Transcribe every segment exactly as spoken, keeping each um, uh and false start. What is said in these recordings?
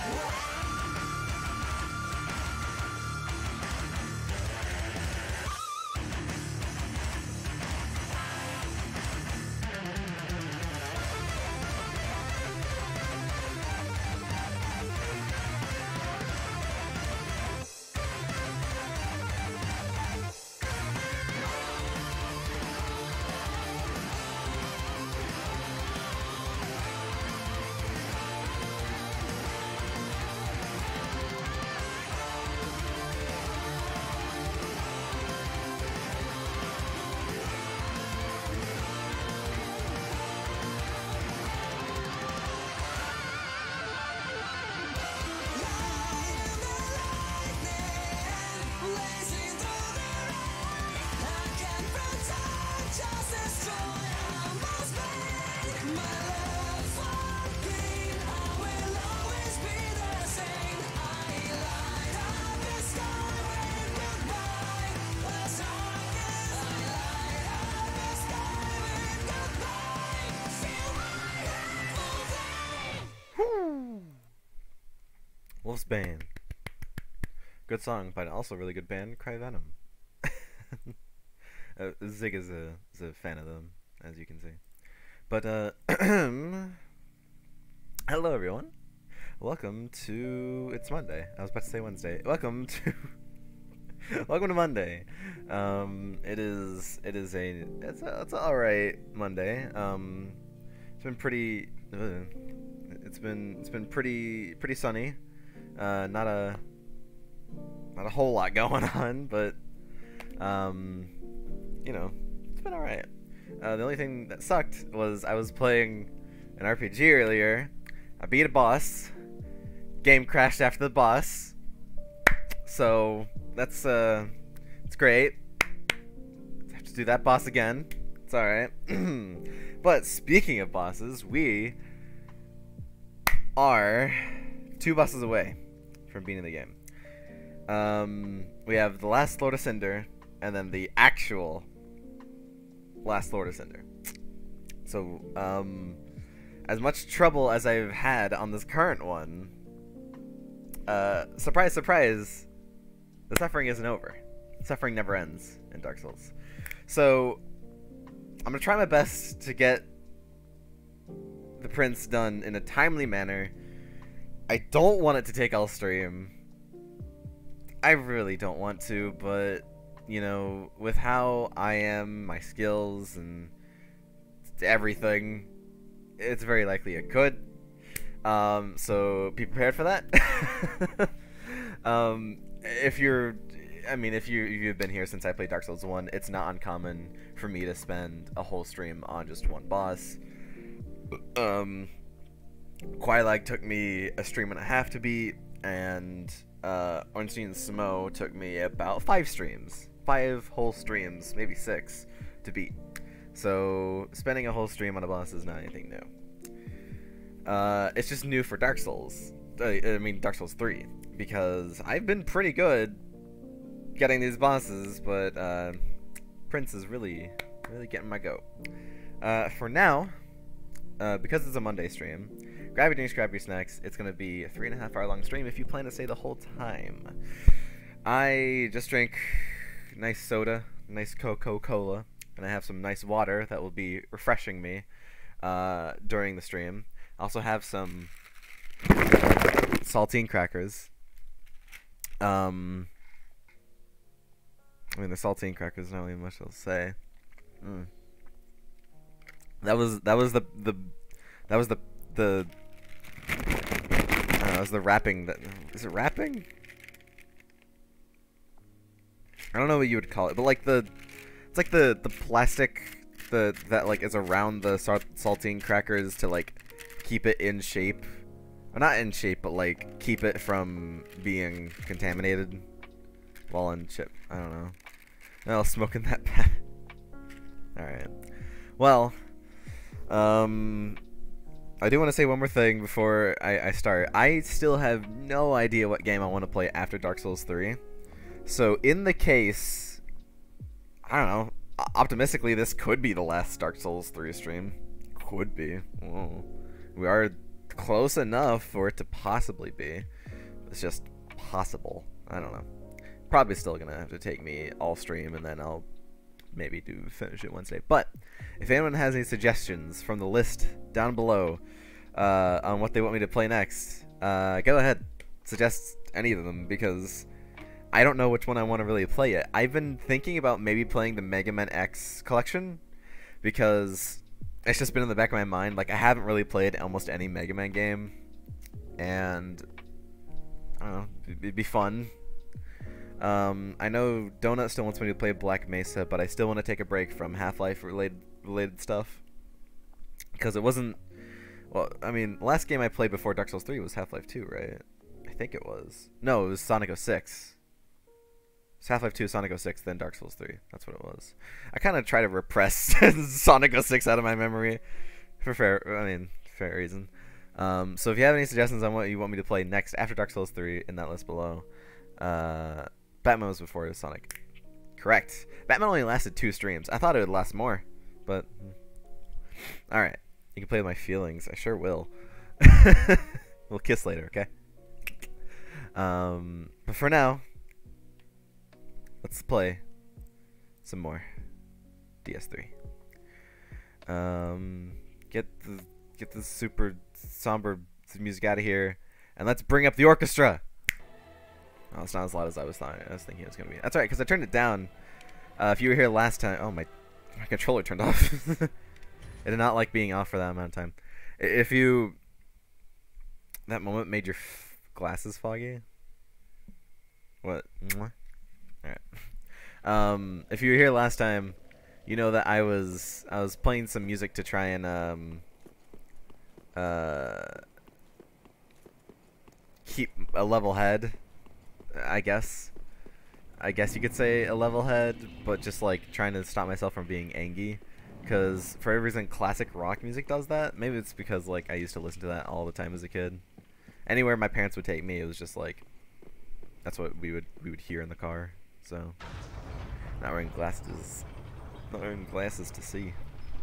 Wolfsbane. Good song, but also really good band, Cry Venom. uh, Zig is a is a fan of them, as you can see. But uh, hello everyone. Welcome to it's Monday. I was about to say Wednesday. Welcome to welcome to Monday. Um, it is it is a it's a it's all right Monday. Um, it's been pretty. Uh, it's been it's been pretty pretty sunny. Uh, not a not a whole lot going on, but um, you know, it's been all right. Uh, the only thing that sucked was I was playing an R P G earlier. I beat a boss. Game crashed after the boss. So that's uh, it's great. I have to do that boss again. It's all right. But speaking of bosses, we are two bosses away from beating the game. Um, we have the last Lord of Cinder, and then the actual last Lord of Cinder. So, um, as much trouble as I've had on this current one, uh, surprise, surprise, the suffering isn't over. Suffering never ends in Dark Souls. So, I'm gonna try my best to get the Prince done in a timely manner. I don't want it to take all stream. I really don't want to, but, you know, with how I am, my skills, and everything, it's very likely it could. Um, so be prepared for that. um, if you're, I mean, if you, you've been here since I played Dark Souls one, it's not uncommon for me to spend a whole stream on just one boss. Um... Quailag took me a stream and a half to beat, and uh, Ornstein Samo took me about five streams. Five whole streams, maybe six, to beat. So, spending a whole stream on a boss is not anything new. Uh, it's just new for Dark Souls. Uh, I mean, Dark Souls three. Because I've been pretty good getting these bosses, but uh, Prince is really, really getting my goat. Uh, for now, uh, because it's a Monday stream, grab your drinks, grab your snacks. It's going to be a three and a half hour long stream if you plan to stay the whole time. I just drank nice soda, nice Coca-Cola, and I have some nice water that will be refreshing me uh, during the stream. I also have some saltine crackers. Um, I mean, the saltine crackers, not really much I'll say. Mm. That was that was the the that was the the uh, that was the wrapping. That is it wrapping? I don't know what you would call it, but like the it's like the the plastic the that like is around the sal saltine crackers to like keep it in shape. Well, not in shape, but like keep it from being contaminated while in chip. I don't know. No, smoking that bad. All right. Well, um, I do want to say one more thing before I, I start. I still have no idea what game I want to play after Dark Souls three. So in the case, I don't know, optimistically this could be the last Dark Souls three stream. Could be. Whoa. We are close enough for it to possibly be. It's just possible. I don't know. Probably still gonna have to take me all stream, and then I'll maybe do finish it Wednesday. But if anyone has any suggestions from the list down below uh, on what they want me to play next, uh, go ahead, suggest any of them, because I don't know which one I want to really play yet. I've been thinking about maybe playing the Mega Man X collection, because it's just been in the back of my mind. Like, I haven't really played almost any Mega Man game, and I don't know, it'd be fun. Um, I know Donut still wants me to play Black Mesa, but I still want to take a break from Half-Life related related stuff, because it wasn't. Well, I mean, the last game I played before Dark Souls three was Half-Life two, right? I think it was. No, it was Sonic oh six. It's Half-Life two, Sonic oh six, then Dark Souls three. That's what it was. I kind of try to repress Sonic oh six out of my memory, for fair. I mean, fair reason. Um, so if you have any suggestions on what you want me to play next after Dark Souls three in that list below, uh, Batman was before Sonic. Correct. Batman only lasted two streams. I thought it would last more, but all right. You can play with my feelings. I sure will. We'll kiss later, okay? Um, but for now, let's play some more D S three. Um, get the get the super somber music out of here, and let's bring up the orchestra. Oh, it's not as loud as I was thought. I was thinking it was gonna be. That's alright, because I turned it down. Uh, if you were here last time, oh my, my controller turned off. It did not like being off for that amount of time. If you, that moment made your f glasses foggy. What? All right. Um, if you were here last time, you know that I was I was playing some music to try and um uh keep a level head. I guess. I guess you could say a level head, but just like trying to stop myself from being angry. Because for every reason, classic rock music does that. Maybe it's because like I used to listen to that all the time as a kid. Anywhere my parents would take me, it was just like that's what we would we would hear in the car. So not wearing glasses, not wearing glasses to see.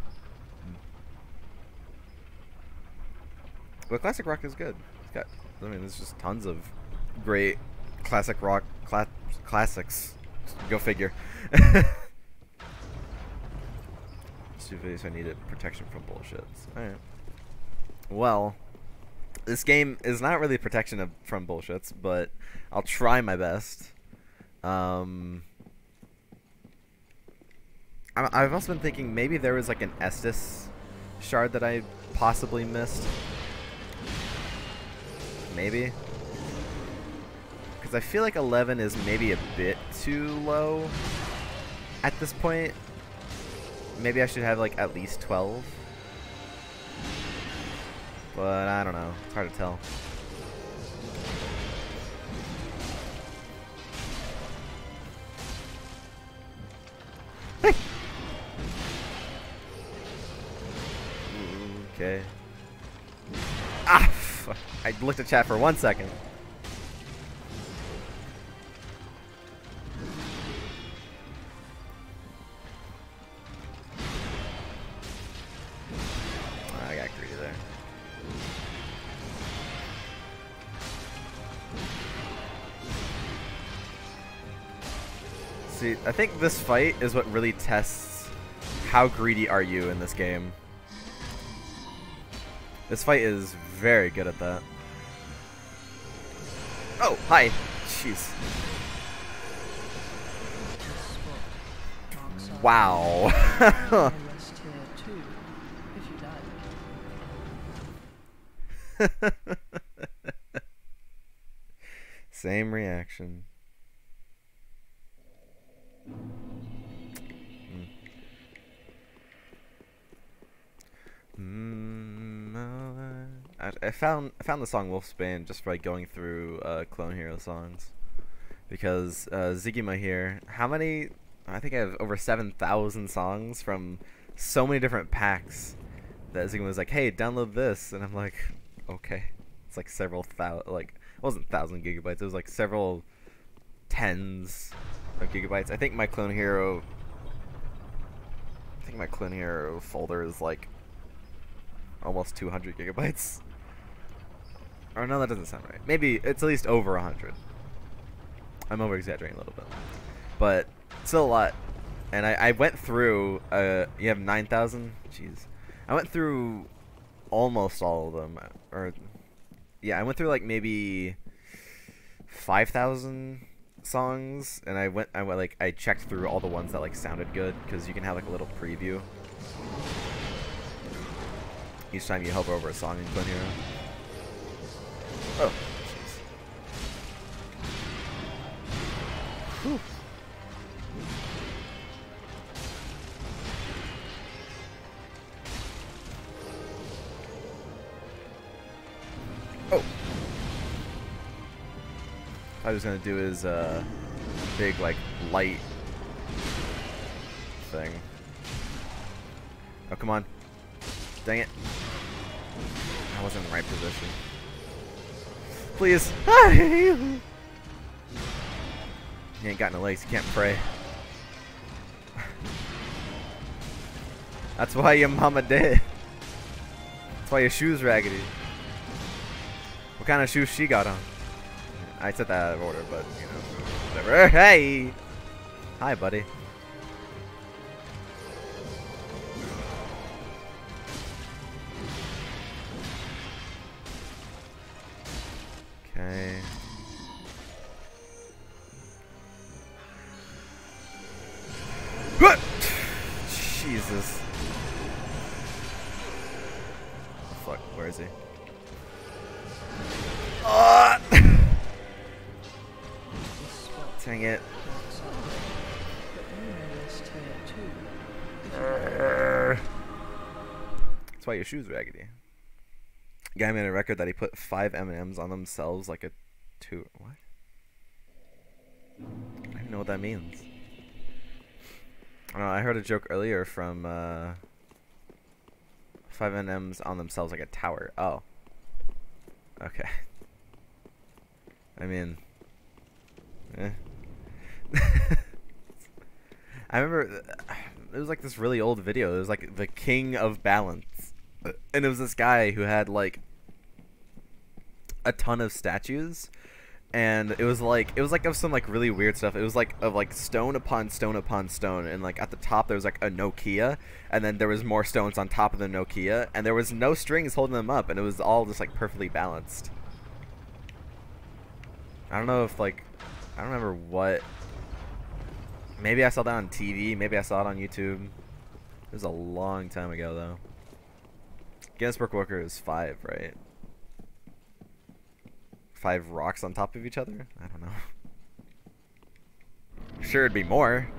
But classic rock is good. It's got, I mean, there's just tons of great classic rock cla classics. Go figure. If I needed protection from bullshit. Alright. Well, this game is not really protection of, from bullshits, but I'll try my best. Um, I, I've also been thinking maybe there was like an Estus shard that I possibly missed. Maybe. Because I feel like eleven is maybe a bit too low at this point. Maybe I should have like at least twelve. But I don't know. It's hard to tell. Okay. Ah! Fuck. I looked at chat for one second. I got greedy there. See, I think this fight is what really tests how greedy are you in this game. This fight is very good at that. Oh, hi. Jeez. Wow. Same reaction. Mm. Mm, I, I found I found the song Wolfsbane just by going through uh, Clone Hero songs, because uh, Ziggy Mahir. How many? I think I have over seven thousand songs from so many different packs. That Ziggy was like, "Hey, download this," and I'm like, "Okay." It's like several thousand. Like it wasn't thousand gigabytes. It was like several tens of gigabytes. I think my Clone Hero. I think my Clone Hero folder is like almost two hundred gigabytes. Or no, that doesn't sound right. Maybe it's at least over one hundred. I'm over-exaggerating a little bit. But still a lot. And I, I went through, uh, you have nine thousand? Jeez. I went through almost all of them. Or, yeah, I went through like maybe five thousand songs. And I went, I went like, I checked through all the ones that like sounded good. Because you can have like a little preview each time you hover over a song in Clone Hero. Oh, jeez. Whew. Oh. I was gonna do his uh, big like light thing. Oh, come on. Dang it. I wasn't in the right position. Please. You ain't got no legs. You can't pray. That's why your mama dead. That's why your shoes raggedy. What kind of shoes she got on? I said that out of order, but, you know, whatever. Hey! Hi, buddy. Okay. Jesus. Oh, fuck, where is he? Oh! Dang it. That's why your shoes raggedy. Guy made a record that he put five M and M's on themselves like a two. What? I don't even know what that means. I don't know, I heard a joke earlier from uh, five M and M's on themselves like a tower. Oh. Okay. I mean, eh. I remember it was like this really old video. It was like the king of balance, and it was this guy who had like a ton of statues, and it was like it was like of some like really weird stuff. It was like of like stone upon stone upon stone, and like at the top there was like a Nokia, and then there was more stones on top of the Nokia, and there was no strings holding them up, and it was all just like perfectly balanced. I don't know if like I don't remember what. Maybe I saw that on T V. Maybe I saw it on YouTube. It was a long time ago, though. Guinness Book Record is five, right? Five rocks on top of each other? I don't know. Sure, it'd be more.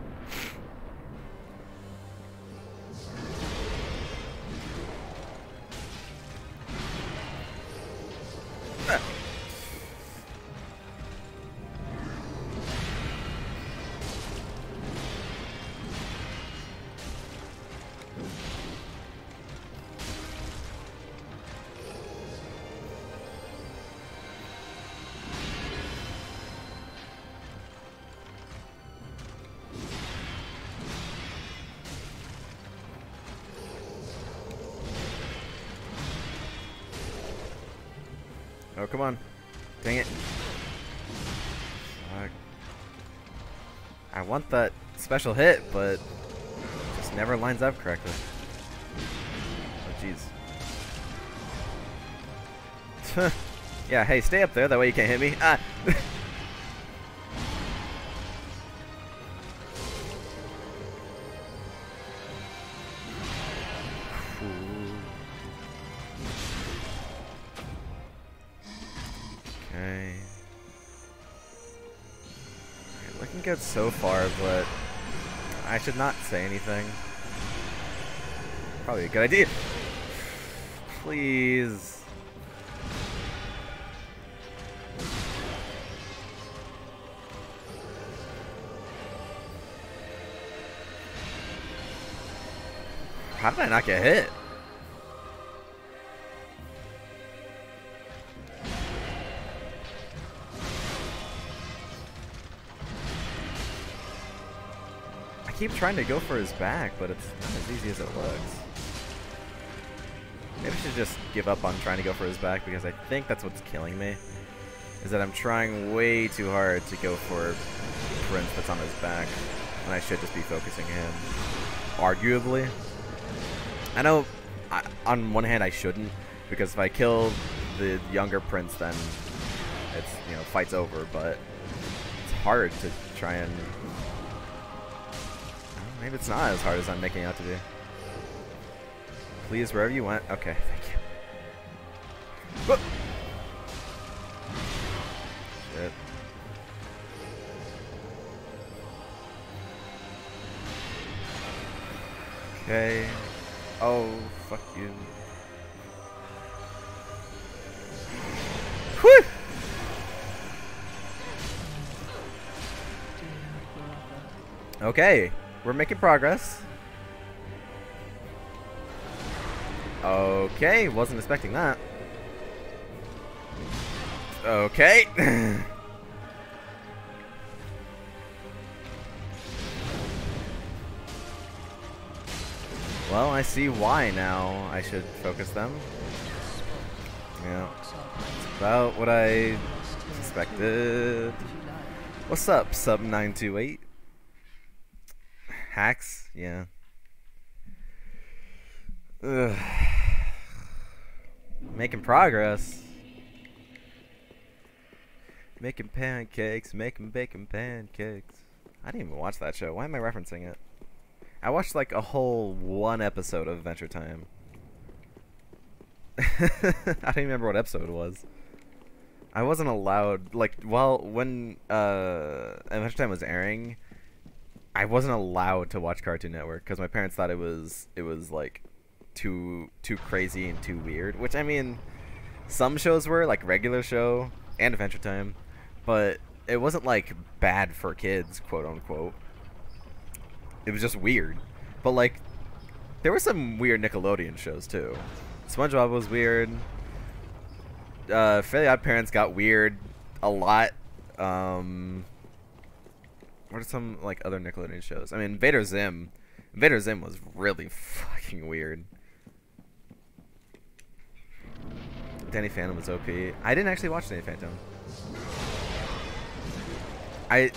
Oh, come on. Dang it. Fuck. I want that special hit, but it just never lines up correctly. Oh, jeez. Yeah, hey, stay up there. That way you can't hit me. Ah! Okay. Looking good so far, but I should not say anything. Probably a good idea. Please. How did I not get hit? I keep trying to go for his back, but it's not as easy as it looks. Maybe I should just give up on trying to go for his back, because I think that's what's killing me. Is that I'm trying way too hard to go for Prince that's on his back, and I should just be focusing him. Arguably. I know, I, on one hand I shouldn't, because if I kill the younger Prince, then it's, you know, fight's over, but it's hard to try and... Maybe it's not as hard as I'm making it out to be. Please, wherever you went. Okay, thank you. Whoa. Shit. Okay. Oh, fuck you. Whew! Okay, we're making progress. Okay, wasn't expecting that. Okay. Well, I see why now I should focus them. Yeah, it's about what I suspected. What's up, sub nine two eight? Hacks? Yeah. Ugh. Making progress. Making pancakes, making bacon pancakes. I didn't even watch that show. Why am I referencing it? I watched like a whole one episode of Adventure Time. I don't even remember what episode it was. I wasn't allowed, like, well, when uh, Adventure Time was airing, I wasn't allowed to watch Cartoon Network because my parents thought it was, it was like, too too crazy and too weird. Which, I mean, some shows were, like Regular Show and Adventure Time, but it wasn't like bad for kids, quote unquote. It was just weird. But like, there were some weird Nickelodeon shows too. SpongeBob was weird. Uh, Fairly Odd Parents got weird a lot. Um, what are some like other Nickelodeon shows? I mean, Invader Zim. Invader Zim was really fucking weird. Danny Phantom was O P. I didn't actually watch Danny Phantom. I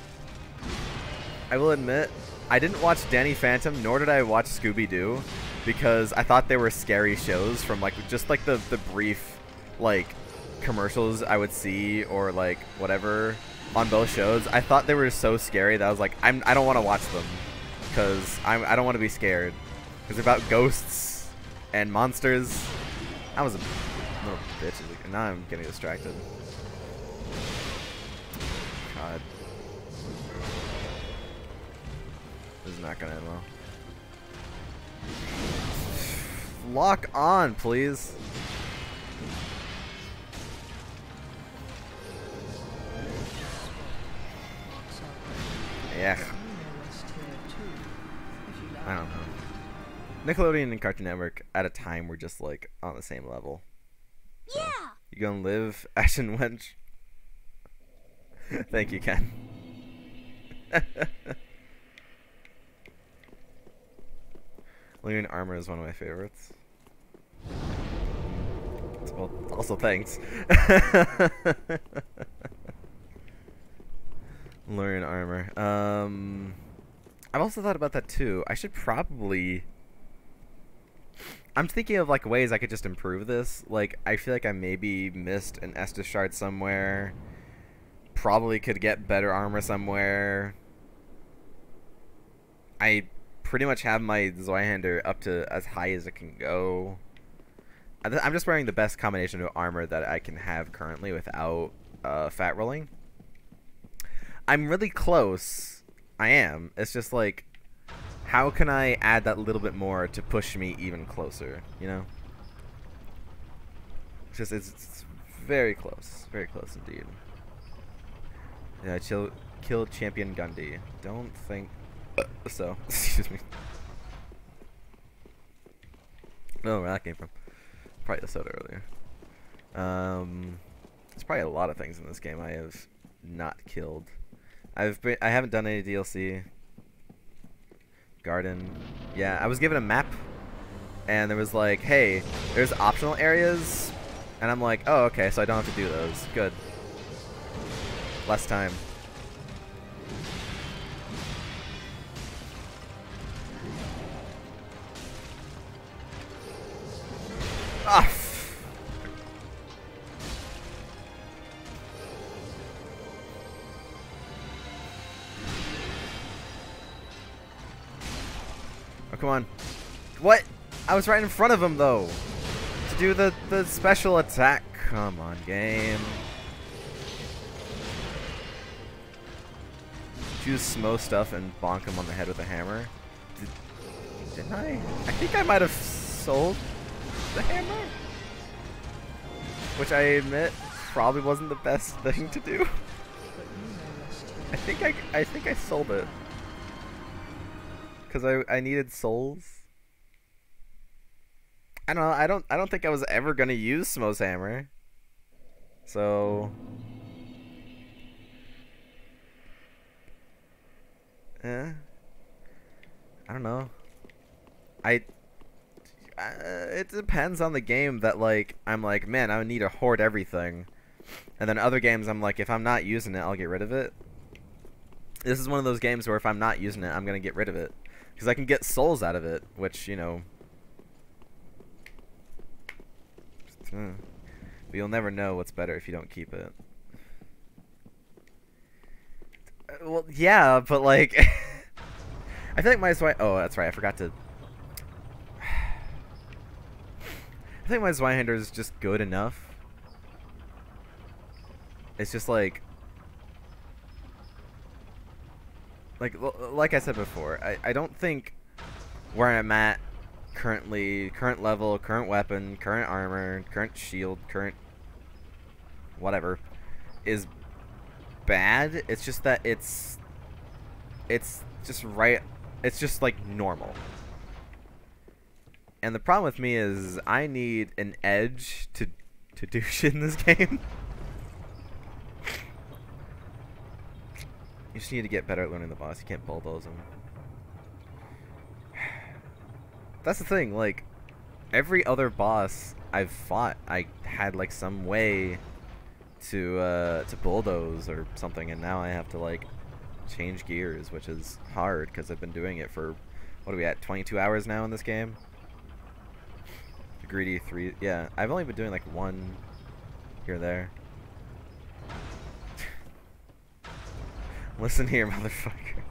I will admit, I didn't watch Danny Phantom, nor did I watch Scooby-Doo, because I thought they were scary shows from like just like the the brief like commercials I would see or like whatever on both shows. I thought they were so scary that I was like, I'm I don't want to watch them because I'm I don't want to be scared. Because they're about ghosts and monsters. I was a little bitch. Now I'm getting distracted. God. This is not gonna end well. Lock on, please. Yeah. I don't know. Nickelodeon and Cartoon Network at a time were just like on the same level. So, yeah. You gonna live, Ashen Wench? Thank you, Ken. Lunar Armor is one of my favorites. Well, also thanks. Lunar Armor. Um, I've also thought about that too. I should probably... I'm thinking of like ways I could just improve this. Like, I feel like I maybe missed an Estus shard somewhere. Probably could get better armor somewhere. I pretty much have my Zweihander up to as high as it can go. I'm just wearing the best combination of armor that I can have currently without uh, fat rolling. I'm really close. I am. It's just like, how can I add that little bit more to push me even closer, you know? It's just, it's, it's very close. Very close indeed. Yeah, chill, kill Champion Gundy. Don't think so. Excuse me. No, where that came from. Probably the soda earlier. Um, there's probably a lot of things in this game I have not killed. I've been, I haven't done any D L C. Garden. Yeah, I was given a map, and there was like, hey, there's optional areas, and I'm like, oh, okay, so I don't have to do those. Good. Less time. Ah. Oh, come on. What? I was right in front of him, though. To do the, the special attack. Come on, game. Choose Smo stuff and bonk him on the head with a hammer. Did, didn't I? I think I might have sold the hammer. Which I admit probably wasn't the best thing to do. I think I, I think I sold it. Because I, I needed souls. I don't know, I don't I don't think I was ever gonna use Smo's hammer. So eh. I don't know. I uh, it depends on the game that like I'm like, man, I need to hoard everything. And then other games I'm like, if I'm not using it, I'll get rid of it. This is one of those games where if I'm not using it, I'm gonna get rid of it. Because I can get souls out of it, which, you know... Uh, but you'll never know what's better if you don't keep it. Uh, well, yeah, but like... I feel like my Zweihander... Oh, that's right, I forgot to... I think my Zweihander is just good enough. It's just like... Like, like I said before, I, I don't think where I'm at currently, current level, current weapon, current armor, current shield, current whatever, is bad. It's just that it's, it's just right, it's just like normal. And the problem with me is I need an edge to, to do shit in this game. You just need to get better at learning the boss. You can't bulldoze him. That's the thing, like, every other boss I've fought, I had, like, some way to, uh, to bulldoze or something, and now I have to, like, change gears, which is hard, because I've been doing it for, what are we at, twenty-two hours now in this game? The greedy three, yeah, I've only been doing, like, one here or there. Listen here, motherfucker.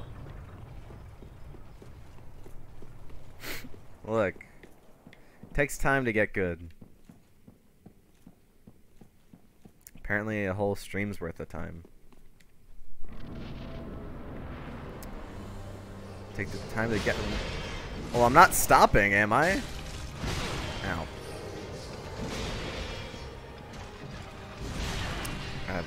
Look. Takes time to get good. Apparently a whole stream's worth of time. Take the time to get... Well, I'm not stopping, am I? Ow. God.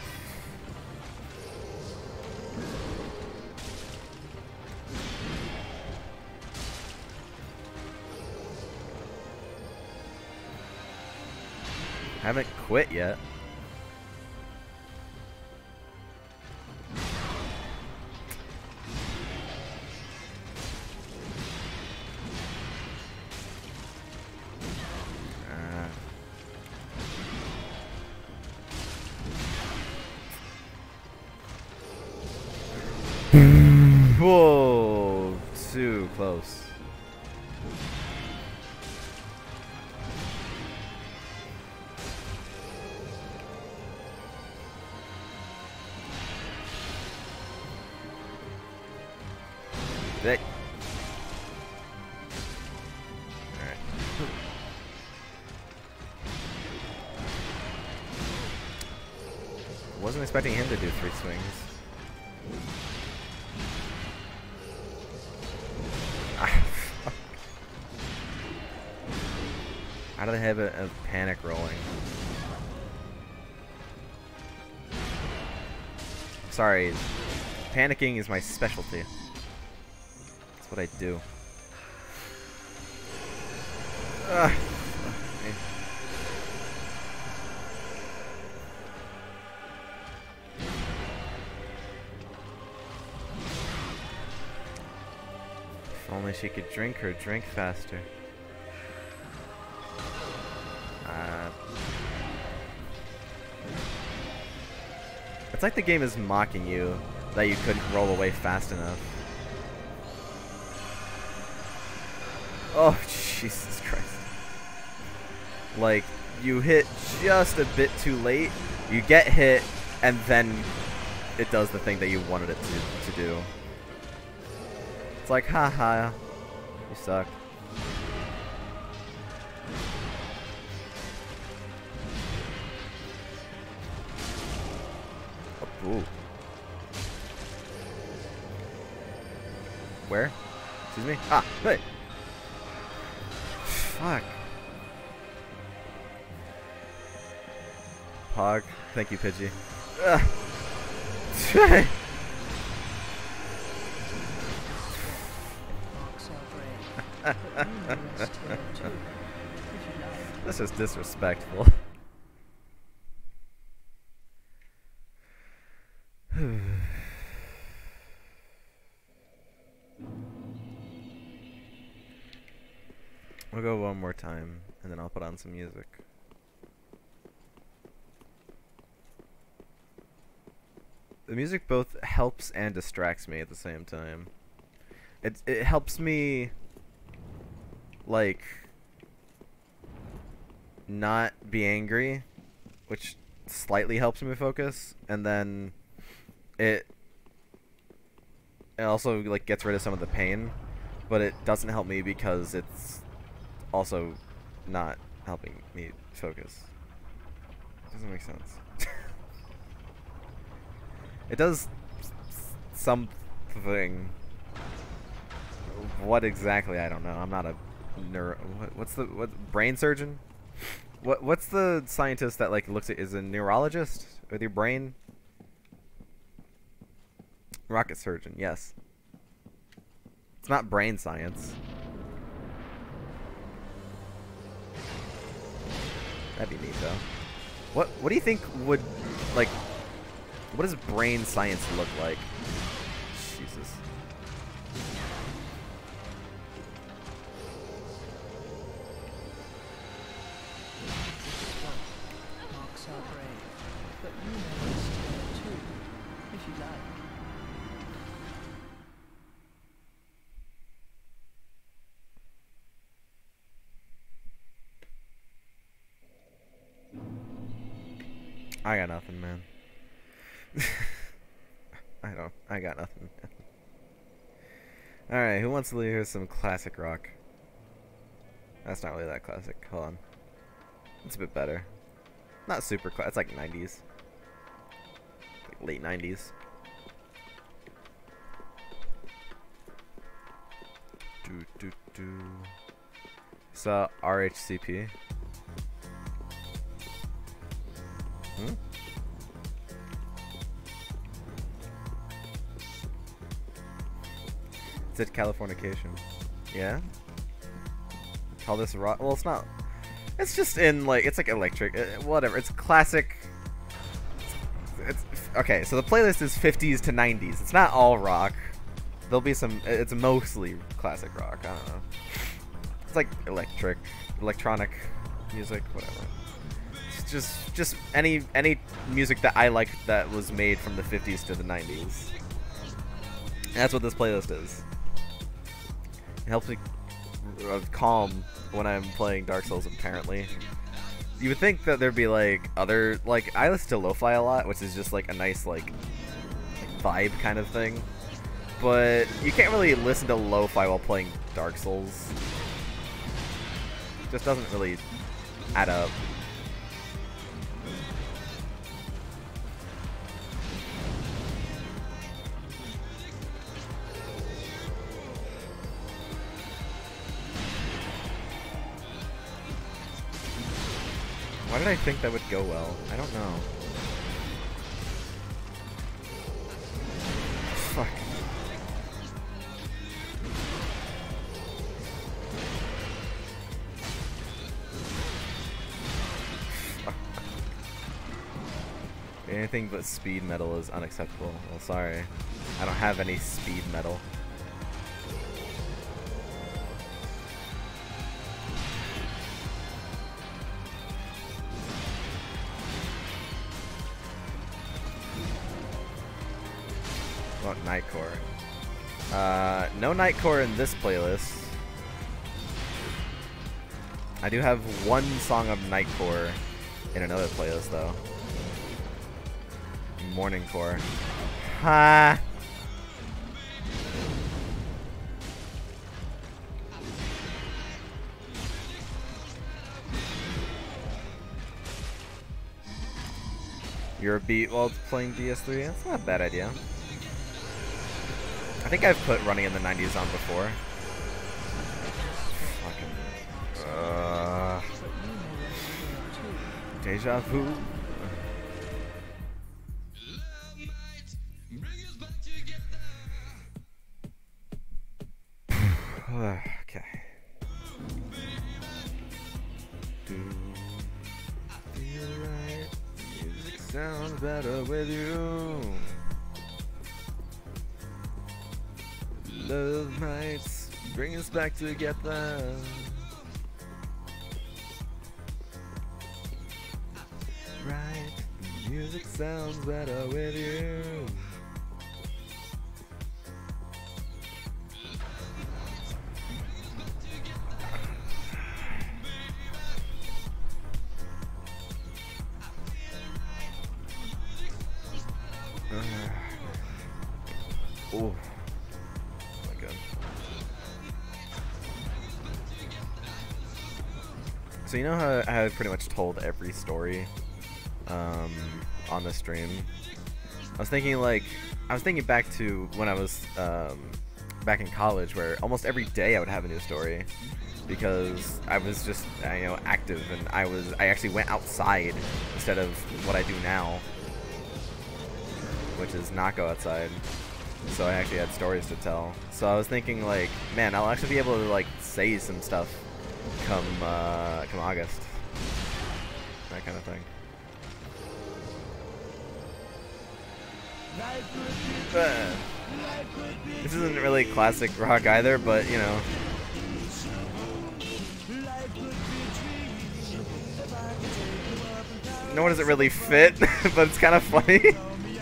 Haven't quit yet. Uh. Whoa, too close. That. Alright. Wasn't expecting him to do three swings. Ah, fuck. How do they have a, a panic rolling? Sorry. Panicking is my specialty. What I do. Ugh. If only she could drink her drink faster. It's like the game is mocking you that you couldn't roll away fast enough. Oh, Jesus Christ. Like, you hit just a bit too late, you get hit, and then it does the thing that you wanted it to, to do. It's like, haha, you suck. Ooh. Where? Excuse me? Ah, hey! Fuck. Pog. Thank you, Pidgey. Ugh. This is disrespectful. We'll go one more time, and then I'll put on some music. The music both helps and distracts me at the same time. It it helps me, like, not be angry, which slightly helps me focus, and then it it also like gets rid of some of the pain, but it doesn't help me because it's also not helping me focus. Doesn't make sense. It does something. What exactly? I don't know. I'm not a neuro. What, what's the what brain surgeon? What what's the scientist that like looks at is a neurologist with your brain? Rocket surgeon. Yes. It's not brain science. That'd be neat though. What what do you think would like? What does brain science look like? Jesus. Marks are brave, but you may steal too, if you like. I got nothing, man. I don't. I got nothing. Alright, who wants to hear some classic rock? That's not really that classic. Hold on. It's a bit better. Not super classic. It's like nineties. Like late nineties. Do, do, do. It's uh, R H C P. Hmm? It's at Californication. Yeah? Call this rock? Well, it's not. It's just in, like, it's like electric. Uh, whatever. It's classic. It's, okay, so the playlist is fifties to nineties. It's not all rock. There'll be some. It's mostly classic rock. I don't know. It's like electric, electronic music, whatever. It's just, just any any music that I like that was made from the fifties to the nineties. That's what this playlist is. It helps me uh, calm when I'm playing Dark Souls, apparently. You would think that there'd be, like, other... Like, I listen to lo-fi a lot, which is just, like, a nice, like, like vibe kind of thing. But you can't really listen to lo-fi while playing Dark Souls. It just doesn't really add up. Why did I think that would go well? I don't know. Fuck. Anything but speed metal is unacceptable. Well, sorry. I don't have any speed metal. What about Nightcore? Uh, no Nightcore in this playlist. I do have one song of Nightcore in another playlist though. Morningcore. Ha! You're a beat while playing D S three? That's not a bad idea. I think I've put Running in the nineties on before. Fucking... Uh, Deja vu. Okay. Do feel right. Music sounds better with you. Love nights bring us back together. Right, the music sounds better with you. Oh my god. So you know how I have pretty much told every story um, on the stream? I was thinking like, I was thinking back to when I was um, back in college where almost every day I would have a new story because I was just, uh, you know, active and I was, I actually went outside instead of what I do now, which is not go outside. So I actually had stories to tell. So I was thinking like, man, I'll actually be able to like say some stuff come uh, come August. That kind of thing. Uh, this isn't really classic rock either, but you know. Nor does it really fit, but it's kind of funny.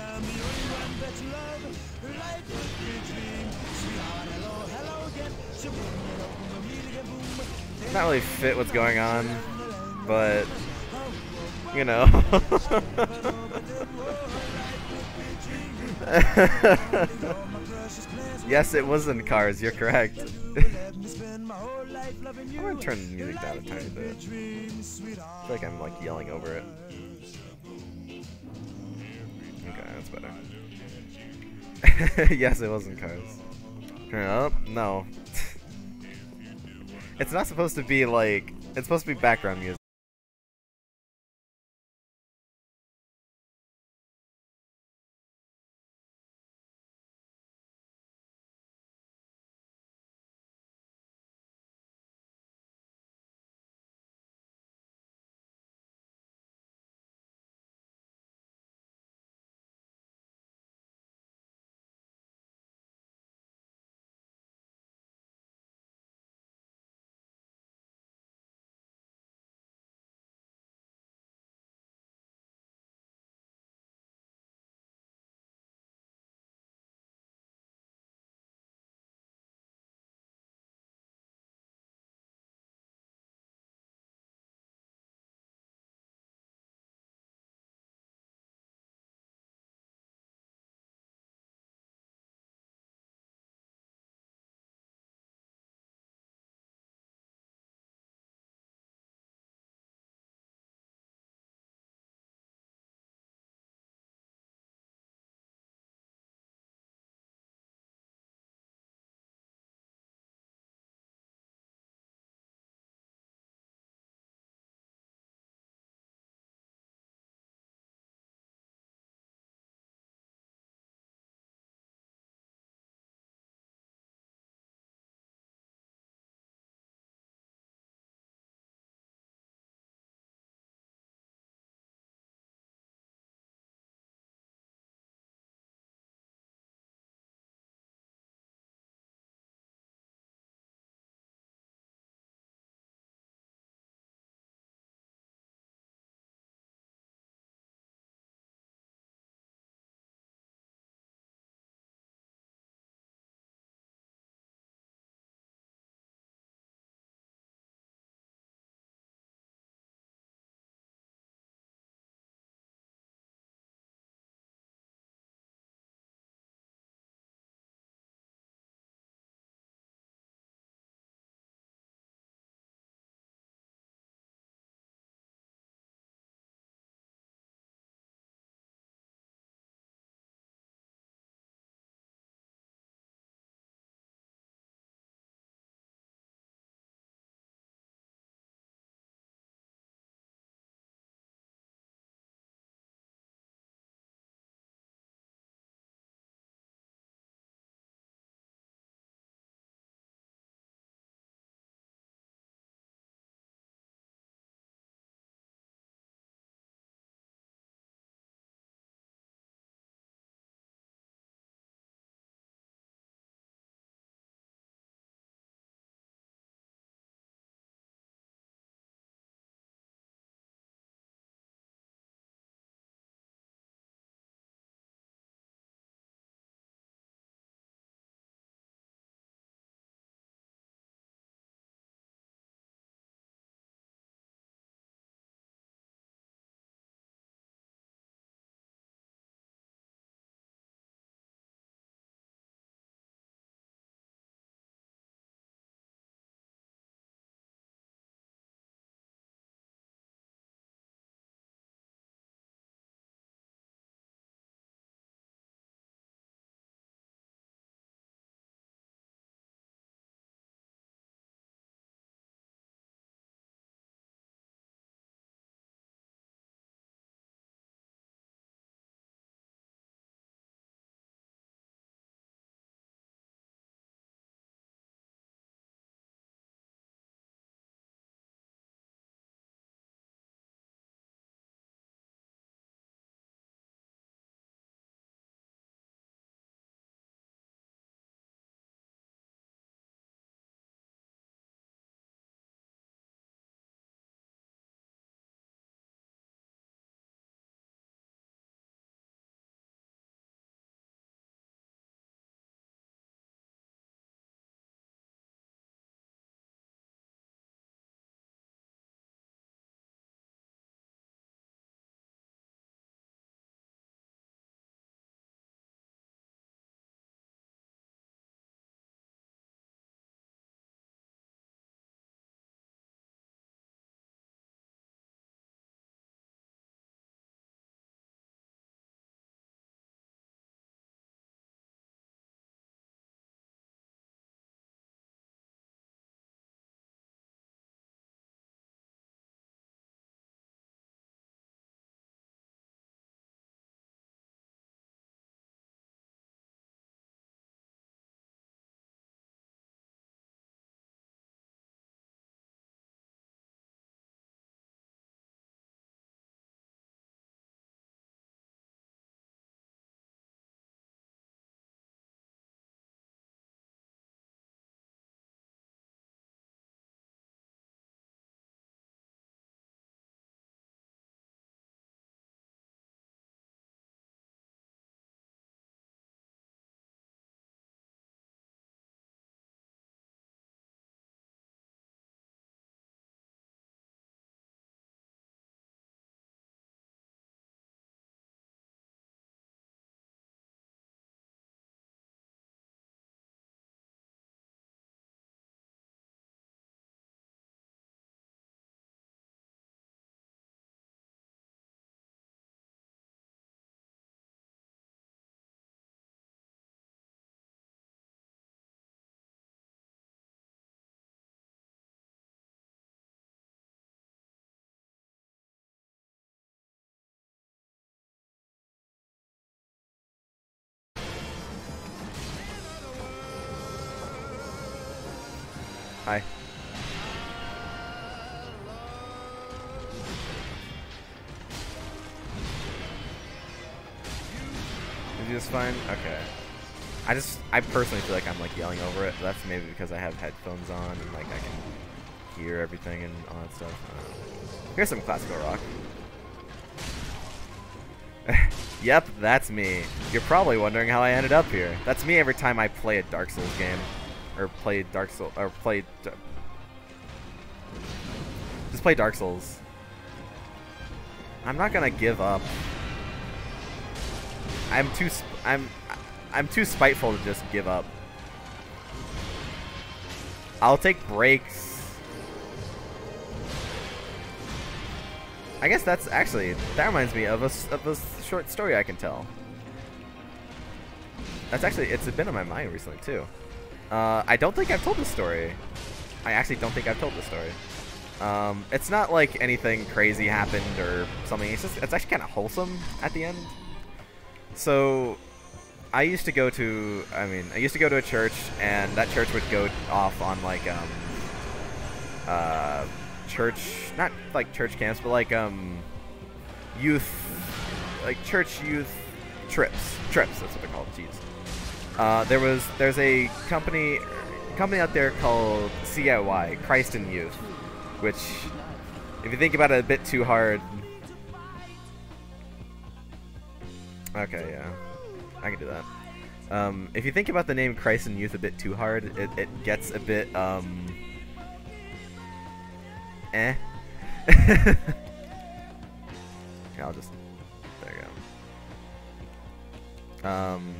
Not really fit what's going on, but you know. Yes, it was in Cars, you're correct. I'm gonna turn the music down a tiny bit. I feel like I'm like yelling over it. Okay, that's better. Yes, it was in Cars. Turn it up? No. It's not supposed to be like, it's supposed to be background music. Hi. Is he just fine? Okay. I just, I personally feel like I'm like yelling over it. But that's maybe because I have headphones on and like I can hear everything and all that stuff. Uh, here's some classical rock. Yep, that's me. You're probably wondering how I ended up here. That's me every time I play a Dark Souls game, or play Dark Souls, or play. Just play Dark Souls. I'm not gonna give up. I'm too. Sp I'm. I'm too spiteful to just give up. I'll take breaks. I guess that's actually, that reminds me of a, of a short story I can tell. That's actually, it's been on my mind recently too. Uh, I don't think I've told this story. I actually don't think I've told this story. Um, it's not like anything crazy happened or something. It's just, it's actually kind of wholesome at the end. So, I used to go to, I mean, I used to go to a church, and that church would go off on like, um, uh, church, not like church camps, but like um youth, like church youth trips. Trips, that's what they're called. Jeez. Uh, there was there's a company company out there called C I Y, Christ in Youth, which, if you think about it a bit too hard. Okay, yeah, I can do that. Um, if you think about the name Christ in Youth a bit too hard, it, it gets a bit um. Eh. Okay, I'll just, there you go. Um,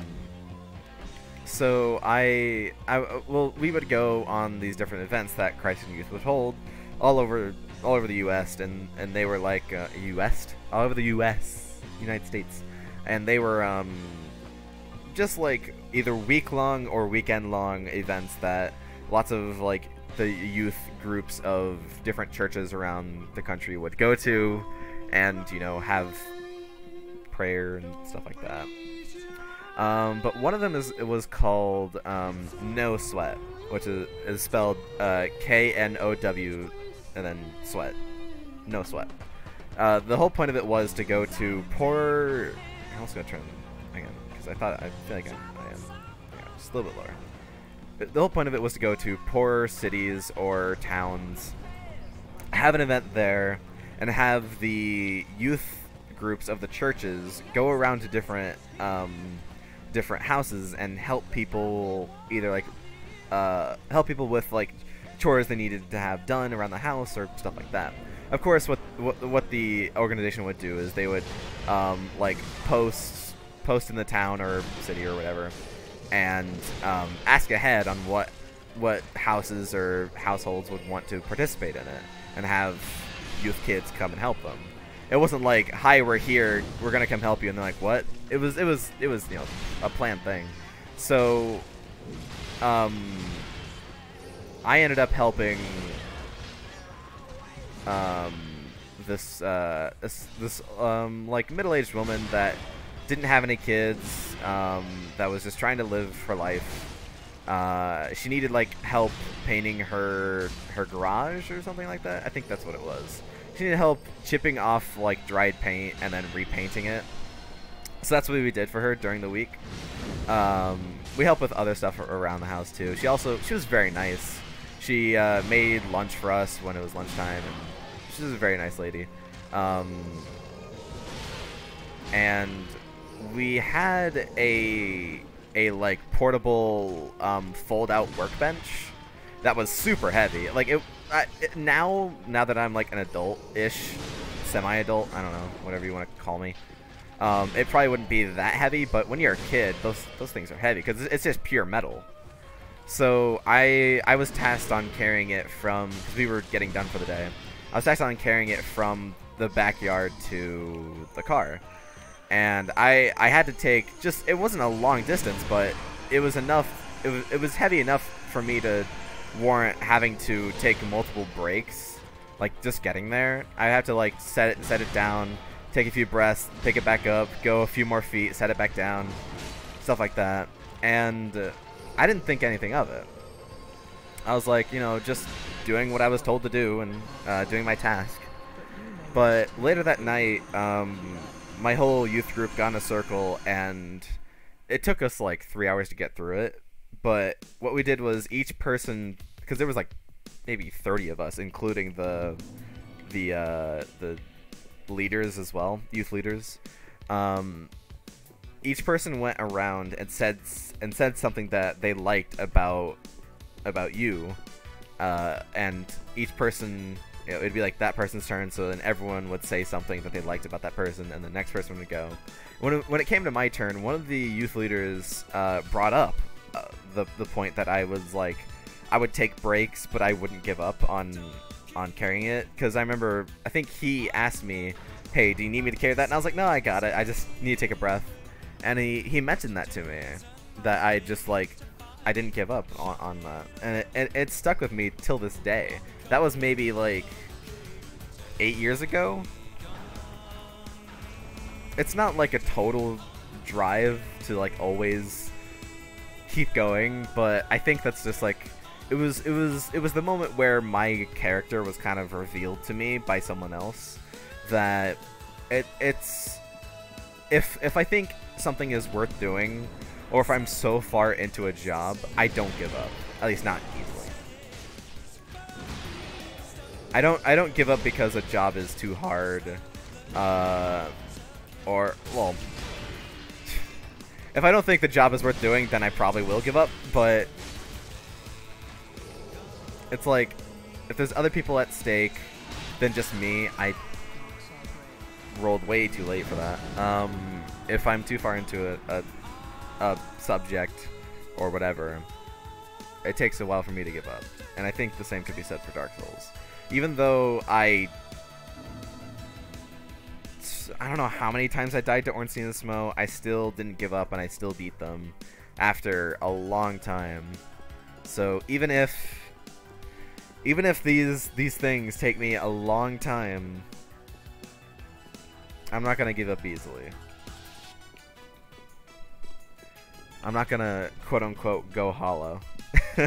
so I, I, well, we would go on these different events that Christ in Youth would hold all over, all over the U S and and they were like uh, U S all over the U S United States, and they were um, just like either week-long or weekend-long events that lots of like the youth groups of different churches around the country would go to, and you know, have prayer and stuff like that. Um, but one of them is it was called um, No Sweat, which is, is spelled uh, K N O W and then sweat. No Sweat. Uh, the whole point of it was to go to poor. I'm also gonna turn again because I thought I feel like I, I am yeah, just a little bit lower. The whole point of it was to go to poorer cities or towns, have an event there, and have the youth groups of the churches go around to different um, different houses and help people either like uh, help people with like chores they needed to have done around the house or stuff like that. Of course, what what, what the organization would do is they would um, like post post in the town or city or whatever, and um, ask ahead on what what houses or households would want to participate in it, and have youth kids come and help them. It wasn't like, "Hi, we're here, we're gonna come help you," and they're like, "What?" It was it was it was you know, a planned thing. So, um, I ended up helping um, this uh, this this um, like middle-aged woman that didn't have any kids, um, that was just trying to live her life. Uh, she needed like help painting her her garage or something like that. I think that's what it was. She needed help chipping off like dried paint and then repainting it. So that's what we did for her during the week. Um, we helped with other stuff around the house too. She also she was very nice. She uh, made lunch for us when it was lunchtime, and she was a very nice lady. Um, and we had a a like portable um, fold-out workbench that was super heavy. Like it, I, it now now that I'm like an adult-ish, semi-adult, I don't know, whatever you want to call me. Um, it probably wouldn't be that heavy, but when you're a kid, those those things are heavy because it's just pure metal. So I I was tasked on carrying it from, because we were getting done for the day. I was tasked on carrying it from the backyard to the car. And I I had to take just, it wasn't a long distance, but it was enough, it was, it was heavy enough for me to warrant having to take multiple breaks, like just getting there. I had to like set it set it down, take a few breaths, pick it back up, go a few more feet, set it back down, stuff like that. And uh, I didn't think anything of it. I was like, you know, just doing what I was told to do and uh, doing my task. But later that night, um, my whole youth group got in a circle, and it took us like three hours to get through it. But what we did was each person, because there was like maybe thirty of us, including the the uh, the leaders as well, youth leaders. Um, each person went around and said and said something that they liked about about you, uh, and each person, you know, it'd be like that person's turn, so then everyone would say something that they liked about that person, and the next person would go. When it, when it came to my turn, one of the youth leaders uh, brought up uh, the the point that I was like, I would take breaks, but I wouldn't give up on on carrying it, because I remember I think he asked me, "Hey, do you need me to carry that?" And I was like, "No, I got it. I just need to take a breath." And he he mentioned that to me, that I just like. I didn't give up on, on that, and it, it, it stuck with me till this day. That was maybe like eight years ago. It's not like a total drive to like always keep going, but I think that's just like it was it was it was the moment where my character was kind of revealed to me by someone else, that it it's if if I think something is worth doing, or if I'm so far into a job, I don't give up. At least not easily. I don't I don't give up because a job is too hard. Uh, or, well, if I don't think the job is worth doing, then I probably will give up, but it's like, if there's other people at stake than just me, I rolled way too late for that. Um, if I'm too far into a, a a subject or whatever, it takes a while for me to give up. And I think the same could be said for Dark Souls. Even though I I don't know how many times I died to Ornstein and Smo, I still didn't give up, and I still beat them after a long time. So even if even if these these things take me a long time, I'm not gonna give up easily. I'm not gonna quote-unquote go hollow. Oh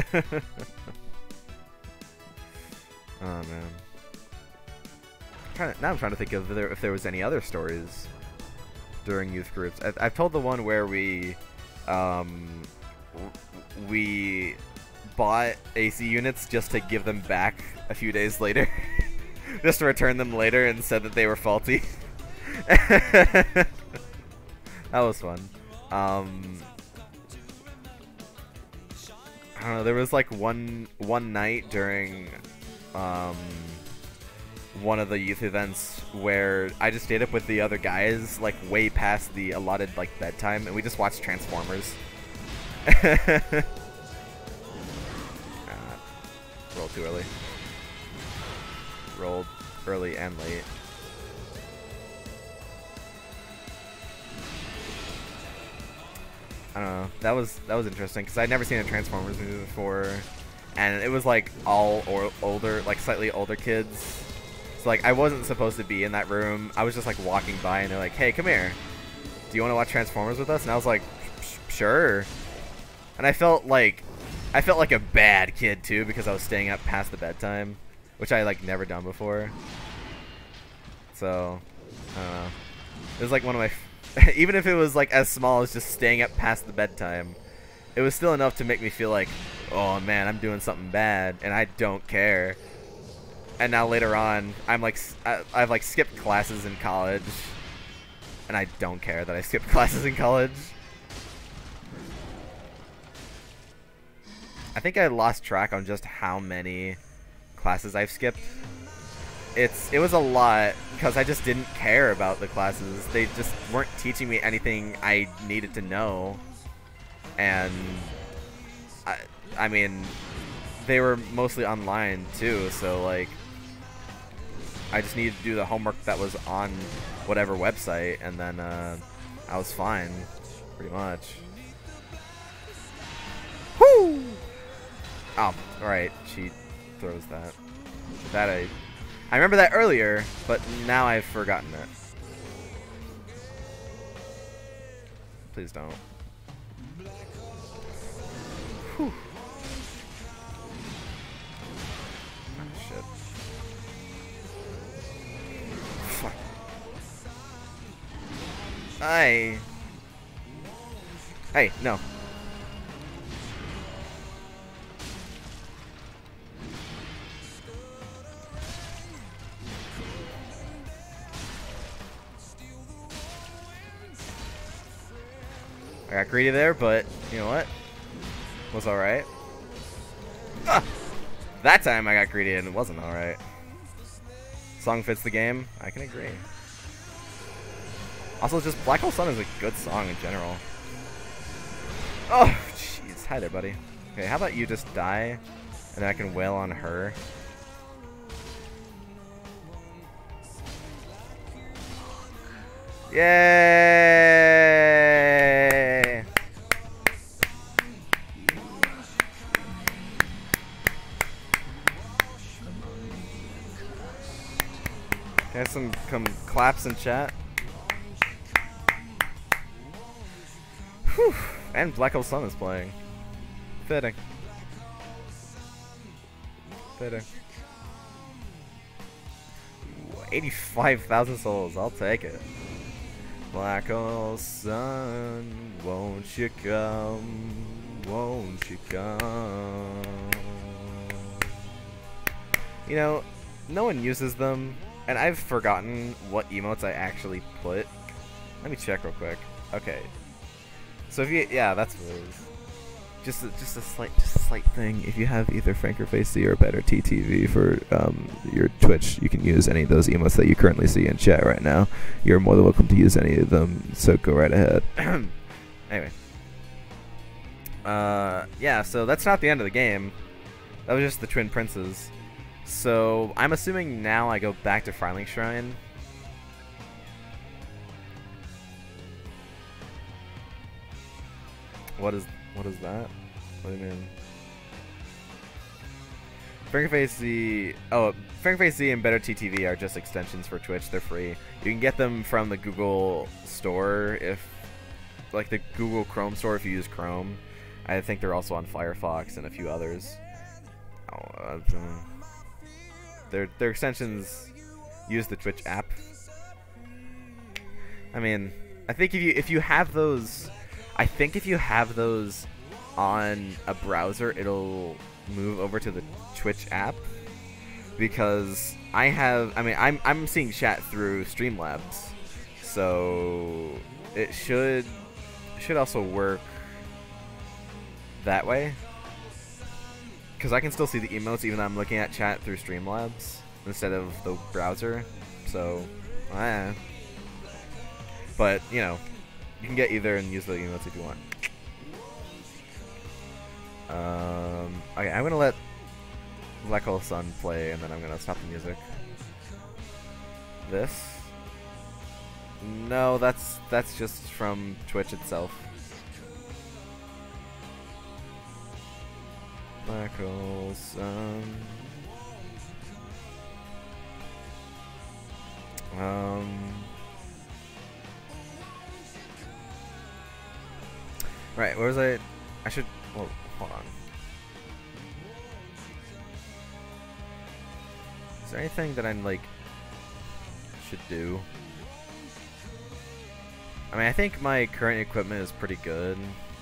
man. I'm to, now I'm trying to think of there, if there was any other stories during youth groups. I've, I've told the one where we um, we bought A C units just to give them back a few days later. Just to return them later and said that they were faulty. That was fun. Um, I don't know, there was like one one night during um, one of the youth events where I just stayed up with the other guys like way past the allotted like bedtime, and we just watched Transformers. uh, rolled too early. Rolled early and late. I don't know. That was that was interesting because I'd never seen a Transformers movie before, and it was like all or older, like slightly older kids. So like I wasn't supposed to be in that room. I was just like walking by, and they're like, "Hey, come here. Do you want to watch Transformers with us?" And I was like, "Sure." And I felt like I felt like a bad kid too because I was staying up past the bedtime, which I like never done before. So I don't know. It was like one of my. Even if it was like as small as just staying up past the bedtime, it was still enough to make me feel like, oh man, I'm doing something bad, and I don't care. And now later on, I'm like, I, I've like skipped classes in college, and I don't care that I skipped classes in college. I think I lost track on just how many classes I've skipped. It's it was a lot because I just didn't care about the classes. They just weren't teaching me anything I needed to know, and I I mean they were mostly online too. So like I just needed to do the homework that was on whatever website, and then uh, I was fine, pretty much. Whoo! Oh, right. She throws that. That I. I remember that earlier, but now I've forgotten it. Please don't. Whew. I. Hey, no. I got greedy there, but you know what? Was alright. Ah! That time I got greedy and it wasn't alright. Song fits the game. I can agree. Also, just Black Hole Sun is a good song in general. Oh, jeez. Hi there, buddy. Okay, how about you just die, and then I can wail on her. Yay! Can I have some, some claps in chat? Whew. And Black Hole Sun is playing. Fitting. Fitting. eighty-five thousand souls, I'll take it. Black Hole Sun, won't you come? Won't you come? You know, no one uses them, and I've forgotten what emotes I actually put. Let me check real quick. Okay. So if you, yeah, that's what it is. Just a, just a slight, just a slight thing. If you have either FrankerFaceZ or Better T T V for um, your Twitch, you can use any of those emotes that you currently see in chat right now. You're more than welcome to use any of them. So go right ahead. Anyway, uh, yeah. So that's not the end of the game. That was just the Twin Princes. So I'm assuming now I go back to Firelink Shrine. What is what is that? What do you mean? FrankerFaceZ. Oh, FrankerFaceZ and Better T T V are just extensions for Twitch. They're free. You can get them from the Google store if, like the Google Chrome store if you use Chrome. I think they're also on Firefox and a few others. Oh, uh, their their extensions use the Twitch app. I mean, I think if you if you have those. I think if you have those on a browser, it'll move over to the Twitch app, because I have, I mean, I'm, I'm seeing chat through Streamlabs, so it should, should also work that way, because I can still see the emotes even though I'm looking at chat through Streamlabs instead of the browser, so, eh. But, you know, you can get either and use the emotes if you want. Um, okay, I'm gonna let Black Hole Sun play, and then I'm gonna stop the music. This? No, that's that's just from Twitch itself. Black Hole Sun. Um. Right, where was I? I should. Well, hold on. Is there anything that I'm like should do? I mean, I think my current equipment is pretty good.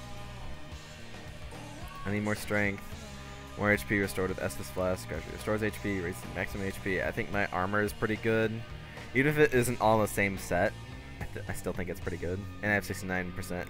I need more strength, more H P restored with Estus Flask. Gradually restores H P, raises maximum H P. I think my armor is pretty good, even if it isn't all in the same set. I, th I still think it's pretty good, and I have sixty-nine percent.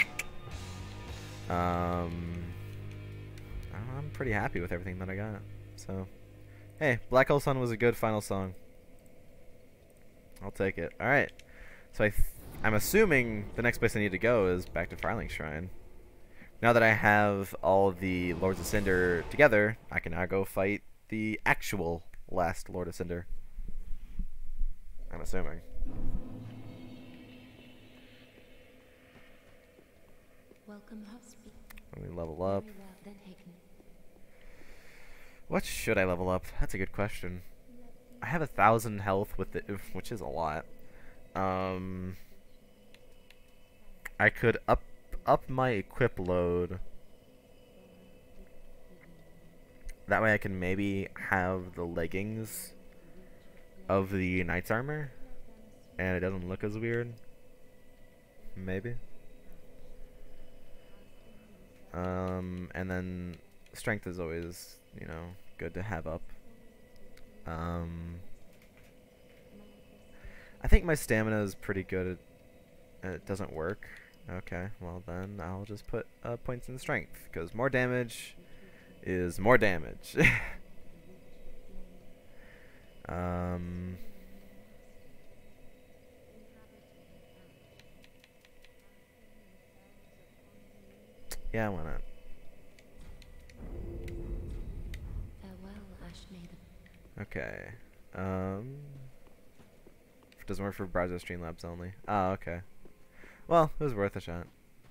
Um, I'm pretty happy with everything that I got. So, hey, Black Hole Sun was a good final song. I'll take it. All right. So I, th I'm assuming the next place I need to go is back to Firelink Shrine. Now that I have all the Lords of Cinder together, I can now go fight the actual last Lord of Cinder. I'm assuming. Welcome, Let me level up. What should I level up? That's a good question. I have a thousand health with it, which is a lot. Um, I could up up my equip load. That way I can maybe have the leggings of the knight's armor, and it doesn't look as weird. maybe. Um, and then strength is always, you know, good to have up. Um, I think my stamina is pretty good. At, it doesn't work. Okay, well then I'll just put uh, points in strength, because more damage is more damage. um, yeah, why not? Farewell, Ash Maiden. Okay. Um, it doesn't work for browser Streamlabs only. Oh, okay. Well, it was worth a shot.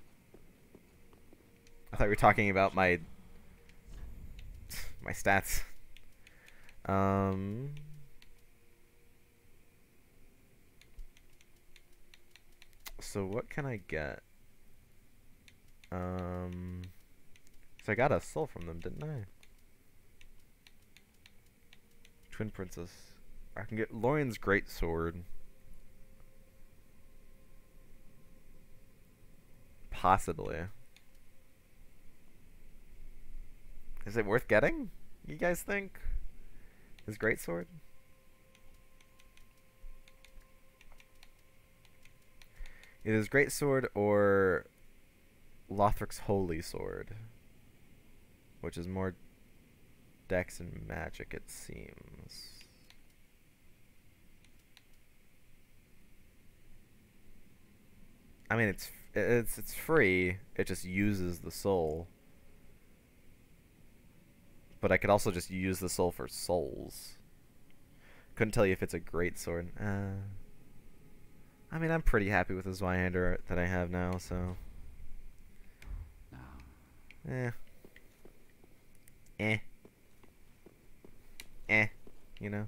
I thought we were talking about my my stats. Um, so what can I get? Um, so I got a soul from them, didn't I? Twin Princess. I can get Lorian's Great Sword. Possibly. Is it worth getting? You guys think? His Great Sword? It is Great Sword or Lothric's Holy Sword, which is more dex and magic, it seems. I mean, it's it's it's free. It just uses the soul. But I could also just use the soul for souls. Couldn't tell you if it's a great sword. Uh, I mean, I'm pretty happy with the Zweihander that I have now, so. Eh. Eh. Eh. You know?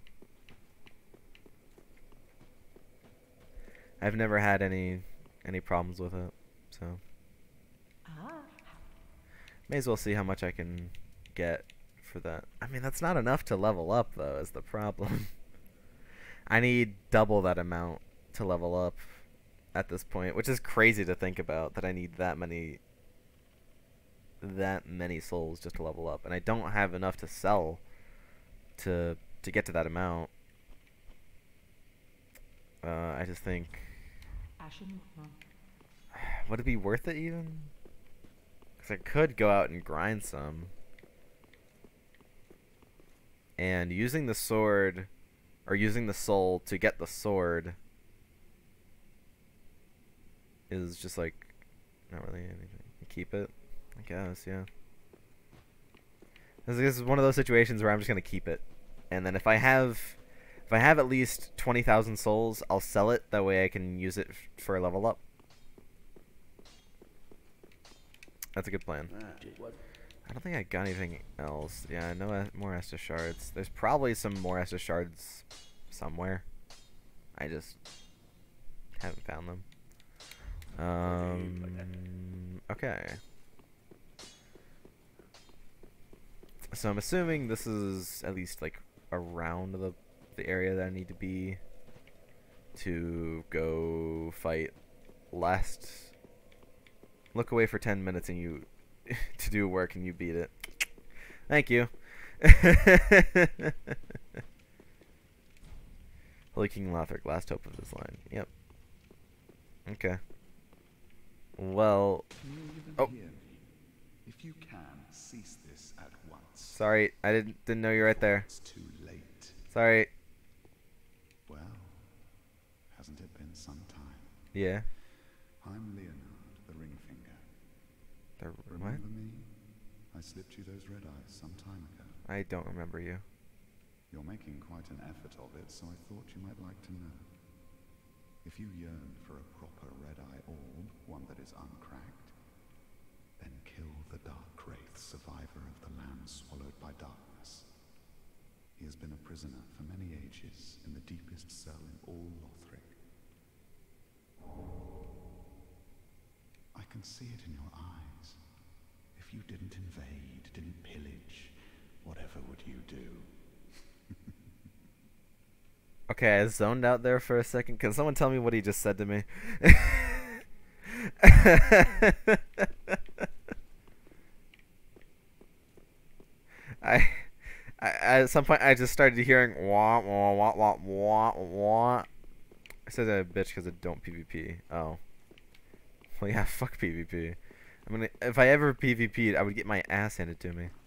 I've never had any any problems with it, so. Ah. May as well see how much I can get for that. I mean, that's not enough to level up, though, is the problem. I need double that amount to level up at this point, which is crazy to think about, that I need that many that many souls just to level up, and I don't have enough to sell to to get to that amount. Uh, I just think, would it be worth it even? Because I could go out and grind some. And using the sword, or using the soul to get the sword, is just like, not really anything. Keep it, I guess, yeah. This is one of those situations where I'm just going to keep it. And then if I have, if I have at least twenty thousand souls, I'll sell it. That way I can use it f for a level up. That's a good plan. I don't think I got anything else. Yeah, I know uh, more Estus shards. There's probably some more Estus shards somewhere. I just haven't found them. Um, okay. So I'm assuming this is at least like around the the area that I need to be to go fight last. Look away for ten minutes and you to do work and you beat it. Thank you. Holy King Lothric, last hope of this line. Yep. Okay. Well. Oh. If you can, cease this at once. Sorry, I didn't didn't know you were right there. It's too late. Sorry. Well, hasn't it been some time? Yeah. I'm Leonard, the Ringfinger. The Remember what? me? I slipped you those red eyes some time ago. I don't remember you. You're making quite an effort of it, so I thought you might like to know. If you yearn for a proper red-eye orb, one that is uncracked, then kill the Dark Wraith, survivor of the land swallowed by darkness. He has been a prisoner for many ages in the deepest cell in all Lothric. I can see it in your eyes. If you didn't invade, didn't pillage, whatever would you do? Okay, I zoned out there for a second. Can someone tell me what he just said to me? I, I at some point I just started hearing wah wah wah wah wah wah. I said that bitch because I don't PvP. Oh. Well, yeah, fuck PvP. I mean, if I ever PvP'd, I would get my ass handed to me.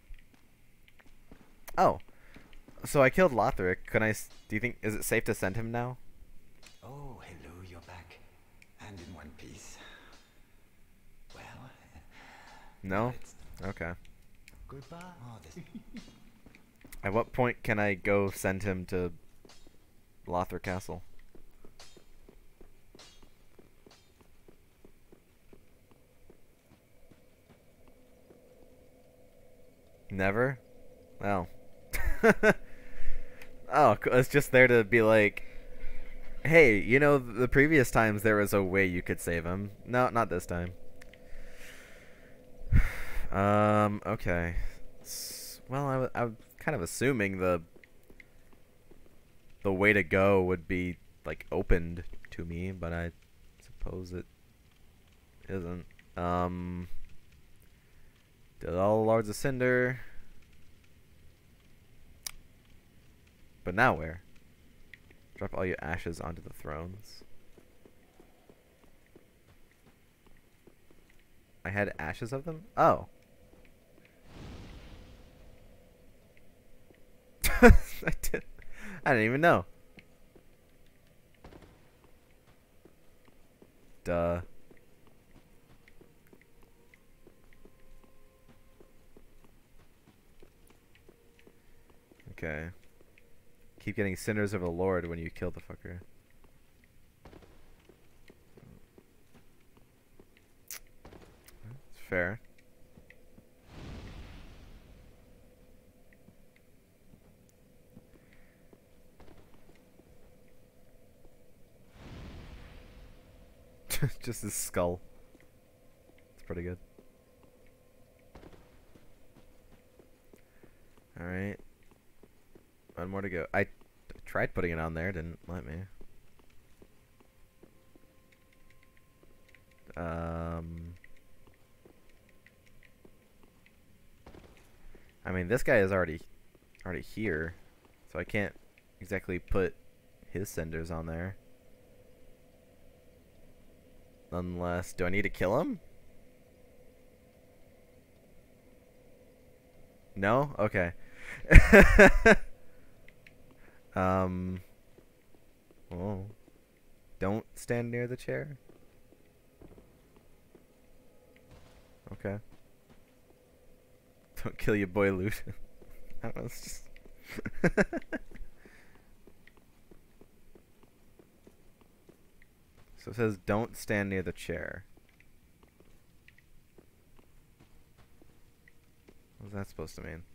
Oh. So I killed Lothric. Can I... S do you think... Is it safe to send him now? Oh, hello, you're back. And in one piece. Well... No? Okay. Goodbye. Oh, this... At what point can I go send him to Lothric Castle? Never? Oh. Oh, it's just there to be like, hey, you know, the previous times there was a way you could save him. No, not this time. Um, okay. S well, I, w I'm kind of assuming the the way to go would be, like, opened to me, but I suppose it isn't. Um... Did all the Lords of Cinder. But now where? Drop all your ashes onto the thrones. I had ashes of them? Oh. I did. I didn't even know. Duh. Okay. Keep getting Cinders of the Lord when you kill the fucker. It's fair. Just his skull. It's pretty good. Alright. One more to go. I tried putting it on there, didn't let me. Um, I mean, this guy is already already here, so I can't exactly put his cinders on there. Unless, do I need to kill him? No? Okay. um. Oh. Don't stand near the chair. Okay. Don't kill your boy Loot. I don't know, it's just... So it says, don't stand near the chair. What's that supposed to mean?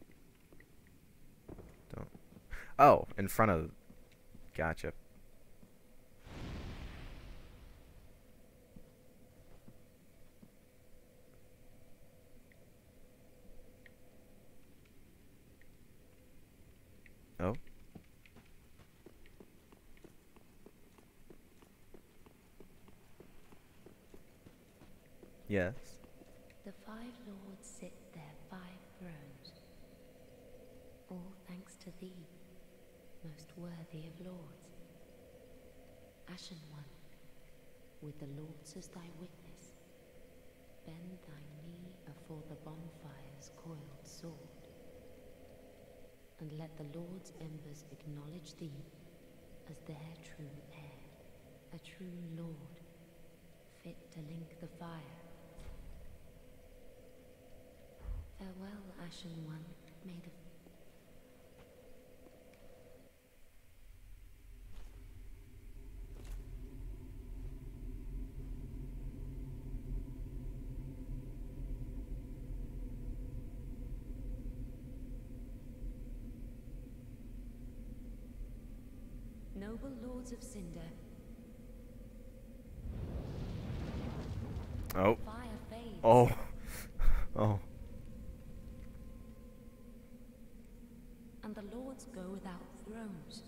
Don't... Oh, in front of... Gotcha. Oh. Yes. The five lords sit their five thrones, all thanks to thee, most worthy of lords. Ashen One, with the lords as thy witness, bend thy knee afore the bonfire's coiled sword, and let the lords' embers acknowledge thee as their true heir, a true lord, fit to link the fire. Farewell, Ashen One, may the... Noble lords of Cinder. Oh. Fire fades. Oh. Oh. And the lords go without thrones.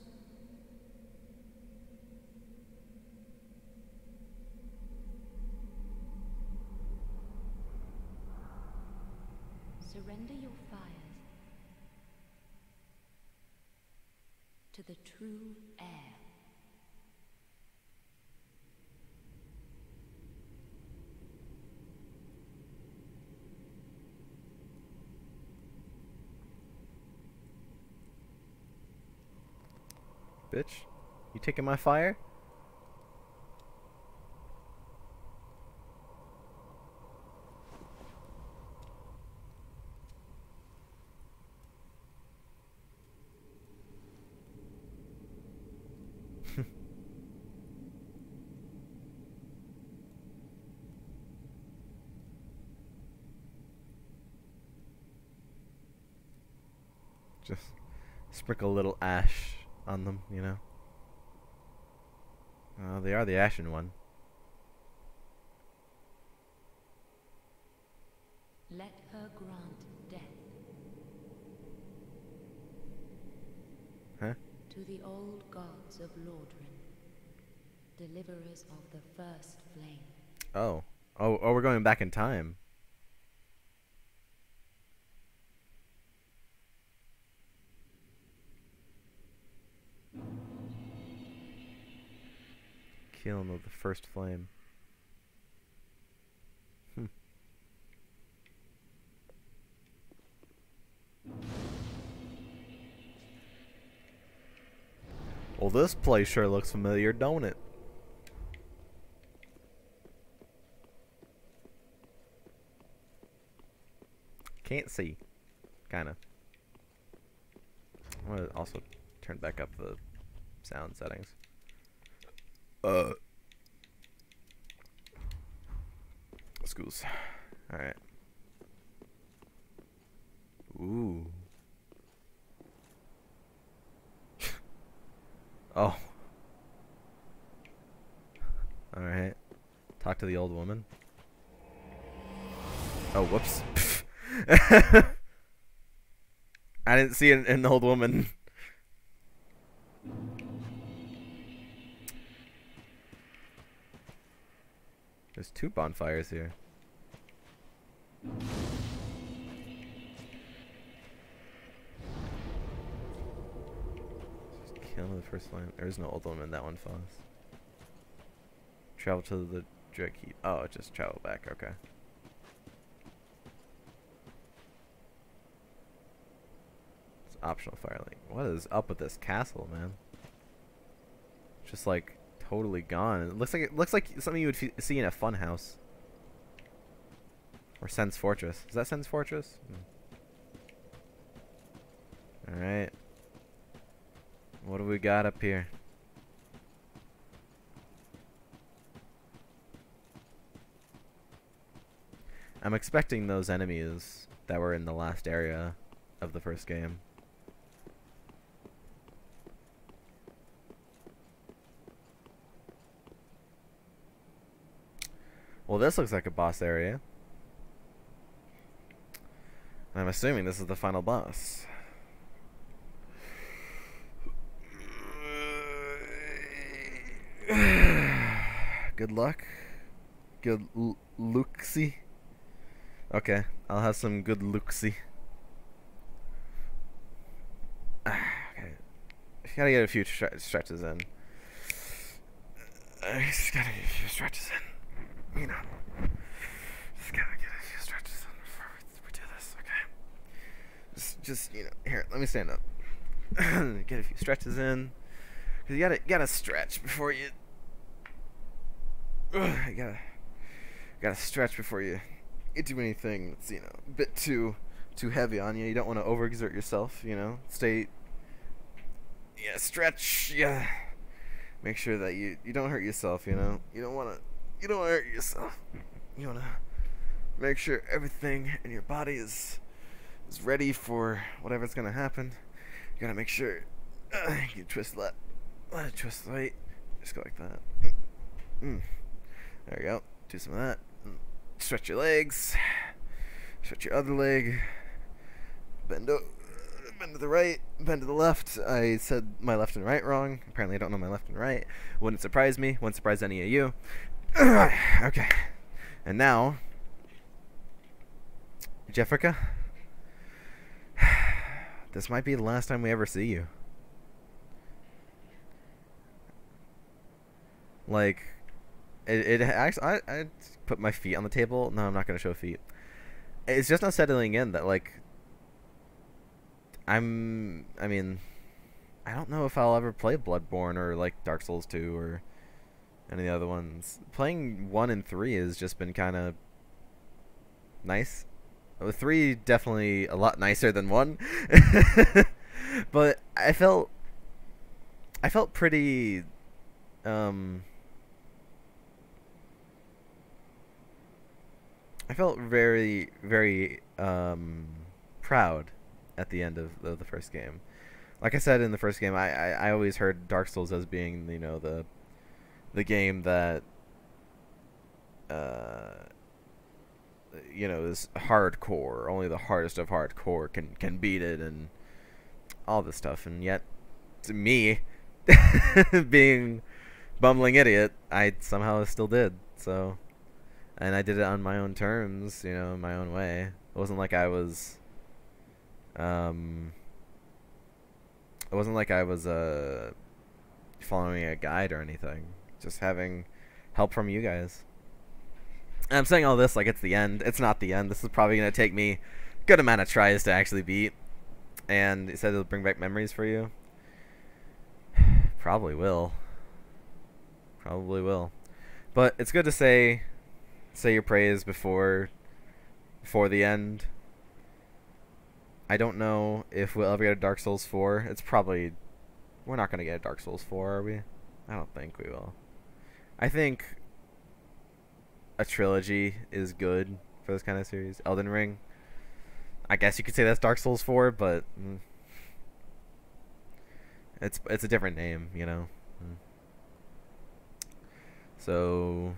surrender your fires to the true heir. Bitch, you taking my fire? Just sprinkle a little ash on them, you know. Uh, they are the ashen one. Let her grant death. Huh? To the old gods of Lordran, deliverers of the first flame. Oh. Oh, oh, we're going back in time. Killing of the first flame. Hmm. Well, this place sure looks familiar, don't it? Can't see. Kinda. I'm gonna also turn back up the sound settings. Uh. Schools. Alright. Ooh. Oh. Alright. Talk to the old woman. Oh, whoops. I didn't see an, an old woman. There's two bonfires here. Just kill the first flame. There's no old woman. That one falls. Travel to the Dreadkeep. Oh, just travel back. Okay. It's optional fire link. What is up with this castle, man? Just like totally gone. It looks like it looks like something you would f see in a fun house. Or Sen's Fortress. Is that Sen's Fortress? Mm. Alright. What do we got up here? I'm expecting those enemies that were in the last area of the first game. Well, this looks like a boss area. I'm assuming this is the final boss. Good luck. Good l looksy. Okay, I'll have some good looksy. Okay, gotta get a few stre stretches in. I just gotta get a few stretches in. You know, just gotta get a few stretches in before we, we do this. Okay. Just, just you know, here. Let me stand up. Get a few stretches in, cause you gotta, gotta stretch before you. Ugh, you gotta, gotta stretch before you. You do anything that's, you know, a bit too too heavy on you. You don't want to overexert yourself, you know. Stay, yeah, stretch, yeah. Make sure that you you don't hurt yourself, you know. You don't want to you don't want to hurt yourself. You want to make sure everything in your body is is ready for whatever's going to happen. You got to make sure uh, you twist left, let it twist right. Just go like that. Mm. There we go. Do some of that. Stretch your legs. Stretch your other leg. Bend, bend to the right. Bend to the left. I said my left and right wrong. Apparently I don't know my left and right. Wouldn't surprise me. Wouldn't surprise any of you. Okay. And now, Jeffrica, this might be the last time we ever see you. Like, it, it actually, I, I put my feet on the table. No, I'm not going to show feet. It's just not settling in that, like, I'm, I mean, I don't know if I'll ever play Bloodborne or, like, Dark Souls two or any of the other ones. Playing one and three has just been kind of nice. Well, three definitely a lot nicer than one. But I felt, I felt pretty, um... I felt very, very um, proud at the end of, of the first game. Like I said in the first game, I, I, I always heard Dark Souls as being, you know, the the game that, uh, you know, is hardcore. Only the hardest of hardcore can, can beat it and all this stuff. And yet, to me, being bumbling idiot, I somehow still did. So... And I did it on my own terms, you know, in my own way. It wasn't like I was, um, it wasn't like I was, uh, following a guide or anything. Just having help from you guys. And I'm saying all this like it's the end. It's not the end. This is probably going to take me a good amount of tries to actually beat. And it said it'll bring back memories for you. Probably will. Probably will. But it's good to say... say your praise before before the end. I don't know if we'll ever get a Dark Souls four. It's probably... We're not going to get a Dark Souls four, are we? I don't think we will. I think a trilogy is good for this kind of series. Elden Ring. I guess you could say that's Dark Souls four, but... Mm, it's, it's a different name, you know? Mm. So...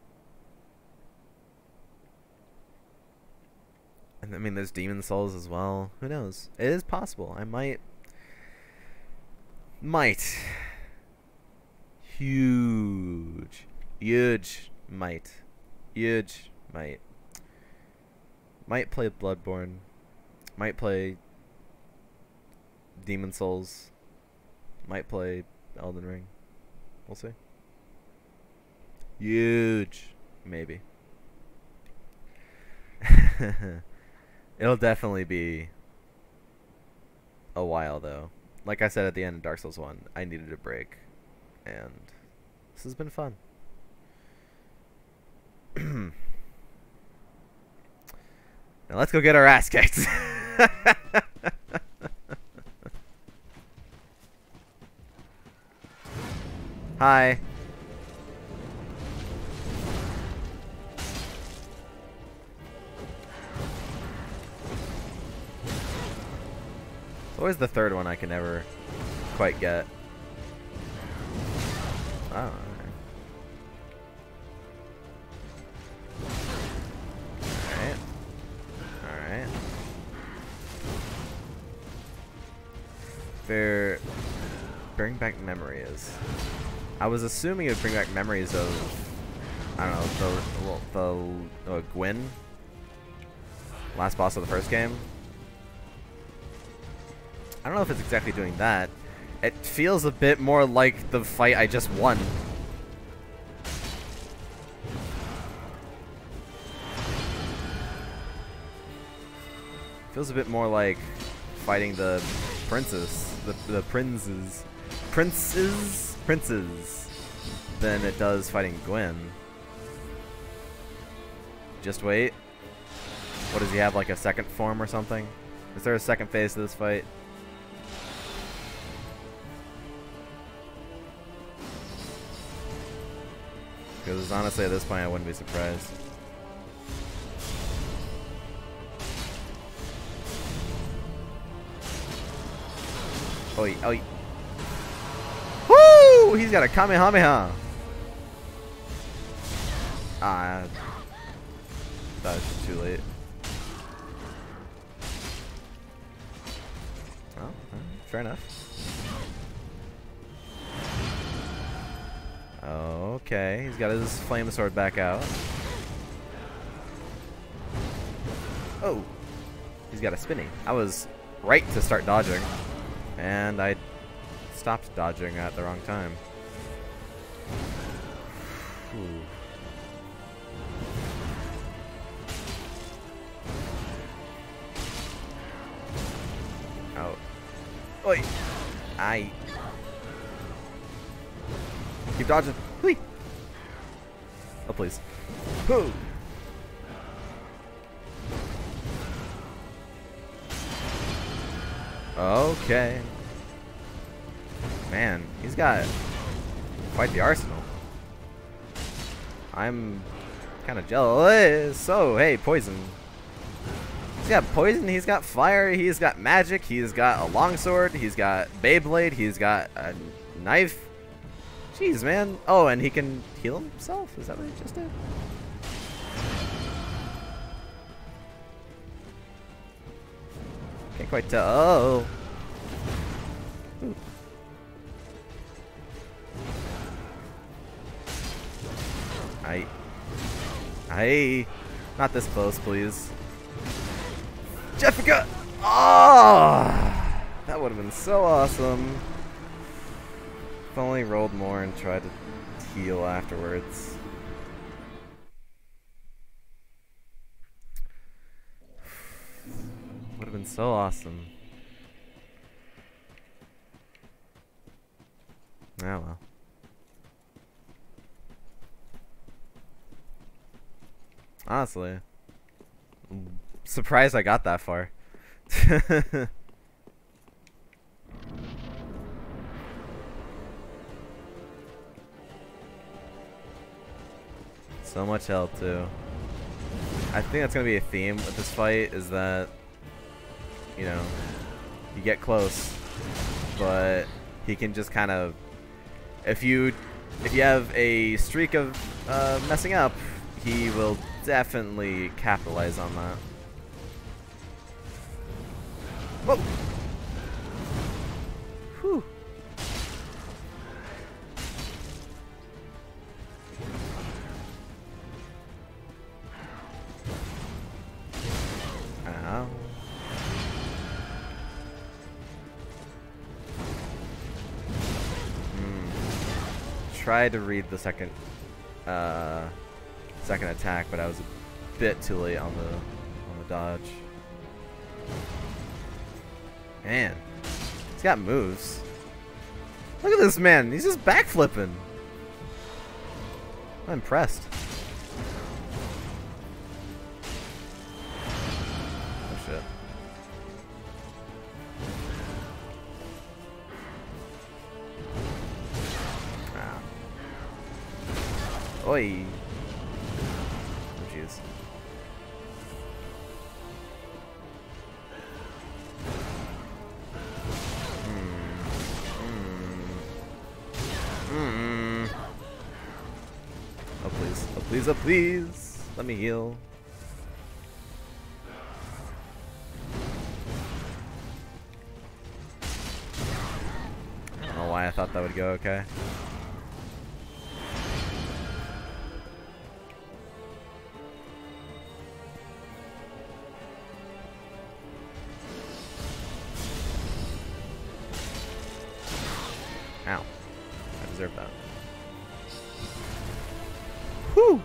I mean, there's Demon Souls as well. Who knows? It is possible. I might... Might. Huge. Huge. Might. Huge. Might. Might play Bloodborne. Might play... Demon Souls. Might play Elden Ring. We'll see. Huge. Maybe. It'll definitely be a while, though. Like I said at the end of Dark Souls one, I needed a break. And this has been fun. Now let's go get our ass kicked. Hi. It's always the third one I can never quite get. Oh, alright. Alright. Alright. Fair. Bring back memories. I was assuming it would bring back memories of, I don't know, the, the, the uh, Gwyn? Last boss of the first game? I don't know if it's exactly doing that. It feels a bit more like the fight I just won. Feels a bit more like fighting the princess, the the princes, princes, princes, than it does fighting Gwyn. Just wait. What does he have, like a second form or something? Is there a second phase to this fight? Because honestly, at this point, I wouldn't be surprised. Oi, oi. Woo! He's got a Kamehameha. Ah, that was too late. Oh, fair enough. Okay, he's got his flame sword back out. Oh, he's got a spinning. I was right to start dodging. And I stopped dodging at the wrong time. Ooh. Out. Oi! I keep dodging. Whee! Oh please. Whoo! Okay. Man, he's got quite the arsenal. I'm kind of jealous. So, hey, poison. He's got poison, he's got fire, he's got magic, he's got a longsword, he's got Beyblade, he's got a knife. Jeez, man. Oh, and he can heal himself? Is that what he just did? Can't quite tell. Oh. Ooh. I. I. Not this close, please. Jessica! Oh! That would have been so awesome. If only rolled more and tried to heal afterwards. Would have been so awesome. Oh well. Honestly, I'm surprised I got that far. So much health too. I think that's gonna be a theme with this fight, is that, you know, you get close, but he can just kind of, if you if you have a streak of uh, messing up, he will definitely capitalize on that. Whoa! Whew. Ow. Hmm. Tried to read the second uh, second attack, but I was a bit too late on the on the dodge. Man, he's got moves. Look at this man, he's just backflipping. I'm impressed. Oh shit. Ah. Oi. Oh jeez. Mm. Oh please, oh please, oh please, let me heal. I don't know why I thought that would go okay. Ow. I deserve that. Whew!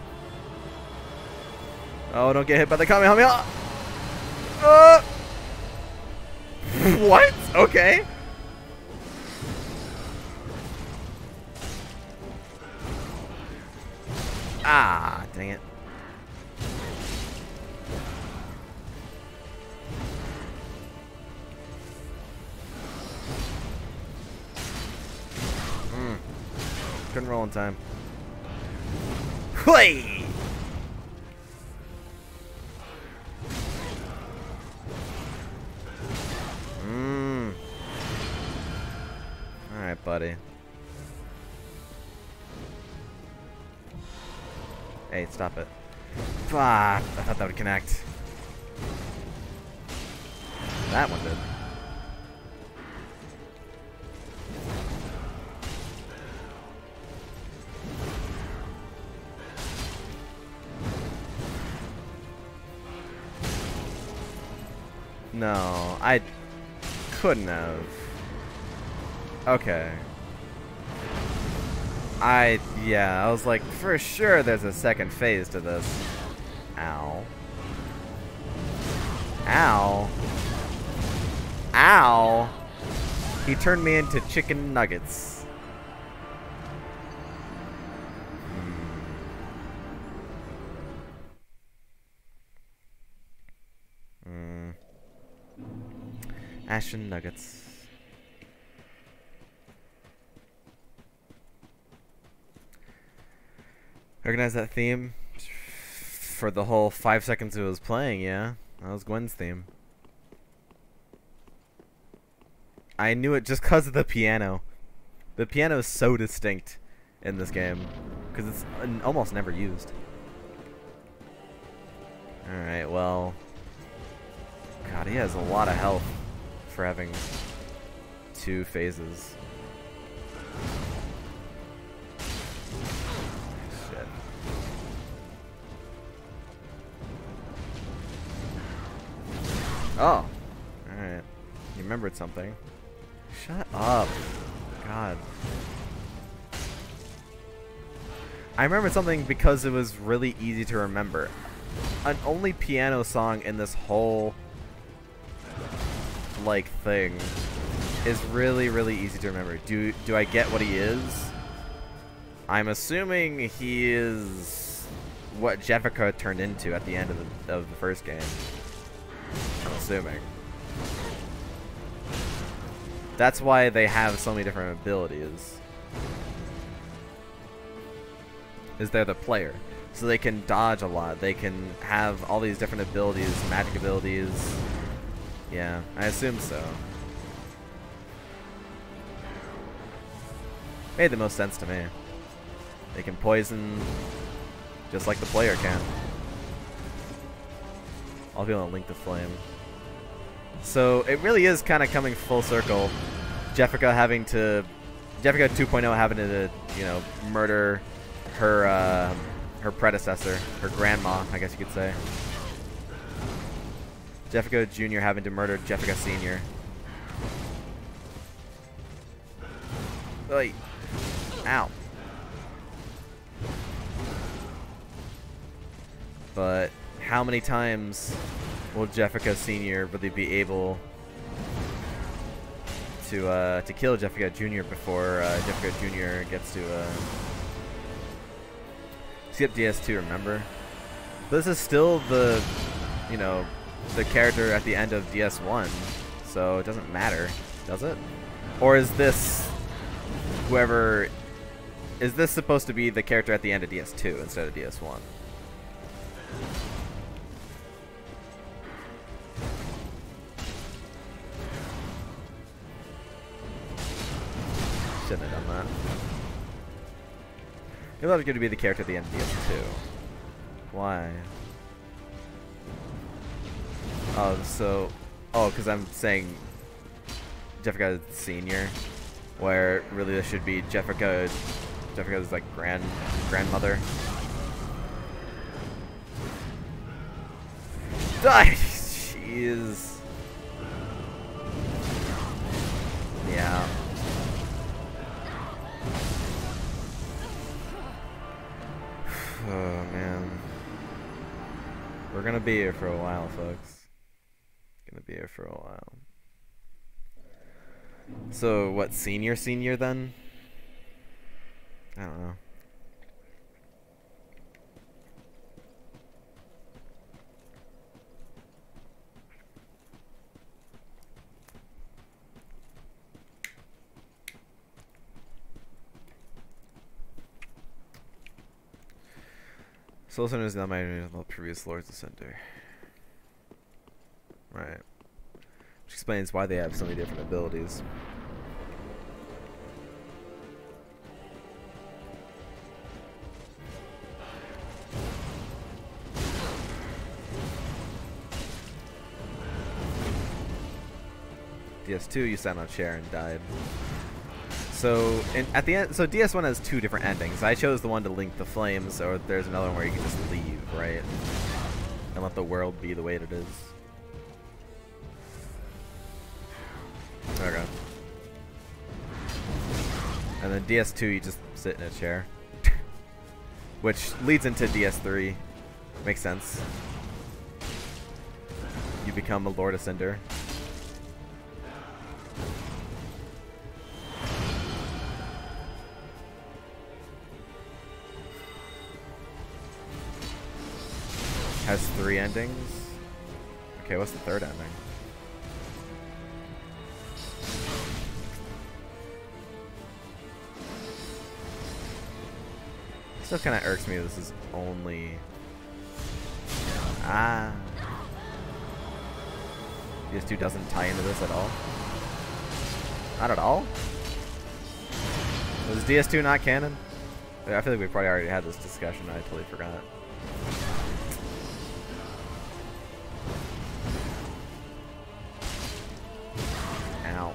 Oh, don't get hit by the Kamehameha! Uh! What? Okay. Ah, dang it. Mm. Couldn't roll in time. Whey! Mmm. Alright, buddy. Hey, stop it. Fuck! I thought that would connect. That one did. No, I couldn't have. Okay. I, yeah, I was like, for sure there's a second phase to this. Ow. Ow. Ow. He turned me into chicken nuggets. Hmm. Ashen nuggets. Recognize that theme? For the whole five seconds it was playing, yeah. That was Gwen's theme. I knew it just because of the piano. The piano is so distinct in this game. Because it's uh, almost never used. Alright, well... God, he has a lot of health for having two phases. Shit. Oh. Alright. You remembered something. Shut up. God. I remembered something because it was really easy to remember. An only piano song in this whole like thing is really really easy to remember. Do do I get what he is? I'm assuming he is what Jeffica turned into at the end of the of the first game. I'm assuming. That's why they have so many different abilities. Is they're the player. So they can dodge a lot. They can have all these different abilities, magic abilities. Yeah, I assume so. Made the most sense to me. They can poison just like the player can. I'll be able to link the flame. So it really is kind of coming full circle. Jeffica having to, Jeffica two point oh having to, you know, murder her, uh, her predecessor, her grandma, I guess you could say. Jeffica Junior having to murder Jeffica Senior Oy. Ow. But how many times will Jeffica Senior really be able to uh, to kill Jeffica Junior before uh, Jeffica Junior gets to uh, skip D S two? Remember, but this is still the you know the character at the end of D S one, so it doesn't matter, does it? Or is this whoever is this supposed to be the character at the end of D S two instead of D S one? Shouldn't have done that. Maybe that was going to be the character at the end of D S two. Why? Oh, so... Oh, because I'm saying Jeffica Senior, where really this should be Jeffica... Jeffica's, like, grand grandmother. Die! Jeez. Yeah. Oh, man. We're gonna be here for a while, folks. Gonna be here for a while. So, what, senior senior then? I don't know. Soul Center is not my the previous Lords of Cinder. Right. Which explains why they have so many different abilities. D S two, you sat on a chair and died. So in, at the end, so D S one has two different endings. I chose the one to link the flames, or there's another one where you can just leave, right, and let the world be the way it is. And then D S two, you just sit in a chair. Which leads into D S three. Makes sense. You become a Lord of Cinder. Has three endings. Okay, what's the third ending? Still kind of irks me this is only... Ah. D S two doesn't tie into this at all? Not at all? Was D S two not canon? I feel like we probably already had this discussion. I totally forgot. Ow.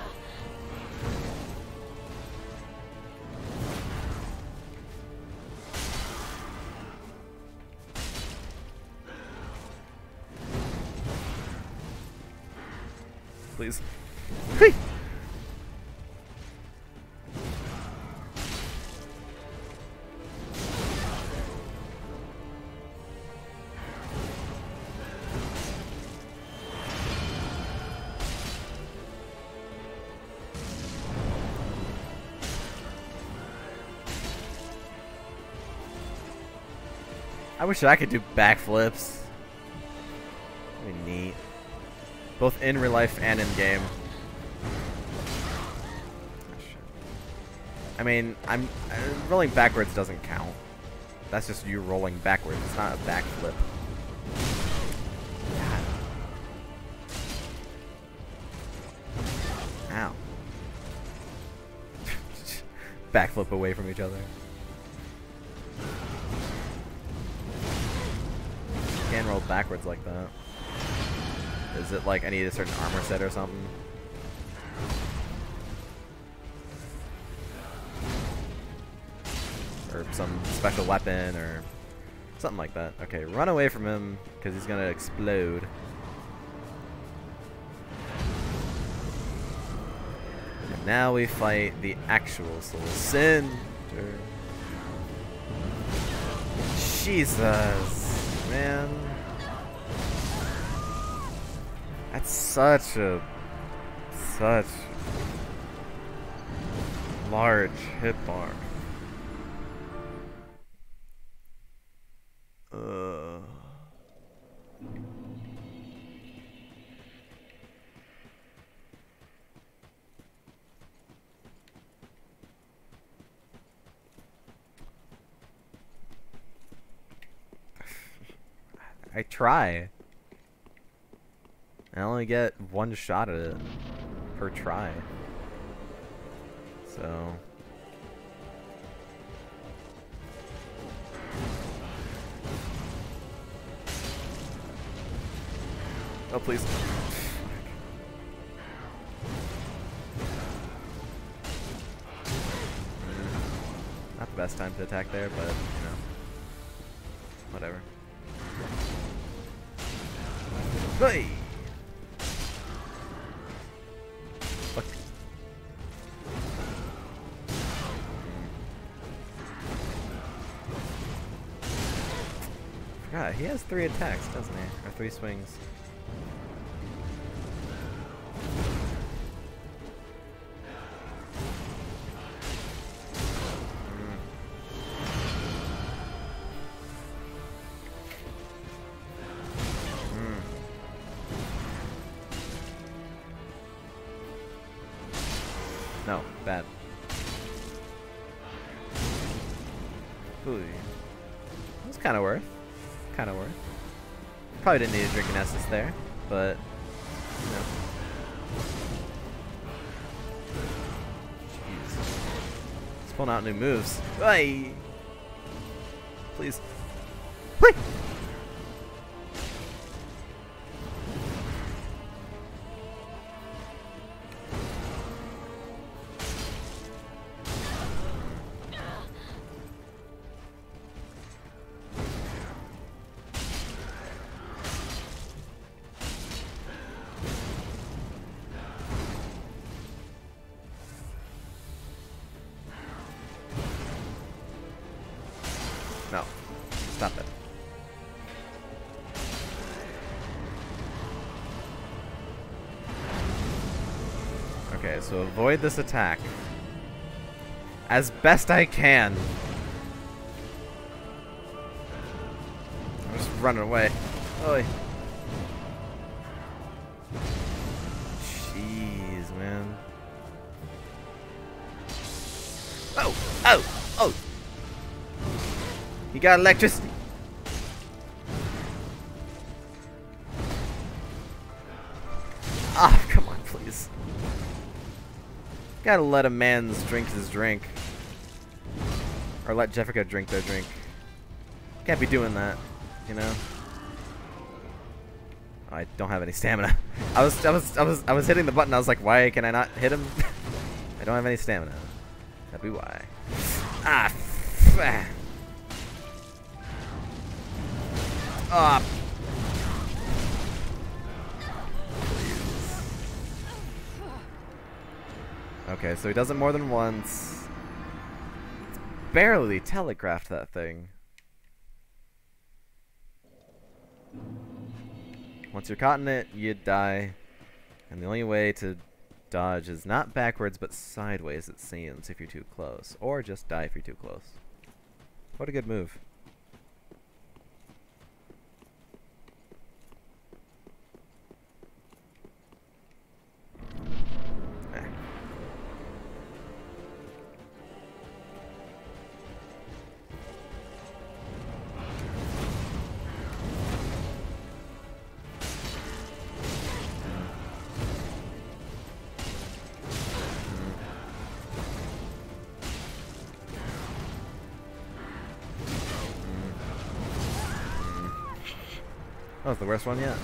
Please. Hey. I wish I could do backflips. That'd be neat. Both in real life and in game. I mean, I'm uh, rolling backwards doesn't count. That's just you rolling backwards. It's not a backflip. God. Ow. Backflip away from each other. Can't roll backwards like that. Is it like I need a certain armor set or something? Or some special weapon or something like that. Okay, run away from him because he's gonna explode. And now we fight the actual Soul Cinder. Jesus, man. That's such a such large hit bar. Uh. I try. I only get one shot at it per try. So oh please. Not the best time to attack there, but you know. Whatever. Hey! Fuck. Forgot, he has three attacks, doesn't he? Or three swings. No, bad. Ooh. That's kind of worth. Kind of worth. Probably didn't need a drink in Estus there, but, you know. Jeez. He's pulling out new moves. Hey! Please. Whee! Okay, so avoid this attack as best I can. I'm just running away. Oy. Jeez, man. Oh! Oh! Oh! He got electricity. Ah, come on, please. Gotta let a man drink his drink. Or let Jessica drink their drink. Can't be doing that, you know? I don't have any stamina. I was I was I was I was hitting the button, I was like, why can I not hit him? I don't have any stamina. That'd be why. Ah, f ah. Okay, so he does it more than once. It's barely telegraphed that thing. Once you're caught in it, you die. And the only way to dodge is not backwards, but sideways, it seems, if you're too close. Or just die if you're too close. What a good move. Eh. That was the worst one yet.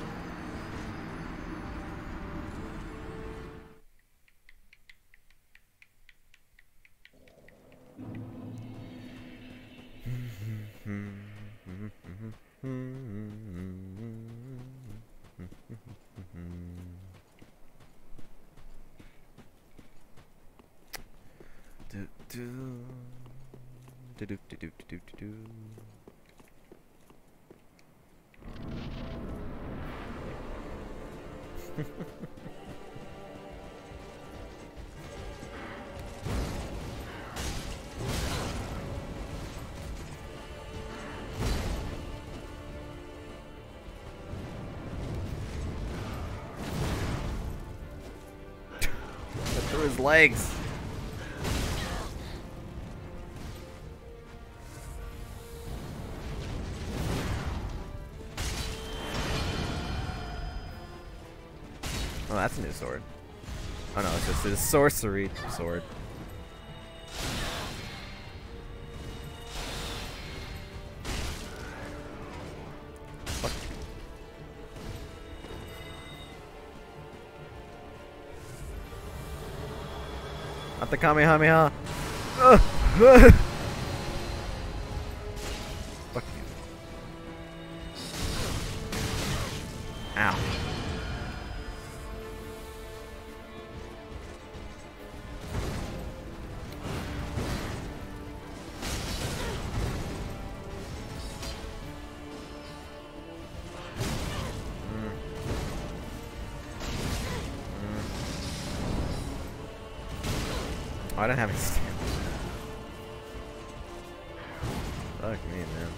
Do do do do do do do do. Through his legs. Oh, that's a new sword. Oh no, it's just a sorcery sword. Fuck. Not the Kamehameha. Ugh. Ugh. Fuck you. Ow. Oh, I don't have any stamina. Fuck me, man.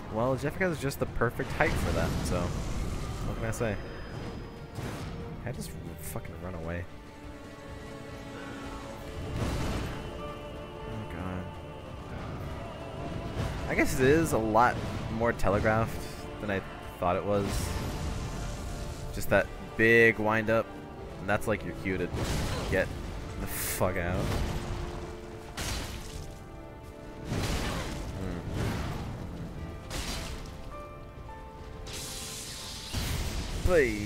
well, Jessica is just the perfect height for that, so what can I say? I just fucking run away. Oh god. I guess it is a lot more telegraphed than I thought it was. Just that big wind up, and that's like your cue to get the fuck out. Play.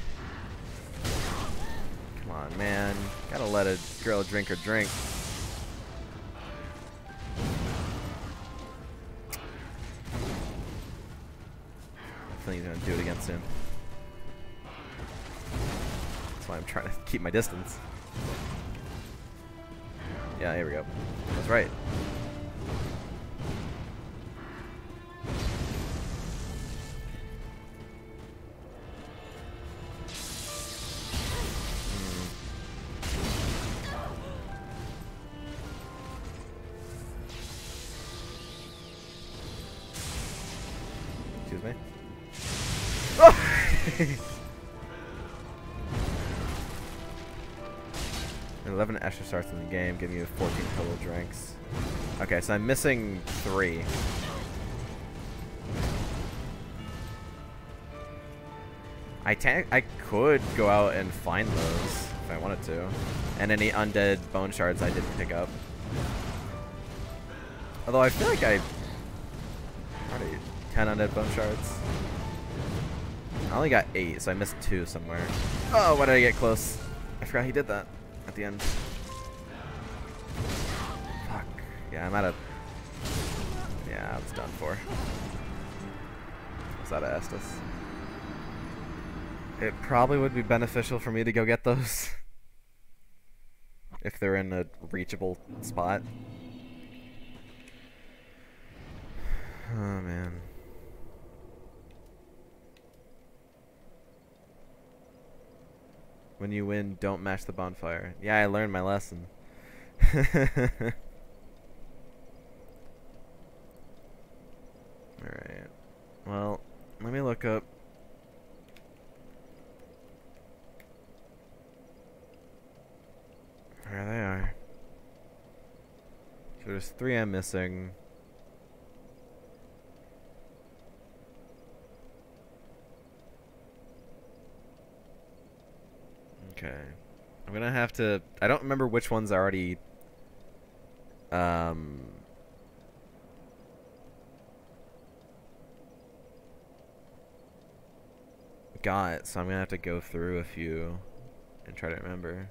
Come on, man. Gotta let a girl drink her drink. I think he's gonna do it again soon. That's why I'm trying to keep my distance. Yeah, here we go. That's right. Excuse me. Oh! eleven extra starts in the game, giving you fourteen total drinks. Okay, so I'm missing three. I ta I could go out and find those if I wanted to, and any undead bone shards I didn't pick up. Although I feel like I already ten undead bone shards. I only got eight, so I missed two somewhere. Oh, why did I get close? I forgot he did that at the end. Fuck. Yeah, I'm out of. Yeah, I was done for. I was out of Estus. It probably would be beneficial for me to go get those if they're in a reachable spot. Oh man. When you win, don't match the bonfire. Yeah, I learned my lesson. Alright. Well, let me look up. There they are. So there's three I'm missing. Okay. I'm gonna have to. I don't remember which ones I already. Um. Got, so I'm gonna have to go through a few and try to remember.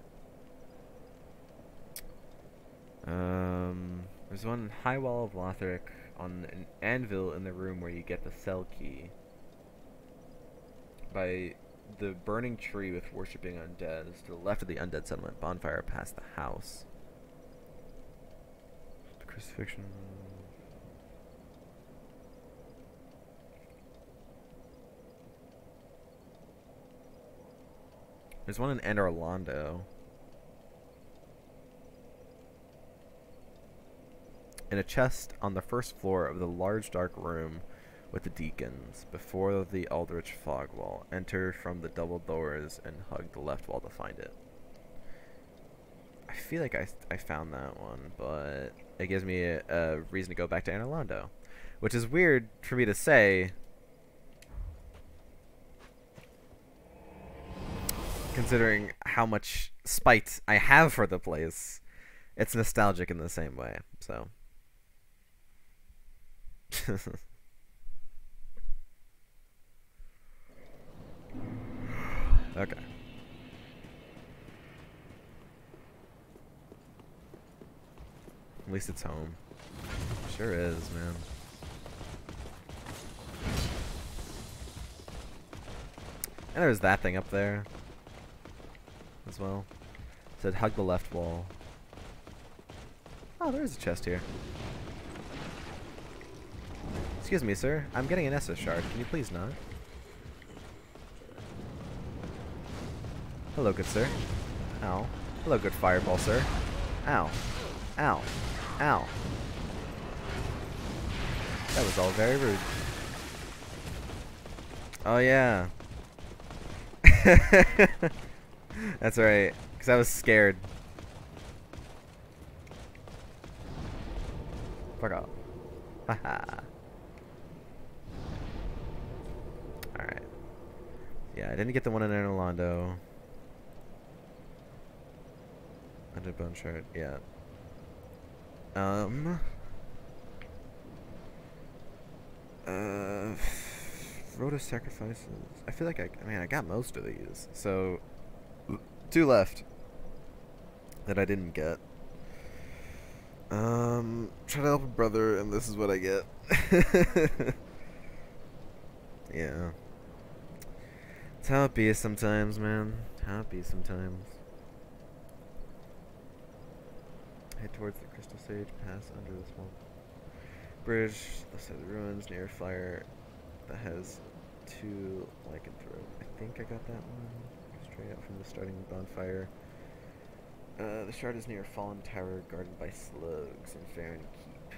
Um, there's one High Wall of Lothric on an anvil in the room where you get the cell key. By the burning tree with worshipping undead is to the left of the undead settlement bonfire past the house. The crucifixion. There's one in Anor Londo. In a chest on the first floor of the large dark room with the deacons, before the Aldrich fog wall. Enter from the double doors and hug the left wall to find it. I feel like I, I found that one, but it gives me a, a reason to go back to Anor Londo. Which is weird for me to say, considering how much spite I have for the place. It's nostalgic in the same way, so. Okay. At least it's home. Sure is, man. And there's that thing up there as well. It said hug the left wall. Oh, there's a chest here. Excuse me, sir. I'm getting an Estus shard. Can you please not? Hello, good sir. Ow. Hello, good fireball, sir. Ow. Ow. Ow. That was all very rude. Oh yeah. That's right. Cause I was scared. Fuck off. Haha. Alright. Yeah, I didn't get the one in Orlando. I did Bone Shard, yeah. Um. Uh. Road of Sacrifices. I feel like I, I mean, I got most of these. So, two left that I didn't get. Um, try to help a brother, and this is what I get. Yeah. It's how it be sometimes, man. How it be sometimes. Head towards the Crystal Sage, pass under the small bridge, left side of the ruins, near a fire that has two lycanthrope. I think I got that one. Straight out from the starting bonfire. Uh, the shard is near a fallen tower guarded by slugs in Farron Keep.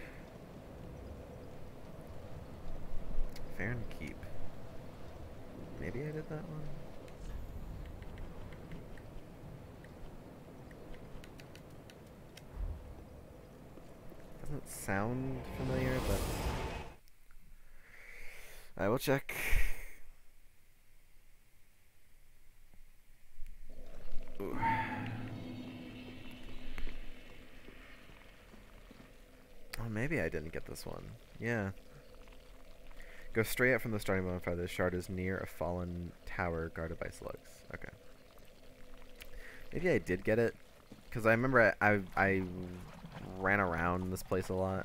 Farron Keep. Maybe I did that one? Doesn't sound familiar, but I will check. Ooh. Oh, maybe I didn't get this one. Yeah. Go straight out from the starting bonfire. The shard is near a fallen tower guarded by slugs. Okay. Maybe I did get it, because I remember I, I I ran around this place a lot.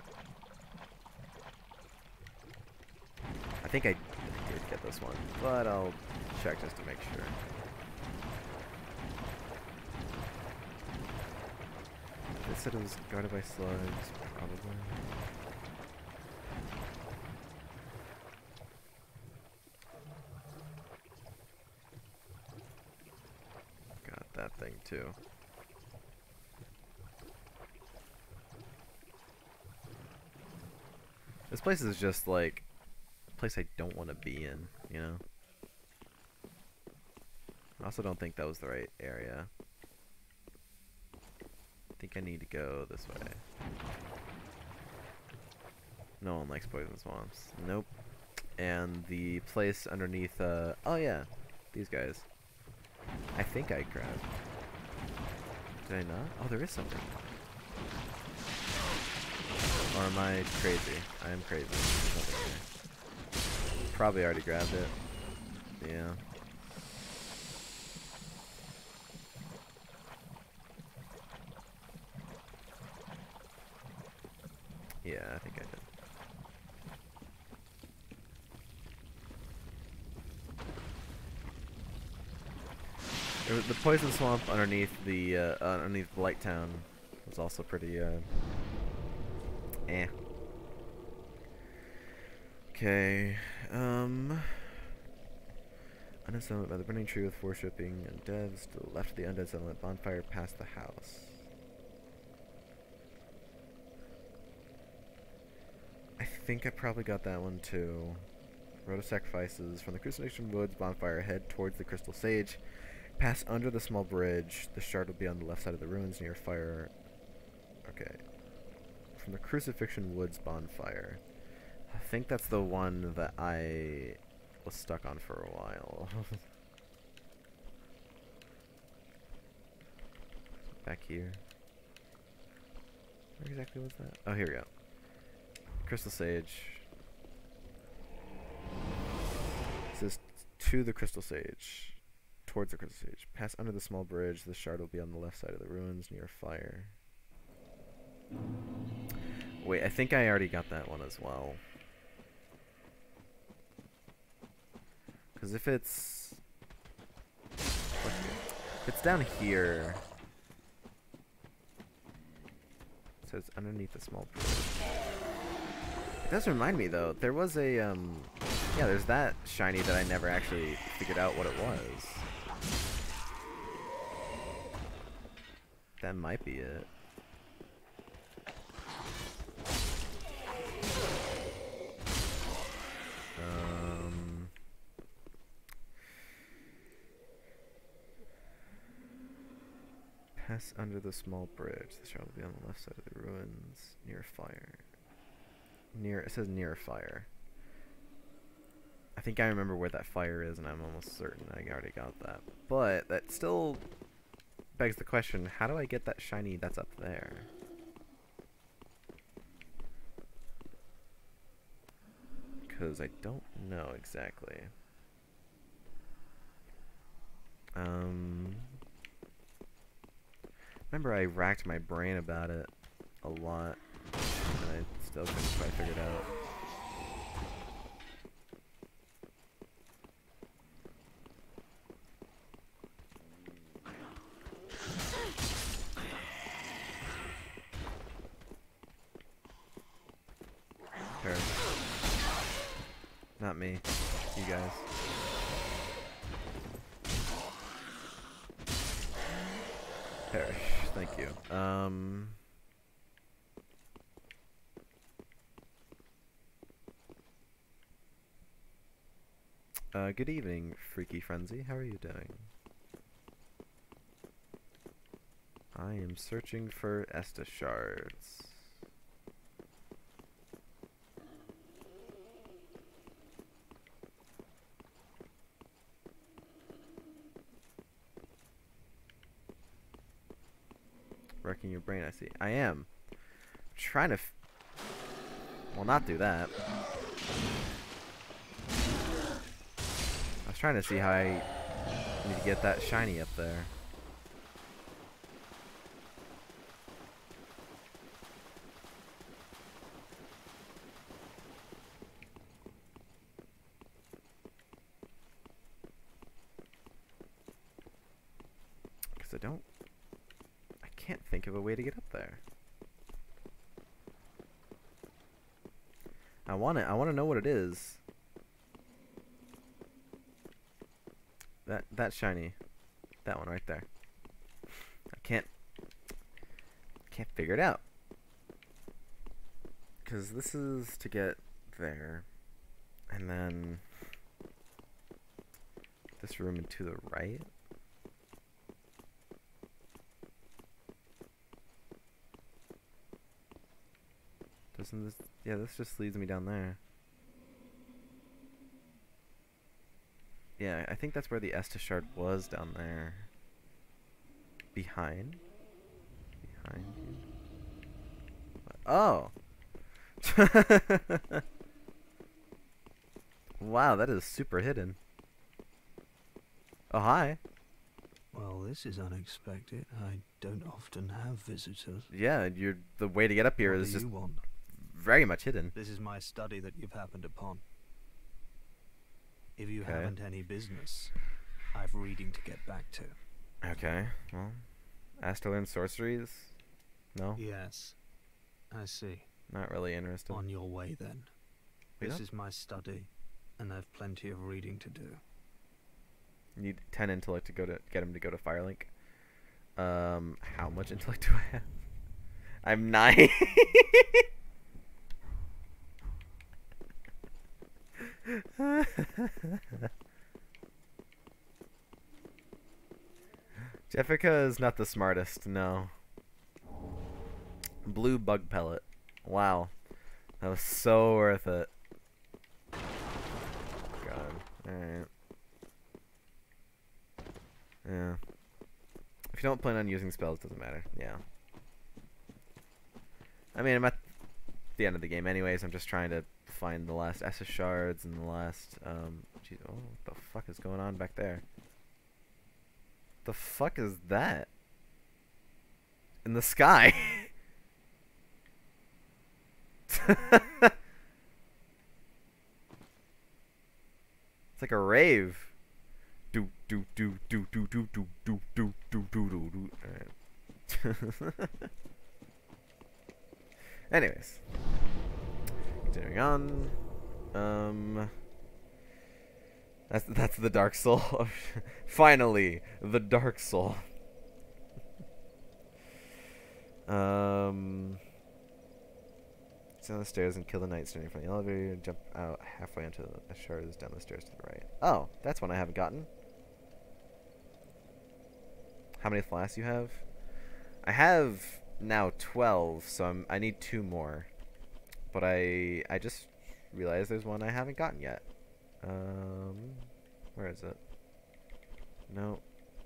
I think I did get this one, but I'll check just to make sure. They said it was guarded by slugs, probably. Got that thing too. This place is just like a place I don't want to be in, you know? I also don't think that was the right area. I think I need to go this way. No one likes poison swamps. Nope. And the place underneath, uh, oh yeah, these guys. I think I grabbed. Did I not? Oh, there is something. Or am I crazy? I am crazy. There's nothing here. Probably already grabbed it. Yeah. Yeah, I think I did. There was the poison swamp underneath the uh, underneath Blight Town was also pretty uh, eh. Okay. Um. Undead settlement by the burning tree with worshipping and devs to the left of the undead settlement bonfire past the house. I think I probably got that one too. Road of Sacrifices. From the Crucifixion Woods bonfire, head towards the Crystal Sage. Pass under the small bridge. The shard will be on the left side of the ruins near fire. Okay. From the Crucifixion Woods bonfire. I think that's the one that I was stuck on for a while. Back here. Where exactly was that? Oh, here we go. Crystal Sage. It says to the Crystal Sage. Towards the Crystal Sage. Pass under the small bridge. The shard will be on the left side of the ruins near fire. Wait, I think I already got that one as well. Because if it's... If it's down here... It says underneath the small bridge. It does remind me, though. There was a, um... yeah, there's that shiny that I never actually figured out what it was. That might be it. Um, Pass under the small bridge. The shard will be on the left side of the ruins, near fire. Near, it says near fire. I think I remember where that fire is, and I'm almost certain I already got that. But that still begs the question, how do I get that shiny that's up there? Because I don't know exactly. Um, remember I racked my brain about it a lot, and I still couldn't quite figure it out. Perish. Not me. You guys. Perish. Thank you. Um... Uh, good evening, Freaky Frenzy. How are you doing? I am searching for Estus shards. Wrecking your brain, I see. I am. I'm trying to f well, not do that. I was trying to see how I need to get that shiny up there. Because I don't... I can't think of a way to get up there. I want it. I want to know what it is. That that shiny, that one right there. I can't can't figure it out. Cause this is to get there, and then this room to the right. Doesn't this? Yeah, this just leads me down there. Yeah, I think that's where the Estus shard was, down there. Behind? Behind you? Oh! Wow, that is super hidden. Oh, hi. Well, this is unexpected. I don't often have visitors. Yeah, you're, the way to get up here What is do just you want? very much hidden. This is my study that you've happened upon. If you Okay. haven't any business, I've reading to get back to. Okay, well, asked to learn sorceries? No? Yes, I see. Not really interested. On your way then. We This don't- is my study, and I've plenty of reading to do. Need ten intellect to go to get him to go to Firelink. Um, how much intellect do I have? I'm nine. Jeffica is not the smartest, no. Blue bug pellet. Wow. That was so worth it. God. Alright. Yeah. If you don't plan on using spells, it doesn't matter. Yeah. I mean, I'm at the end of the game anyways. I'm just trying to find the last Estus shards and the last, um... Geez, oh, what the fuck is going on back there? The fuck is that? In the sky? It's like a rave. Do do do do do do do do do do do do do. Alright. Anyways. Continuing on. Um That's that's the Dark Soul. Finally, the Dark Soul. um Sit on the stairs and kill the knight standing in front of the elevator and jump out halfway onto the shards down the stairs to the right. Oh, that's one I haven't gotten. How many flasks you have? I have now twelve, so I'm, I need two more. But I I just realized there's one I haven't gotten yet. Um, where is it? No.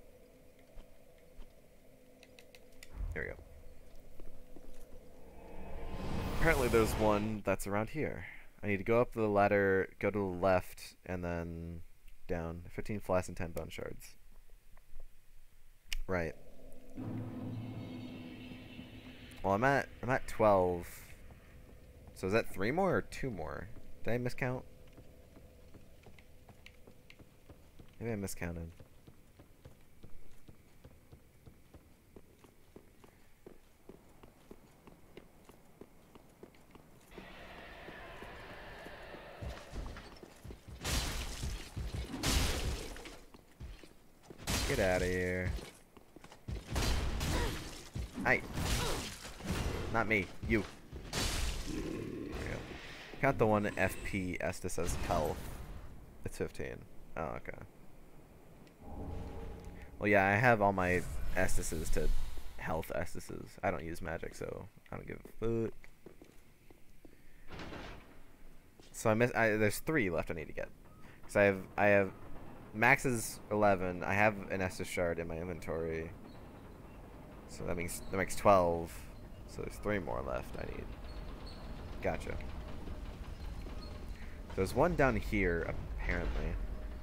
Here we go. Apparently there's one that's around here. I need to go up the ladder, go to the left, and then down. fifteen flasks and ten bone shards. Right. Well, I'm at I'm at twelve. So is that three more or two more? Did I miscount? Maybe I miscounted. Get out of here. Hey. Not me. You. There we go. Count the one F P Estus as health. It's fifteen. Oh, okay. Well, yeah, I have all my Estuses to health Estuses. I don't use magic, so I don't give a fuck. So I miss. I, there's three left I need to get. Cause I have I have max is eleven. I have an Estus shard in my inventory. So that means that makes twelve. So there's three more left I need. Gotcha. There's one down here, apparently.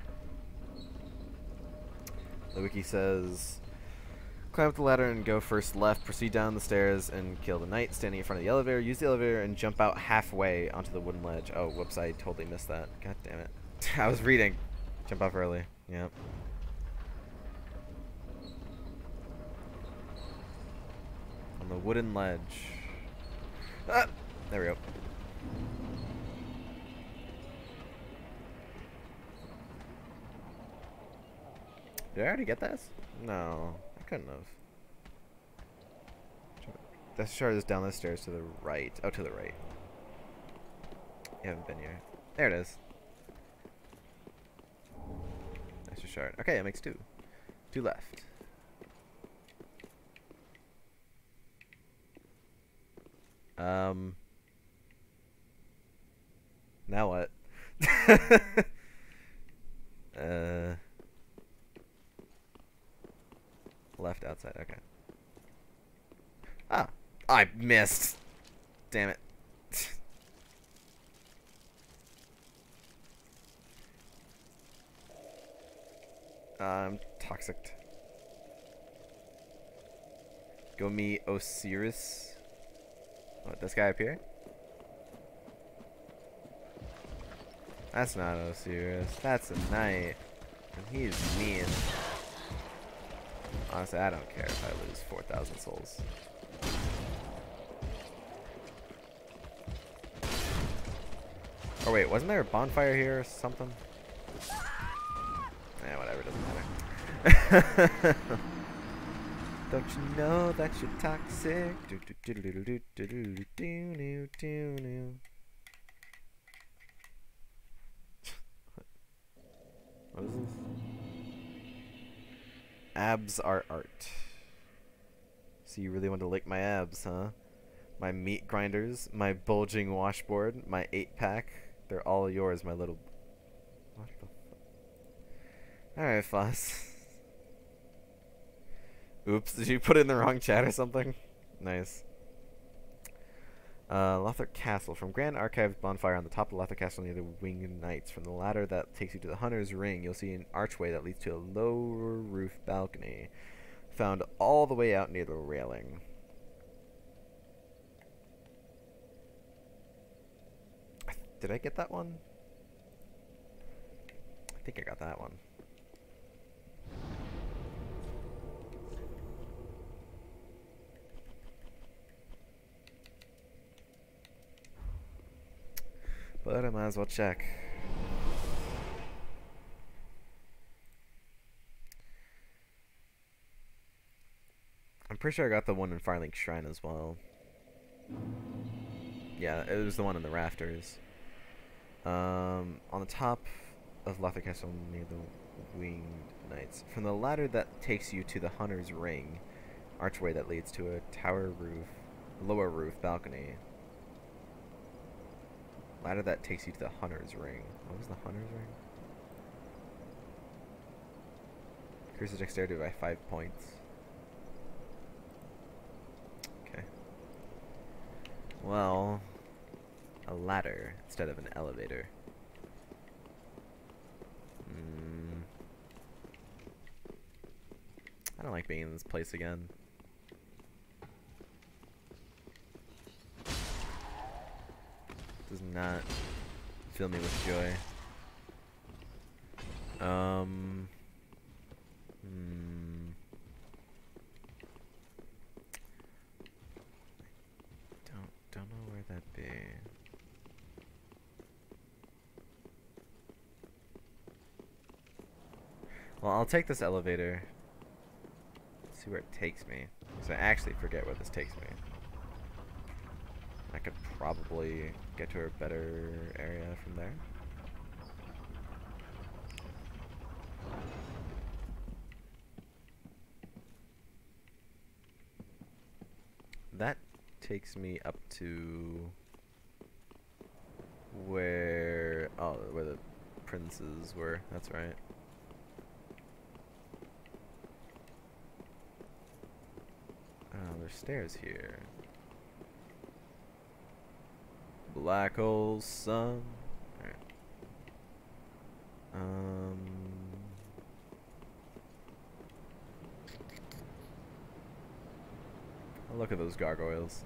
The wiki says, climb up the ladder and go first left, proceed down the stairs and kill the knight standing in front of the elevator. Use the elevator and jump out halfway onto the wooden ledge. Oh, whoops, I totally missed that. God damn it. I was reading. Jump off early. Yep. On the wooden ledge. Ah! There we go. Did I already get this? No, I couldn't have. That shard is down the stairs to the right. Oh, to the right. You haven't been here. There it is. That's your shard. Okay, it makes two. Two left. Um. Now what? uh. Left outside. Okay. Ah, I missed. Damn it. I'm toxic. Go me Osiris. What, this guy up here? That's not Osiris. That's a knight. And he's mean. Honestly, I don't care if I lose four thousand souls. Oh wait, wasn't there a bonfire here or something? Eh, whatever, doesn't matter. Don't you know that you're toxic? What is this? Abs are art. So you really want to lick my abs, huh? My meat grinders, my bulging washboard, my eight pack. They're all yours, my little... What the fuck? Alright, Foss. Oops, did you put it in the wrong chat or something? Nice. Uh, Lothar Castle. From Grand Archives bonfire on the top of Lothar Castle near the Winged Knights. From the ladder that takes you to the Hunter's Ring, you'll see an archway that leads to a lower roof balcony. Found all the way out near the railing. Did I get that one? I think I got that one. But I might as well check. I'm pretty sure I got the one in Firelink Shrine as well. Yeah, it was the one in the rafters. Um, on the top of Lothar Castle near the Winged Knights. From the ladder that takes you to the Hunter's Ring, archway that leads to a tower roof, lower roof balcony. Ladder that takes you to the Hunter's Ring. What was the Hunter's Ring? Increases dexterity by five points. Okay. Well, a ladder instead of an elevator. Mm. I don't like being in this place again. Does not fill me with joy. Um. Hmm. Don't don't know where that'd be. Well, I'll take this elevator. See where it takes me. Because I actually forget where this takes me. I could probably get to a better area from there. That takes me up to where, oh, where the princes were. That's right. Oh, there's stairs here. Black hole sun. Alright. Um. Oh, look at those gargoyles.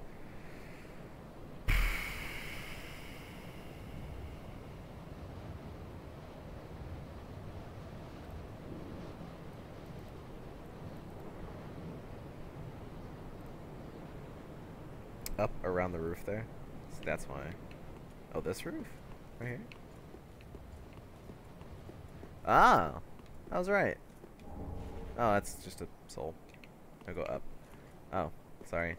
Up around the roof there. So that's why. Oh, this roof? Right here? Ah! I was right. Oh, that's just a soul. I'll go up. Oh, sorry.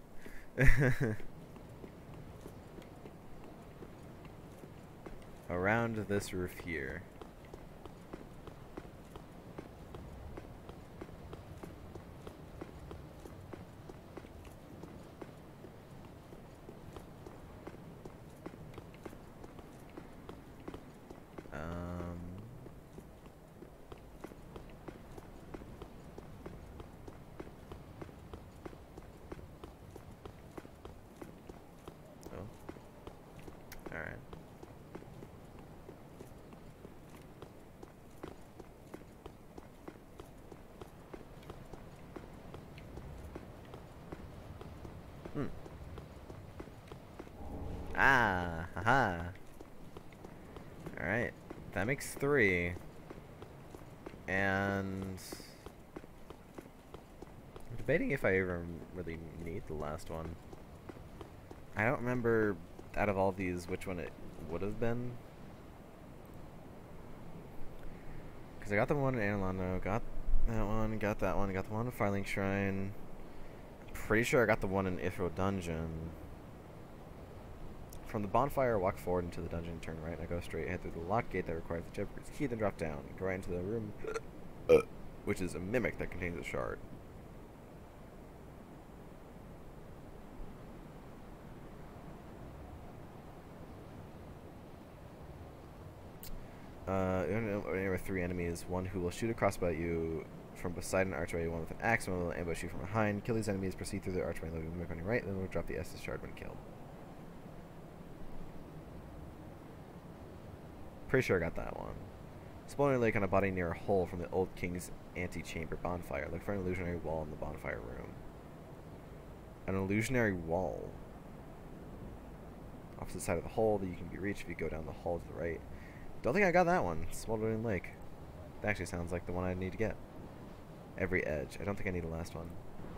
Around this roof here. Hmm. Ah, haha. Alright. That makes three. And I'm debating if I ever really need the last one. I don't remember out of all these which one it would have been. Because I got the one in Anilando, got that one, got that one, got the one in Firelink Shrine. Pretty sure I got the one in Ithro Dungeon. From the bonfire, walk forward into the dungeon, turn right, and I go straight, head through the locked gate that requires the Jeopardy's key, then drop down. Go right into the room, which is a mimic that contains a shard. Uh, there are three enemies, one who will shoot a crossbow at you from beside an archway, one with an axe, one will ambush you from behind. Kill these enemies, proceed through the archway, and leave a mimic on your right, then we'll drop the Estus shard when killed. Pretty sure I got that one. Spawner lake on a body near a hole from the old king's antechamber bonfire. Look for an illusionary wall in the bonfire room. An illusionary wall. Opposite side of the hole that you can be reached if you go down the hall to the right. Don't think I got that one. Smoldering Lake. That actually sounds like the one I need to get. Every edge. I don't think I need the last one.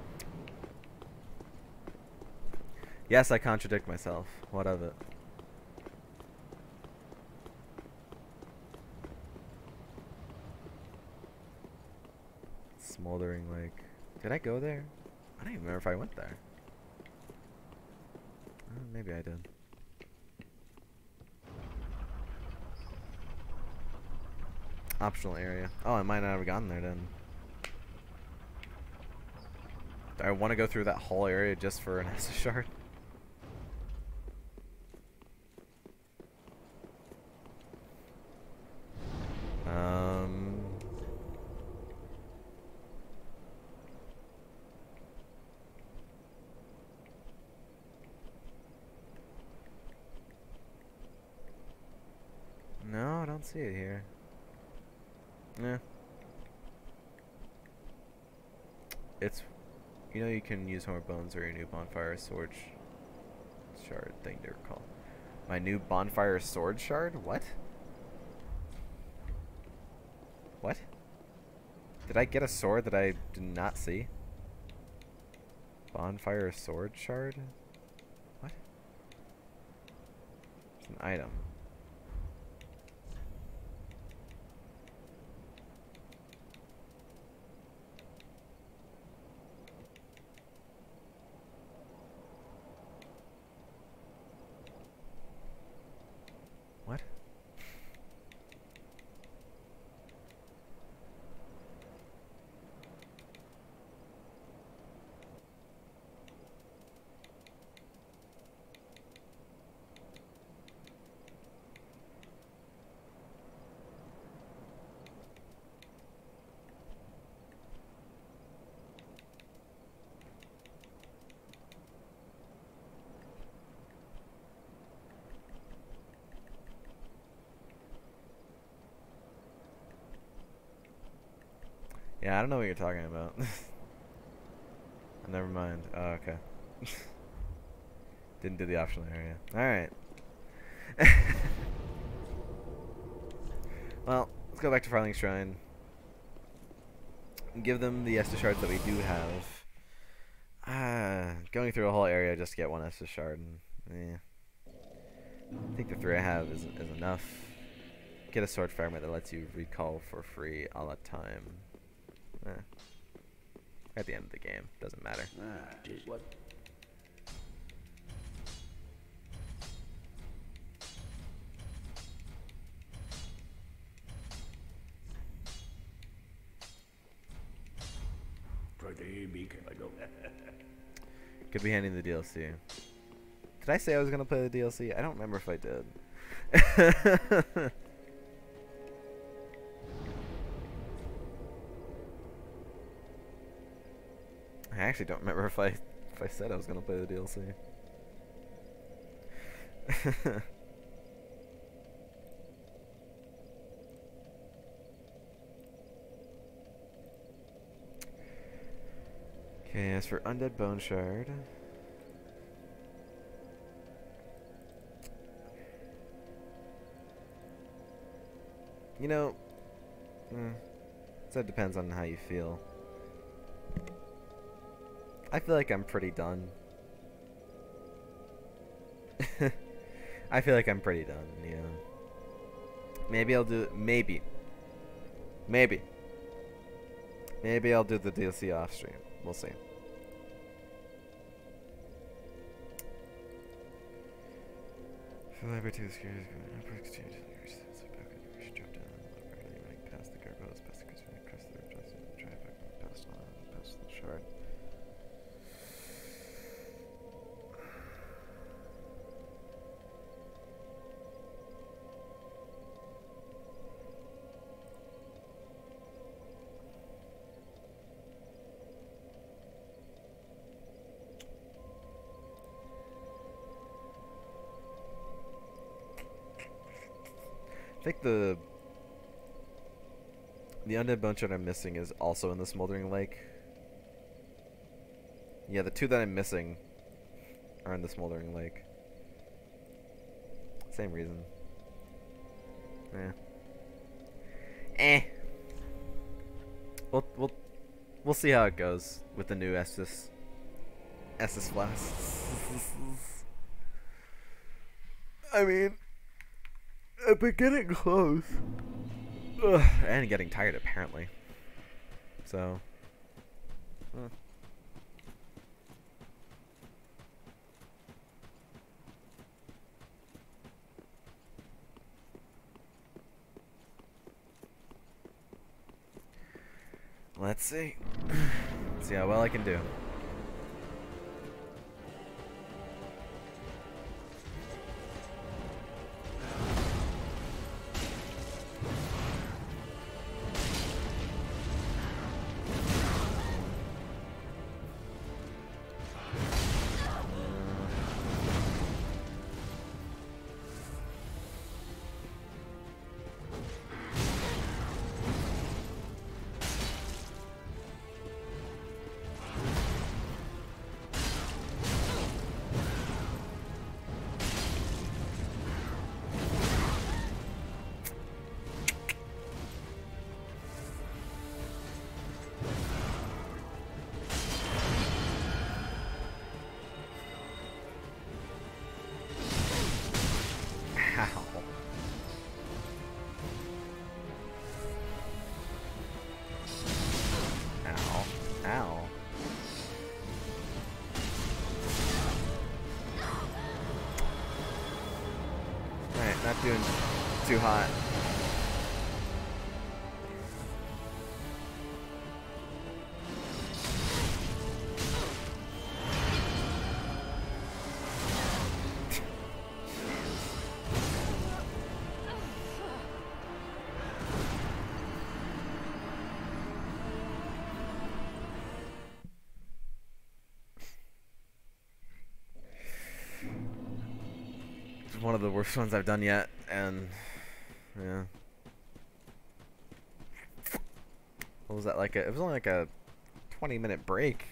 Yes, I contradict myself. What of it? Smoldering Lake. Did I go there? I don't even remember if I went there. Uh, maybe I did. Optional area. Oh, I might not have gone there then. Do I want to go through that whole area just for an Estus shard? Um. No, I don't see it here. Yeah. It's, you know, you can use Horror Bones or your new Bonfire Sword sh shard thing to recall. My new Bonfire Sword shard? What? What? Did I get a sword that I did not see? Bonfire Sword shard? What? It's an item. What? Yeah, I don't know what you're talking about. Never mind. Oh, okay. Didn't do the optional area. Alright. Well, let's go back to Firelink Shrine. Give them the Estus shards that we do have. Ah, going through a whole area just to get one Estus shard. And, eh. I think the three I have is, is enough. Get a sword fragment that lets you recall for free all the time. Eh. At the end of the game, doesn't matter. Ah, is what? Pretty big. I go. Could be handing the D L C. Did I say I was gonna play the D L C? I don't remember if I did. I actually don't remember if I if I said I was gonna play the D L C. Okay, as for Undead Bone Shard, you know, mm, so it depends on how you feel. I feel like I'm pretty done. I feel like I'm pretty done, yeah. Maybe I'll do, maybe. Maybe. Maybe I'll do the D L C off stream. We'll see. For library two securities, exchange. Drop down, past the gargoyles, past the crucifix, across the adjustment, try back, past on, past the shard. I think the the Undead Bone Shard I'm missing is also in the Smoldering Lake. Yeah, the two that I'm missing are in the Smoldering Lake. Same reason. Eh. Eh. We'll we'll we'll see how it goes with the new Estus Estus Flasks. I mean, I've been getting close. Ugh, and getting tired, apparently. So. Huh. Let's see. See how well I can do. Not doing too hot. One of the worst ones I've done yet, and yeah. What was that like? A, it was only like a twenty minute break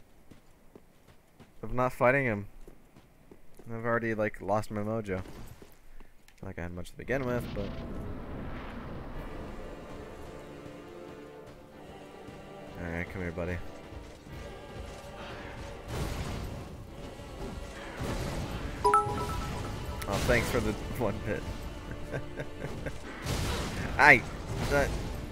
of not fighting him. I've already like lost my mojo. Not like I had much to begin with, but all right, come here, buddy. Oh, thanks for the one hit. Aye. That.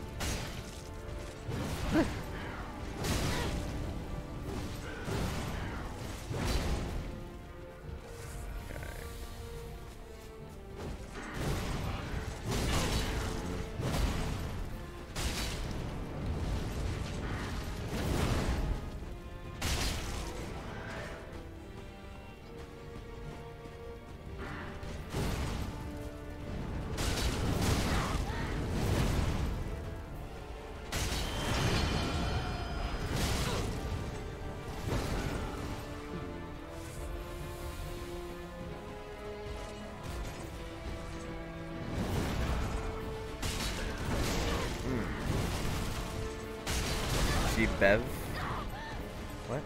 She bev? What?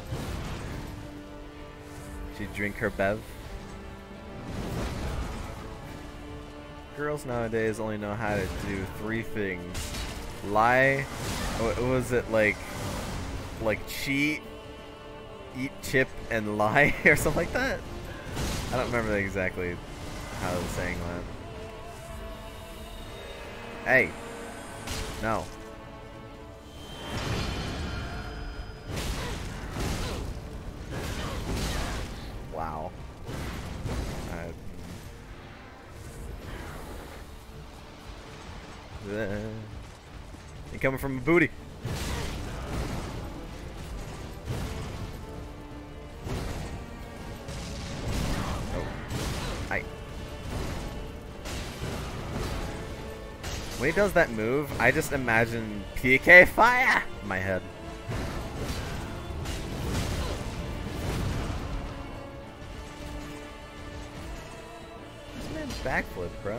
She drink her bev? Girls nowadays only know how to do three things. Lie, what was it like, like cheat, eat chip, and lie, or something like that? I don't remember exactly how the saying went. Hey! No. Wow. Uh, uh, you coming from a booty. Oh. I. When he does that move, I just imagine P K fire in my head. Backflip, bro.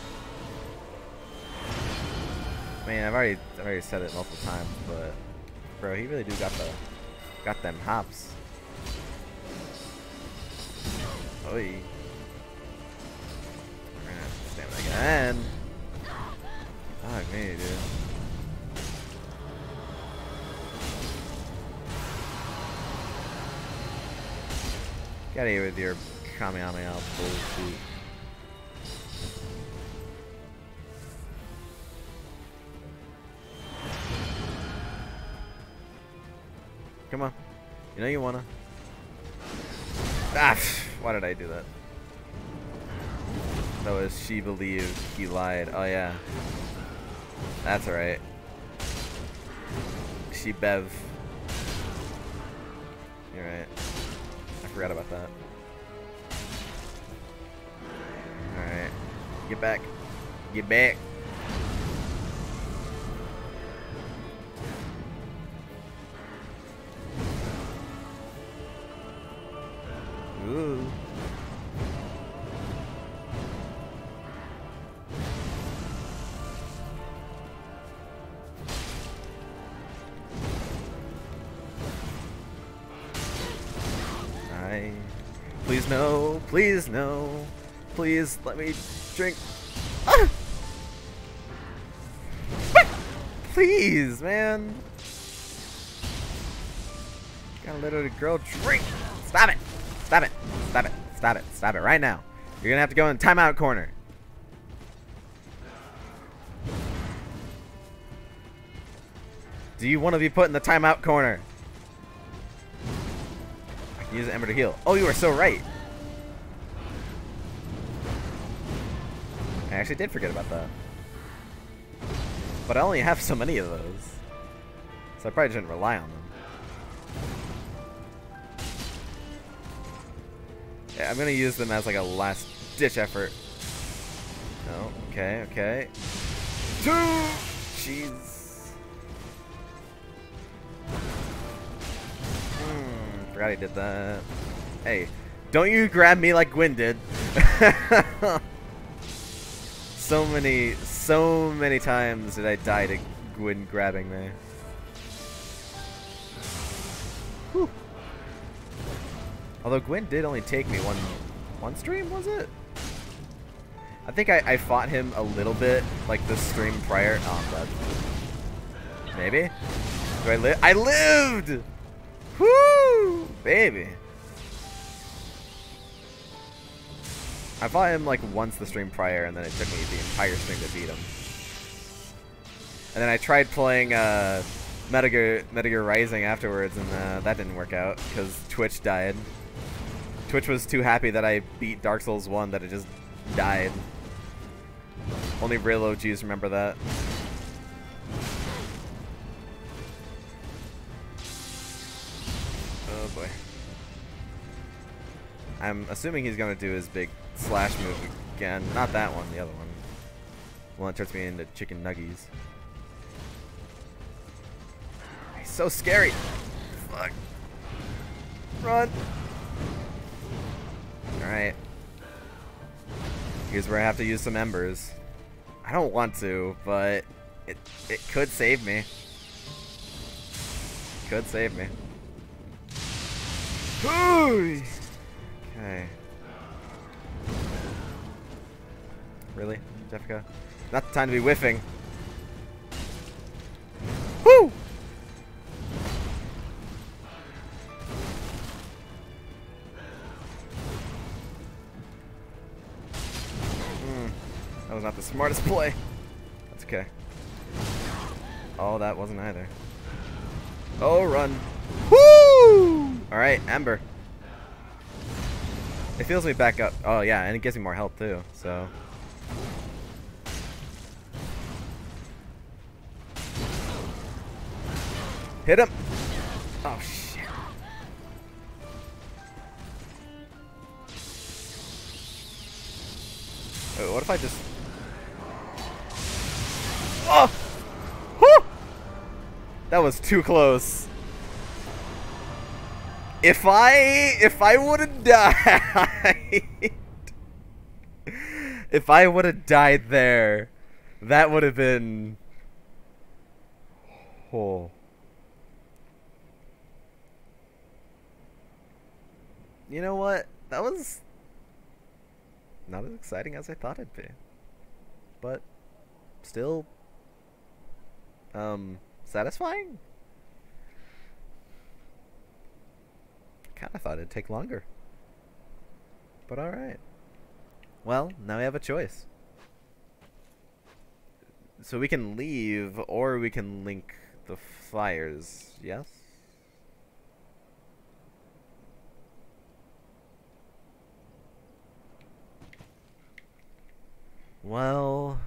I mean, I've already, I've already said it multiple times, but bro, he really do got the, got them hops. Oi. We're gonna have to stand again. Fuck me, dude. Get out of here with your Kamehameha bullshit. Come on. You know you wanna. Ah, why did I do that? That was she believed he lied. Oh yeah. That's alright. She bev. You're right. I forgot about that. Alright. Get back. Get back. Ooh. I please no, please no, please let me drink. Ah! Please, man. Gotta let a girl drink. Stop it. Stop it. Stop it. Stop it. Stop it right now. You're gonna have to go in the timeout corner. Do you want to be put in the timeout corner? I can use the Ember to heal. Oh, you are so right. actually did forget about that. But I only have so many of those. So I probably shouldn't rely on them. Yeah, I'm gonna use them as like a last ditch effort. No, okay, okay. Two! Jeez. Hmm, forgot he did that. Hey, don't you grab me like Gwyn did. So many, so many times did I die to Gwyn grabbing me. Whew. Although Gwyn did only take me one, one stream, was it? I think I, I fought him a little bit, like the stream prior. Oh, I'm dead. Maybe? Do I live? I lived! Woo! Baby. I fought him like once the stream prior, and then it took me the entire stream to beat him. And then I tried playing uh, Metal Gear, Metal Gear Rising afterwards, and uh, that didn't work out because Twitch died. Twitch was too happy that I beat Dark Souls one that it just died. Only real O Gs remember that. Oh boy. I'm assuming he's gonna do his big slash move again. Not that one, the other one. The one that turns me into chicken nuggies. He's so scary. Fuck. Run. Alright. Here's where I have to use some embers. I don't want to, but it it could save me. Could save me. Okay. Really, Jessica? Not the time to be whiffing. Woo! Mm, that was not the smartest play. That's okay. Oh, that wasn't either. Oh, run. Woo! Alright, Ember. It feels me back up. Oh, yeah, and it gives me more health, too, so. Hit him! Oh, shit. Wait, what if I just... Oh! Whew! That was too close. If I if I would have died, if I would have died there, that would have been. Oh. You know what? That was not as exciting as I thought it'd be, but still, um, satisfying. Kinda thought it'd take longer. But alright. Well, now we have a choice. So we can leave, or we can link the fires, yes? Well...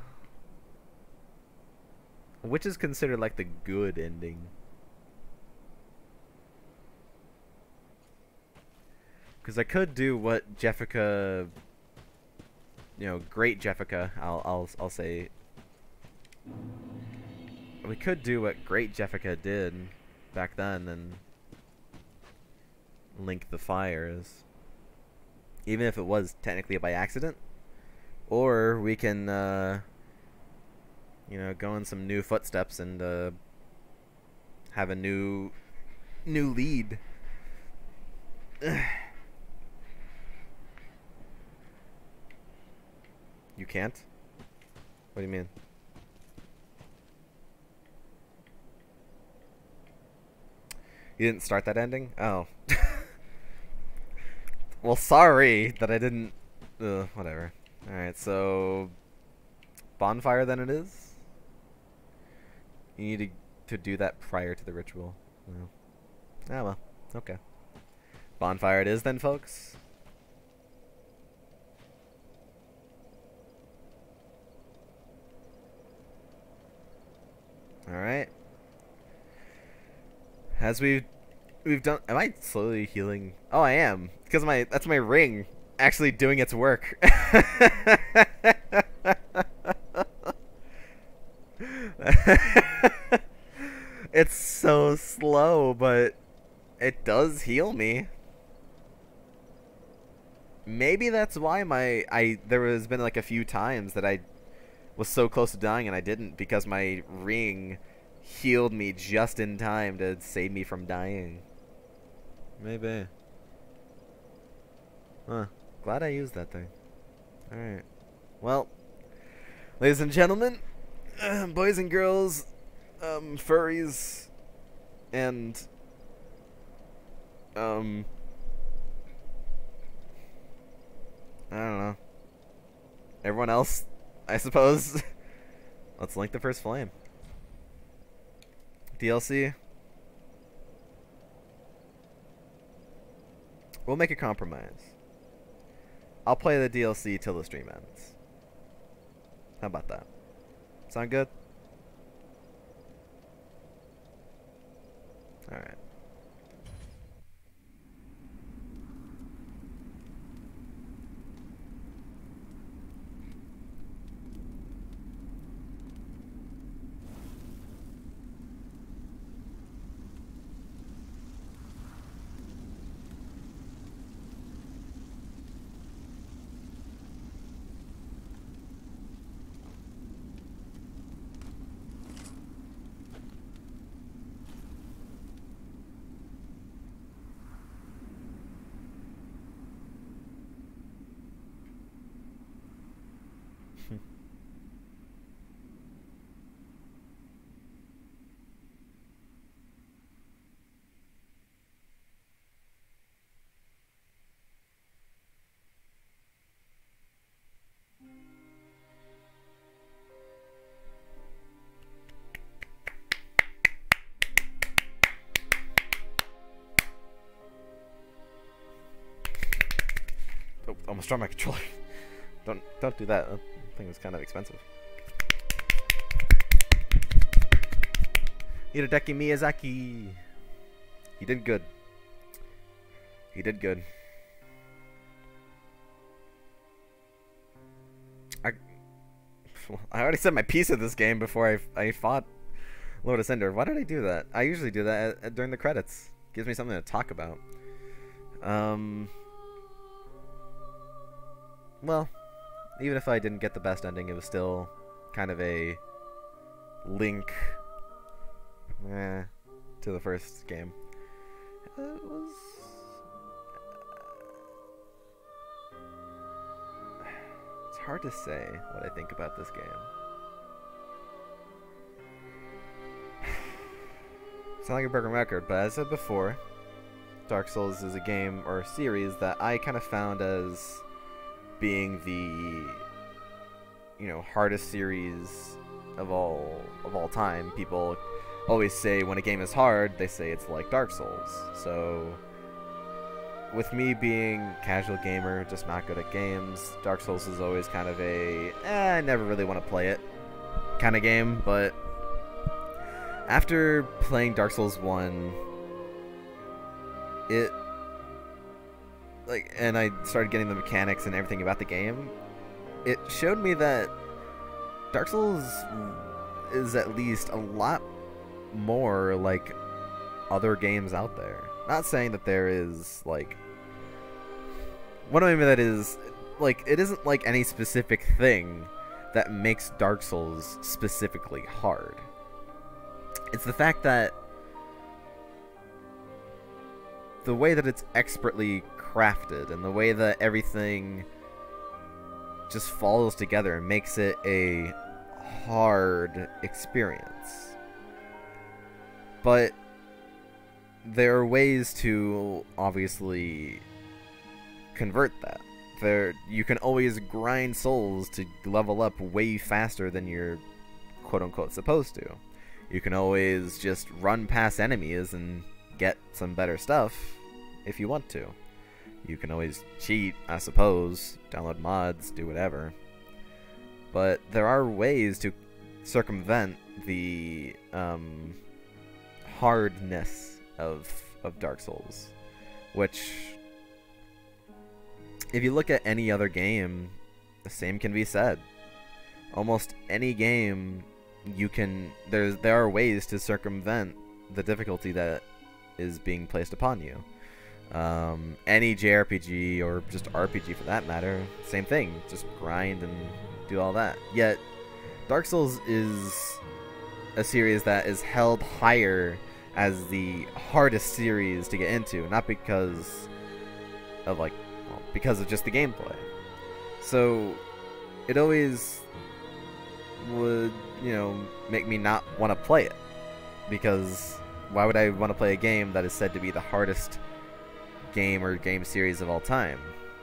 which is considered like the good ending? Because I could do what Jeffica, you know, great Jeffica, I'll, I'll, I'll say. We could do what great Jeffica did back then and link the fires. Even if it was technically by accident. Or we can, uh, you know, go in some new footsteps and uh, have a new, new lead. You can't? What do you mean? You didn't start that ending? Oh. Well, sorry that I didn't... Uh, whatever. Alright, so... bonfire then it is? You need to, to do that prior to the ritual. Well. Ah, well. Okay. Bonfire it is then, folks. as we we've done. Am I slowly healing? Oh, I am, because my that's my ring actually doing its work. It's so slow, but it does heal me. Maybe that's why my I there has been like a few times that I was so close to dying and I didn't, because my ring healed me just in time to save me from dying. Maybe. Huh. Glad I used that thing. Alright. Well, ladies and gentlemen, uh, boys and girls, um, furries, and, um, I don't know. Everyone else, I suppose. Let's link the first flame. D L C. We'll make a compromise. I'll play the D L C till the stream ends. How about that? Sound good? Alright. Oh, almost dropped my controller. Don't don't do that. That thing was kind of expensive. Hidetaki Miyazaki. He did good. He did good. I I already said my piece of this game before I I fought Lotus Ender. Why did I do that? I usually do that at, at, during the credits. Gives me something to talk about. Um. Well, even if I didn't get the best ending, it was still kind of a link eh, to the first game. It was... It's hard to say what I think about this game. It's not like a broken record, but as I said before, Dark Souls is a game or a series that I kind of found as being the, you know, hardest series of all of all time. People always say when a game is hard, they say it's like Dark Souls. So with me being casual gamer, just not good at games, Dark Souls is always kind of a eh, I never really want to play it kind of game. But after playing Dark Souls one, it like and I started getting the mechanics and everything about the game, it showed me that Dark Souls is at least a lot more like other games out there. Not saying that there is like what do I mean that is like it isn't like any specific thing that makes Dark Souls specifically hard. It's the fact that the way that it's expertly crafted and the way that everything just falls together and makes it a hard experience. But there are ways to obviously convert that. There, you can always grind souls to level up way faster than you're quote-unquote supposed to. You can always just run past enemies and get some better stuff if you want to. You can always cheat, I suppose, download mods, do whatever. But there are ways to circumvent the um, hardness of of Dark Souls, which, if you look at any other game, the same can be said. Almost any game, you can there's there are ways to circumvent the difficulty that is being placed upon you. Um, any J R P G or just R P G for that matter, same thing. Just grind and do all that. Yet, Dark Souls is a series that is held higher as the hardest series to get into, not because of like, well, because of just the gameplay. So, it always would, you know, make me not want to play it, because why would I want to play a game that is said to be the hardest game or game series of all time?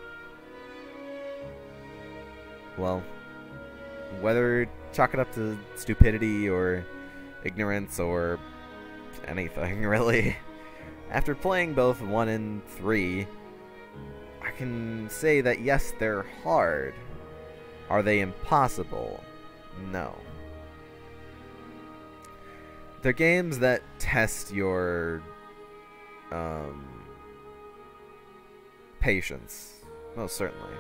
Well, whether chalk it up to stupidity or ignorance or anything, really, after playing both one and three, I can say that yes, they're hard. Are they impossible? No. They're games that test your um, patience, most certainly.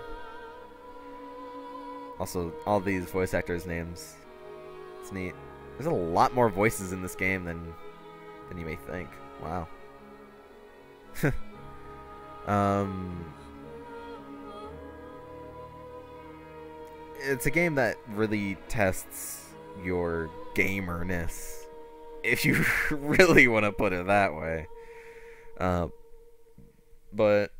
Also, all these voice actors' names, it's neat. There's a lot more voices in this game than than you may think. Wow. um, it's a game that really tests your gamerness, if you really want to put it that way. Uh, but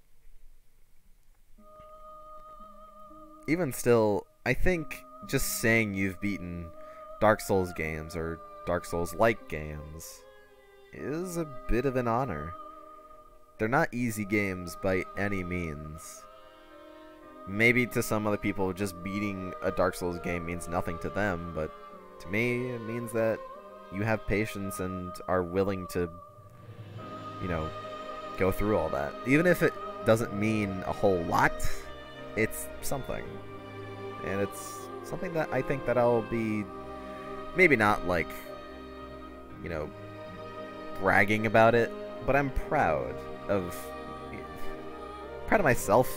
even still, I think just saying you've beaten Dark Souls games or Dark Souls-like games is a bit of an honor. They're not easy games by any means. Maybe to some other people, just beating a Dark Souls game means nothing to them, but to me, it means that you have patience and are willing to, you know, go through all that. Even if it doesn't mean a whole lot, it's something. And it's something that I think that I'll be, maybe not like, you know, bragging about it, but I'm proud of, proud of myself,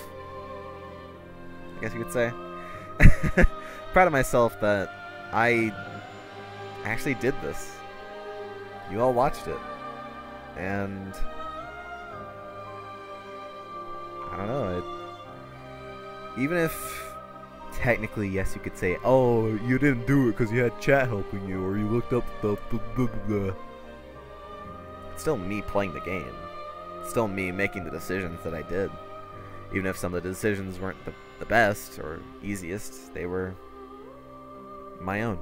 I guess you could say. Proud of myself that I actually did this. You all watched it. And I don't know, it, even if technically, yes, you could say, oh, you didn't do it because you had chat helping you, or you looked up stuff, blah, blah, blah. It's still me playing the game. It's still me making the decisions that I did. Even if some of the decisions weren't the, the best or easiest, they were my own.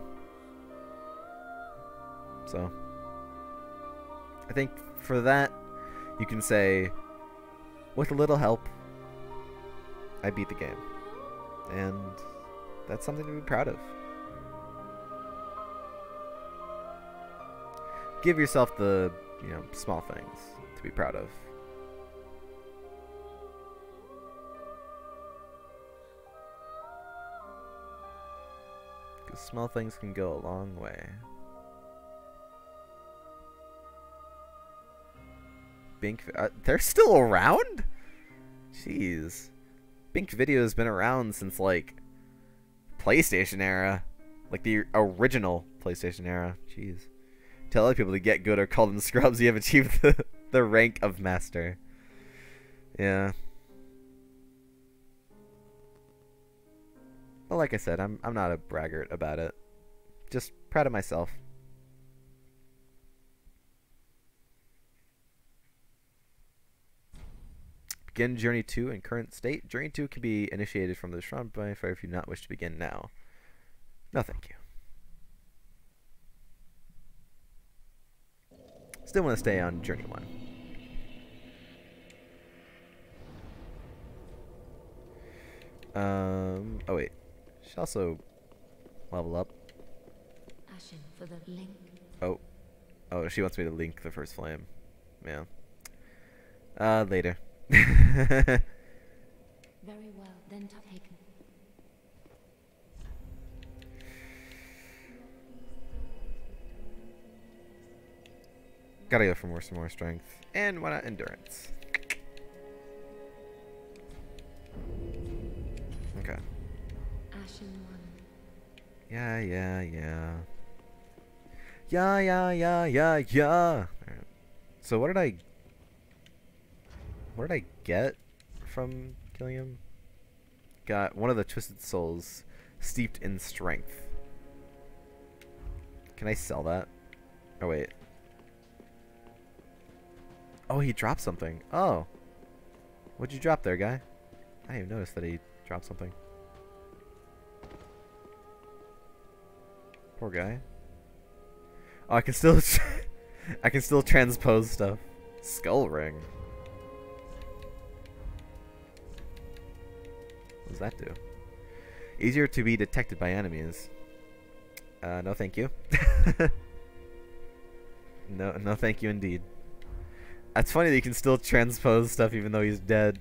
So, I think for that, you can say, with a little help, I beat the game. And that's something to be proud of. Give yourself the, you know, small things to be proud of. Because small things can go a long way. Bink, uh, they're still around? Jeez. Bink Video has been around since, like, PlayStation era. Like, the original PlayStation era. Jeez. Tell other people to get good or call them scrubs. You have achieved the, the rank of master. Yeah. Well, like I said, I'm, I'm not a braggart about it. Just proud of myself. Begin Journey two in current state. Journey two can be initiated from the front by fire if you do not wish to begin now. No, thank you. Still want to stay on Journey one. Um. Oh wait. Should also level up. Ashen for the link. Oh. Oh, she wants me to link the first flame. Yeah. Uh, later. Very well, then taken. Gotta go for more, some more strength. And why not endurance? Okay. Ashen One. Yeah, yeah, yeah. Yeah, yeah, yeah, yeah, yeah. Alright. So what did I... What did I get from killing him? Got one of the Twisted Souls steeped in strength. Can I sell that? Oh, wait. Oh, he dropped something. Oh. What'd you drop there, guy? I didn't even notice that he dropped something. Poor guy. Oh, I can still... I can still transpose stuff. Skull ring. What does that do? Easier to be detected by enemies. Uh, no thank you. no, no thank you indeed. That's funny that you can still transpose stuff even though he's dead.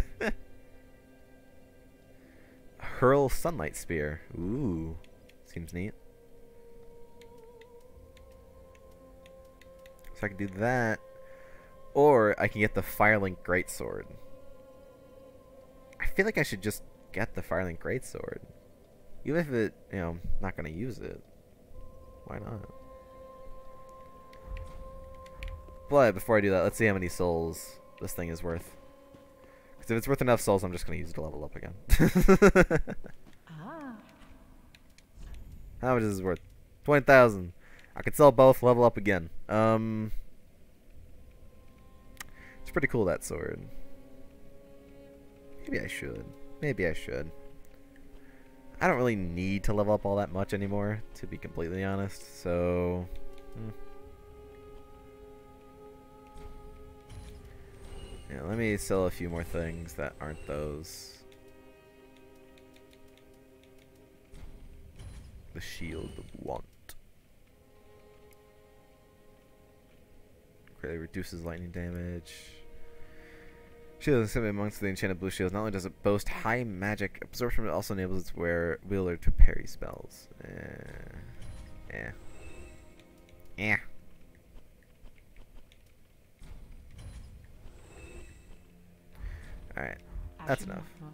Hurl Sunlight Spear. Ooh. Seems neat. So I can do that. Or I can get the Firelink Greatsword. I feel like I should just get the Firelink Greatsword. Even if it, you know, I'm not going to use it. Why not? But before I do that, let's see how many souls this thing is worth. Because if it's worth enough souls, I'm just going to use it to level up again. Ah. How much is this worth? twenty thousand. I could sell both, level up again. Um, it's pretty cool, that sword. Maybe I should. Maybe I should. I don't really need to level up all that much anymore, to be completely honest, so... Hmm. Yeah, let me sell a few more things that aren't those. The Shield of Want. Greatly reduces lightning damage. Shield is simply amongst the enchanted blue shields. Not only does it boast high magic absorption, but it also enables its wearer wielder to parry spells. Eh. Yeah. Yeah. Alright. That's Ashen enough. One.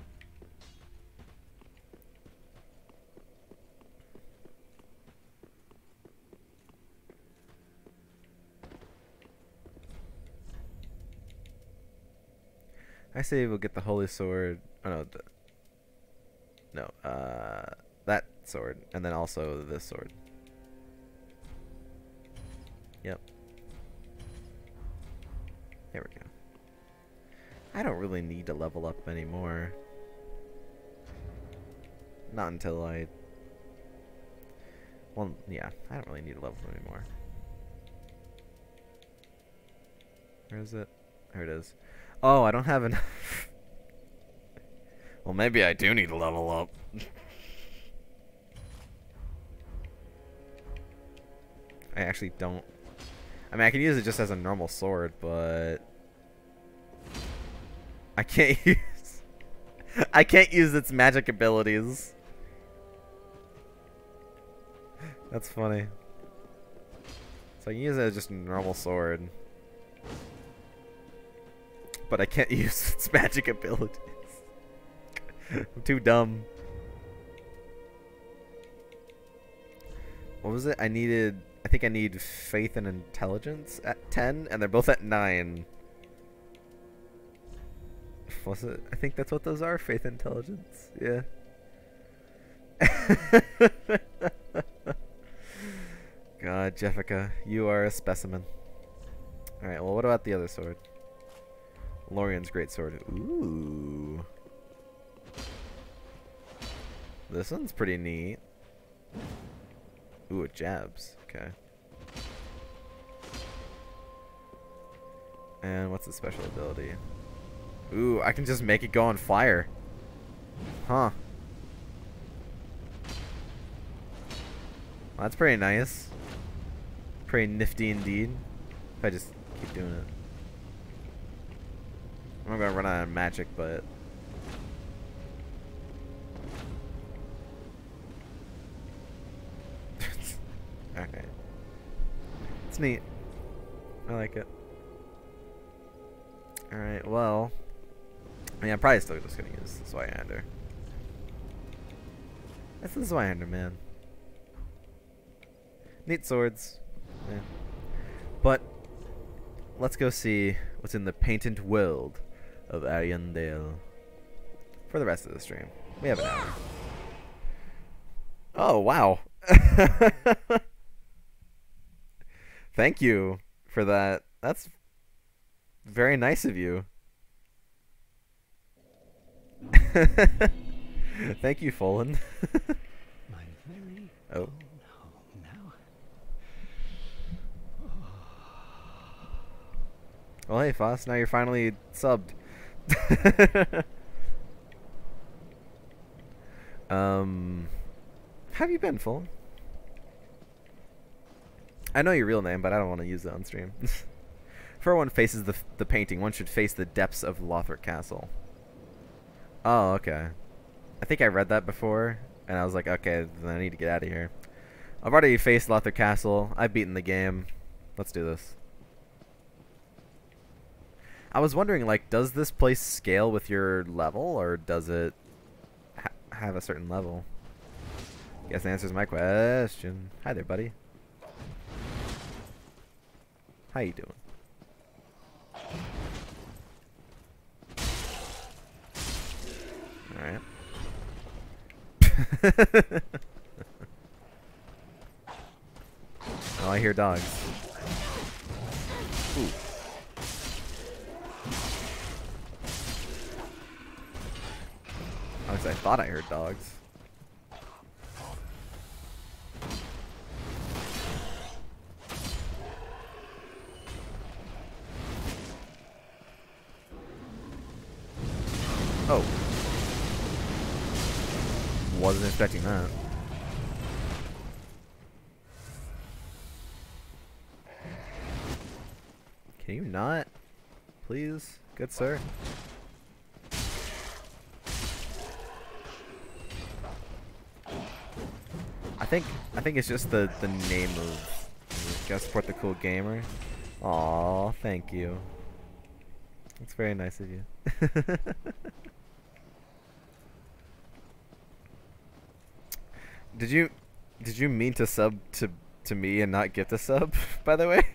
I say we'll get the Holy Sword. Oh no, the, no, uh, that sword, and then also this sword. Yep. There we go. I don't really need to level up anymore. Not until I... Well, yeah, I don't really need to level up anymore. Where is it? There it is. Oh, I don't have enough. Well, maybe I do need to level up. I actually don't. I mean, I can use it just as a normal sword, but I can't use. I can't use its magic abilities. That's funny. So I can use it as just a normal sword. But I can't use its magic abilities. I'm too dumb. What was it? I needed... I think I need faith and intelligence at ten, and they're both at nine. Was it? I think that's what those are, faith and intelligence. Yeah. God, Jeffica, you are a specimen. Alright, well, what about the other sword? Lorian's greatsword. Ooh. This one's pretty neat. Ooh, it jabs. Okay. And what's the special ability? Ooh, I can just make it go on fire. Huh. Well, that's pretty nice. Pretty nifty indeed. If I just keep doing it. I'm gonna run out of magic, but... Alright. It's neat. I like it. Alright, well. I mean, I'm probably still just gonna use the Zweihander. That's the Zweihander, man. Neat swords. Yeah. But, let's go see what's in the painted world of Ariandel for the rest of the stream. We have an hour. Oh, wow. Thank you for that. That's very nice of you. Thank you, Folan. My very Oh. own home now. Well, hey, Foss. Now you're finally subbed. um, how have you been, Folan? I know your real name, but I don't want to use it on stream. For one faces the the painting, one should face the depths of Lothric Castle. Oh, okay. I think I read that before, and I was like, okay, then I need to get out of here. I've already faced Lothric Castle. I've beaten the game. Let's do this. I was wondering, like, does this place scale with your level, or does it ha have a certain level? Guess that answers my question. Hi there, buddy. How you doing? Alright. Oh, I hear dogs. Ooh. At least I thought I heard dogs. Oh. Wasn't expecting that. Can you not? Please? Good sir. I think I think it's just the, the name of gotta support the cool gamer. Aw, thank you. That's very nice of you. Did you did you mean to sub to to me and not get the sub, by the way?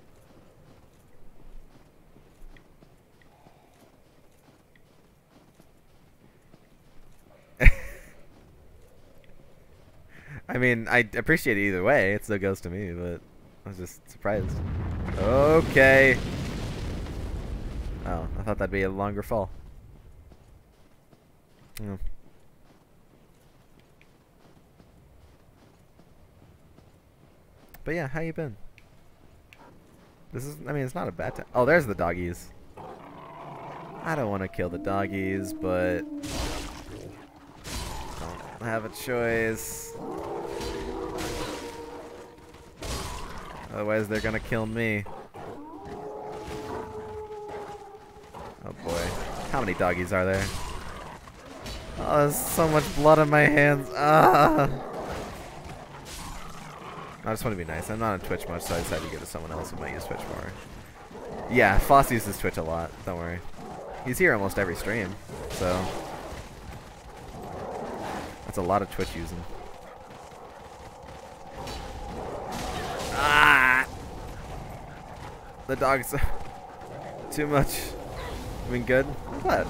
I mean, I appreciate it either way. It still goes to me, but I was just surprised. Okay. Oh, I thought that'd be a longer fall. Hmm. But yeah, how you been? This is, I mean, it's not a bad time. Oh, there's the doggies. I don't want to kill the doggies, but I don't have a choice. Otherwise, they're gonna kill me. Oh boy. How many doggies are there? Oh, there's so much blood on my hands. Ah! I just want to be nice. I'm not on Twitch much, so I decided to go to someone else who might use Twitch more. Yeah, Foss uses Twitch a lot. Don't worry. He's here almost every stream, so that's a lot of Twitch using. Ah! The dog's too much. I mean, good. I'm glad.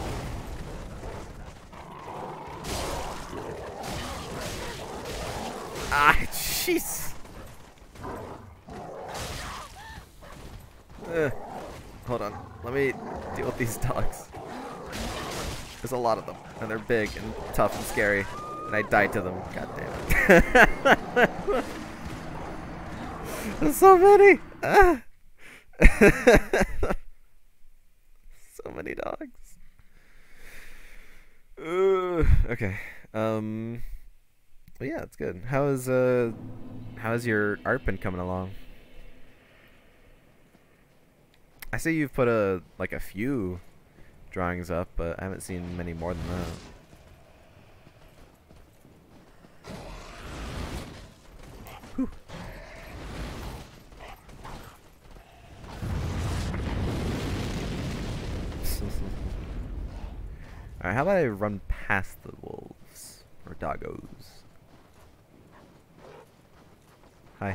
Ah, jeez. Uh, hold on. Let me deal with these dogs. There's a lot of them, and they're big and tough and scary, and I died to them. God damn it. There's so many. Ah. So many dogs. Uh, okay. Um. But yeah, it's good. How is uh, how's your art been coming along? I see you've put a like a few drawings up, but I haven't seen many more than that. Whew. Alright, how about I run past the wolves? Or doggos? Hi.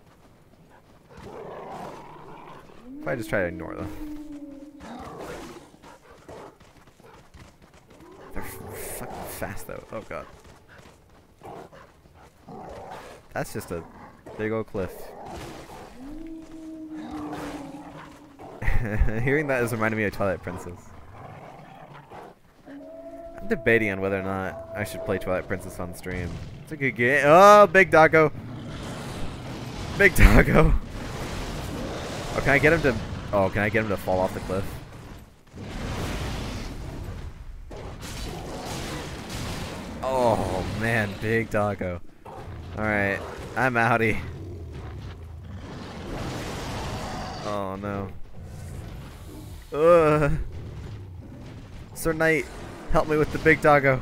If I just try to ignore them. They're f fucking fast though. Oh god. That's just a big old cliff. Hearing that is reminding me of Twilight Princess. I'm debating on whether or not I should play Twilight Princess on stream. It's a good game. Oh, big doggo. Big doggo. Oh, can I get him to... Oh, can I get him to fall off the cliff? Oh, man. Big doggo. Alright. I'm outie. Oh, no. Ugh. Sir Knight, help me with the big doggo.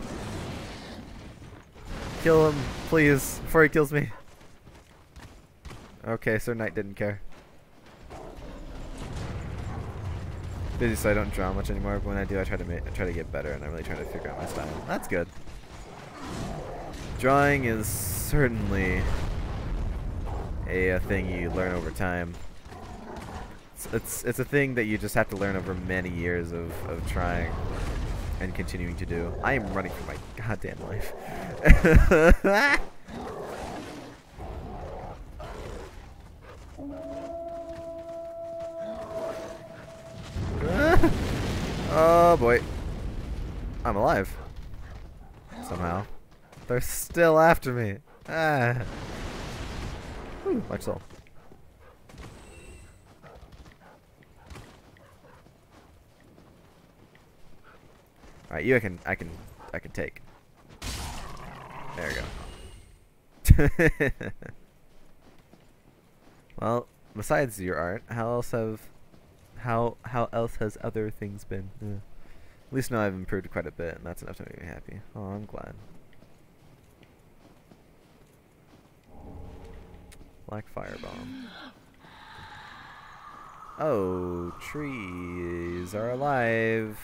Kill him, please, before he kills me. Okay, Sir Knight didn't care. Busy so I don't draw much anymore, but when I do I try to make, I try to get better, and I'm really trying to figure out my style. That's good. Drawing is certainly a, a thing you learn over time. It's, it's it's a thing that you just have to learn over many years of, of trying and continuing to do. I am running for my goddamn life. Oh boy. I'm alive. Somehow. They're still after me. Ah. Whew, like so. Alright, you I can I can I can take. There we go. Well, besides your art, how else have how how else has other things been? Uh, at least now I've improved quite a bit, and that's enough to make me happy. Oh, I'm glad. Black firebomb. Oh, trees are alive.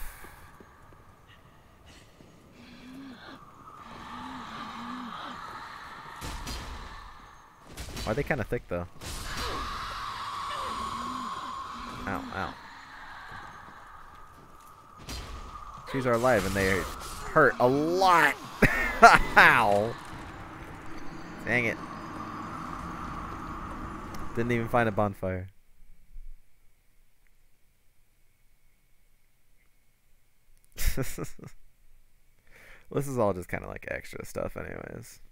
Are they kind of thick though? Ow, ow. Trees are alive and they hurt a lot. Ow. Dang it. Didn't even find a bonfire. This is all just kind of like extra stuff anyways.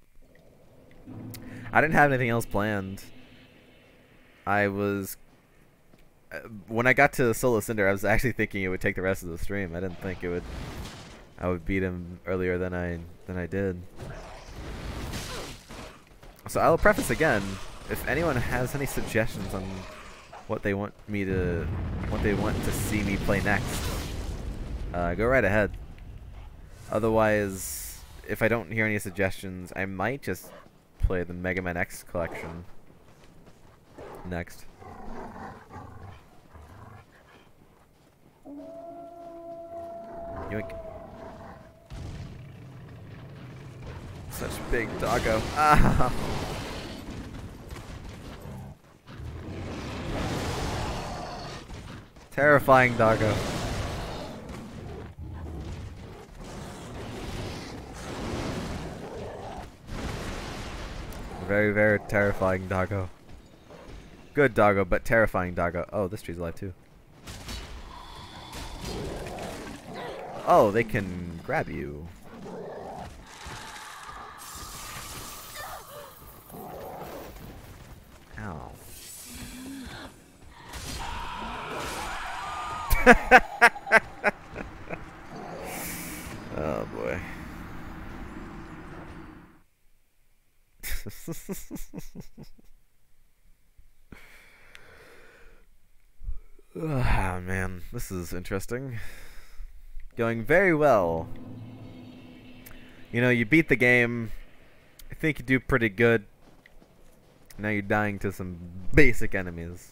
I didn't have anything else planned. I was... Uh, when I got to Solar Cinder, I was actually thinking it would take the rest of the stream. I didn't think it would... I would beat him earlier than I than I did. So I'll preface again, if anyone has any suggestions on what they want me to... what they want to see me play next, uh, go right ahead. Otherwise, if I don't hear any suggestions, I might just play the Mega Man X collection next. Yoink. Such big doggo. Ah. Terrifying doggo. Very, very terrifying doggo. Good doggo, but terrifying doggo. Oh, this tree's alive too. Oh, they can grab you. Ow. Oh boy. Oh man, this is interesting. Going very well. You know, you beat the game. I think you do pretty good. Now you're dying to some basic enemies.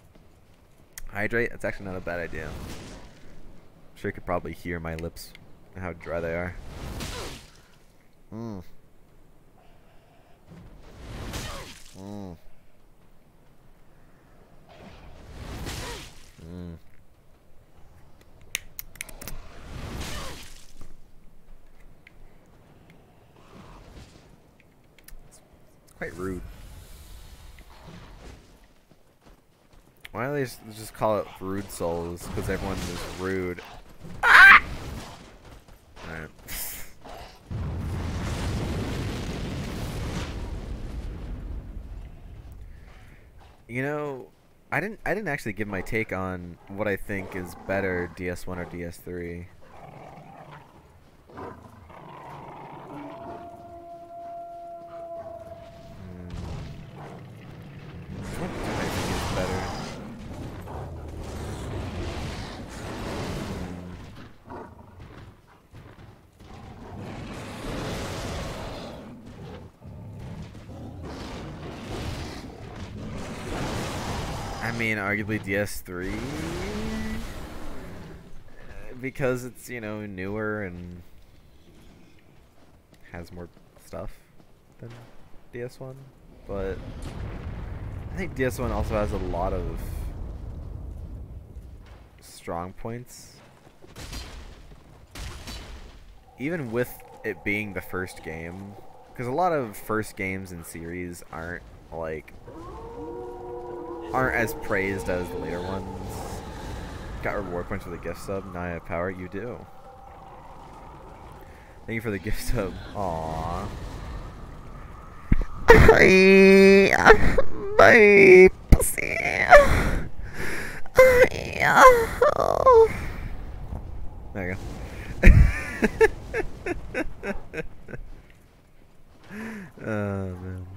Hydrate? That's actually not a bad idea. I'm sure you could probably hear my lips How dry they are. Mm. Mm. Mm. It's quite rude. Why do they just, just call it rude souls? Because everyone is rude. Ah! Alright. You know, I didn't I didn't actually give my take on what I think is better, D S one or D S three. What do I think is better? I mean, arguably D S three, because it's, you know, newer and has more stuff than D S one, but I think D S one also has a lot of strong points. Even with it being the first game, because a lot of first games in series aren't like aren't as praised as the later ones. Got reward points for the gift sub. Now I have power. You do. Thank you for the gift sub. Aww. My pussy. There you go. Oh man.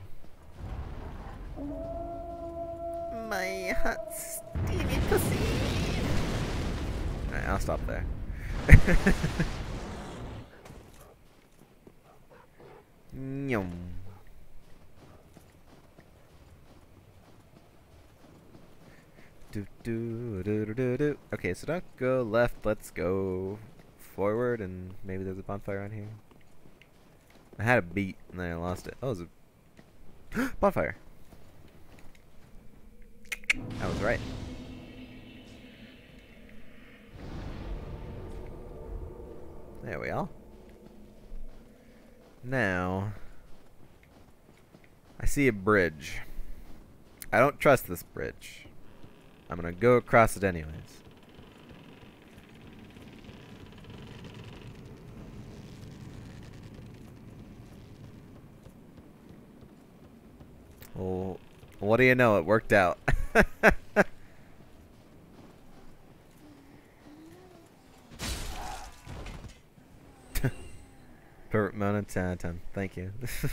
My hot steamy pussy. Alright, I'll stop there. Nyum. Do, do, do, do, do, do. Okay, so don't go left, let's go forward, and maybe there's a bonfire on here. I had a beat and then I lost it. Oh, it was a bonfire. I was right. There we are. Now, I see a bridge. I don't trust this bridge. I'm gonna go across it anyways. Well, what do you know? It worked out. Perfect moment, ten out of ten. Thank you.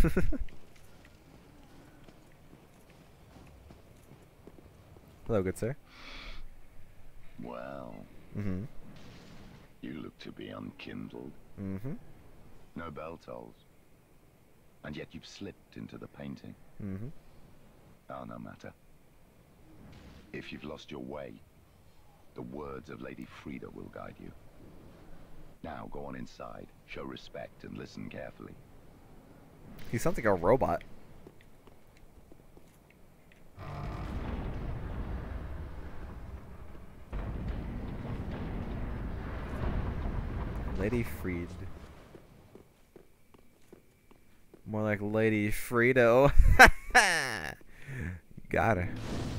Hello, good sir. Well, Mm-hmm. you look to be unkindled. Mm-hmm. No bell tolls. And yet you've slipped into the painting. Mm-hmm. Oh, no matter. If you've lost your way, the words of Lady Frida will guide you. Now go on inside, show respect, and listen carefully. He sounds like a robot. Lady Freed. More like Lady Frito. Got her.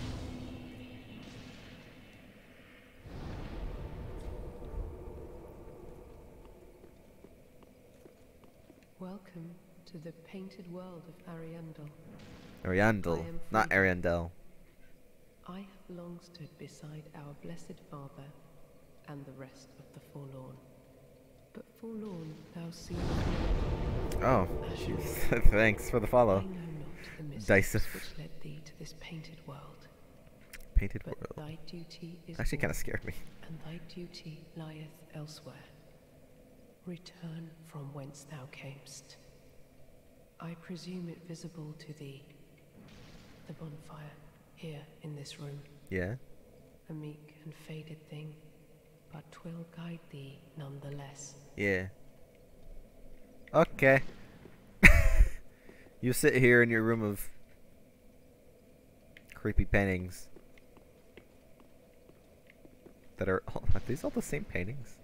Welcome to the painted world of Ariandel. Ariandel, I am not Frida. Ariandel. I have long stood beside our blessed father and the rest of the forlorn. But forlorn thou seest not. Oh, Ashen jeez. one, Thanks for the follow. I know not the mysteries Dicef. which led thee to this painted world. Painted But world. thy duty is Actually, kind of born, scared me. and thy duty lieth elsewhere. Return from whence thou camest. I presume it visible to thee. The bonfire, here in this room. Yeah. A meek and faded thing, but 'twill guide thee nonetheless. Yeah. Okay. You sit here in your room of creepy paintings that are all, are these all the same paintings?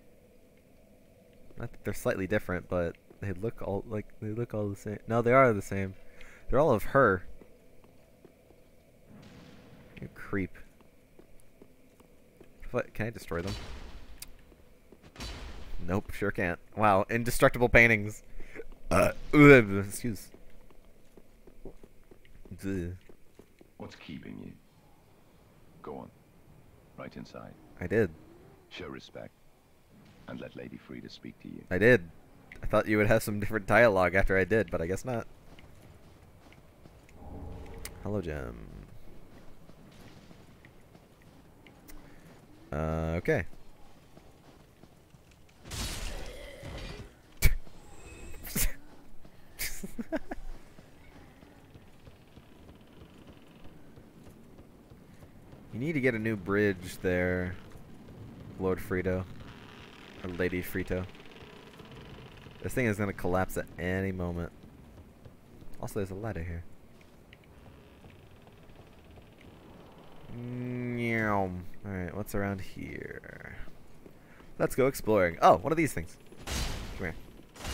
I think they're slightly different, but they look all like they look all the same. No, they are the same. They're all of her. You creep. What? Can I destroy them? Nope, sure can't. Wow, indestructible paintings. Uh, excuse. Ugh. What's keeping you? Go on. Right inside. I did. Show respect. And let Lady Frida speak to you. I did. I thought you would have some different dialogue after I did, but I guess not. Hello, Gem. Uh, okay. You need to get a new bridge there, Lord Frito. Or Lady Frito. This thing is going to collapse at any moment. Also, there's a ladder here. Alright, what's around here? Let's go exploring. Oh, one of these things. Come here.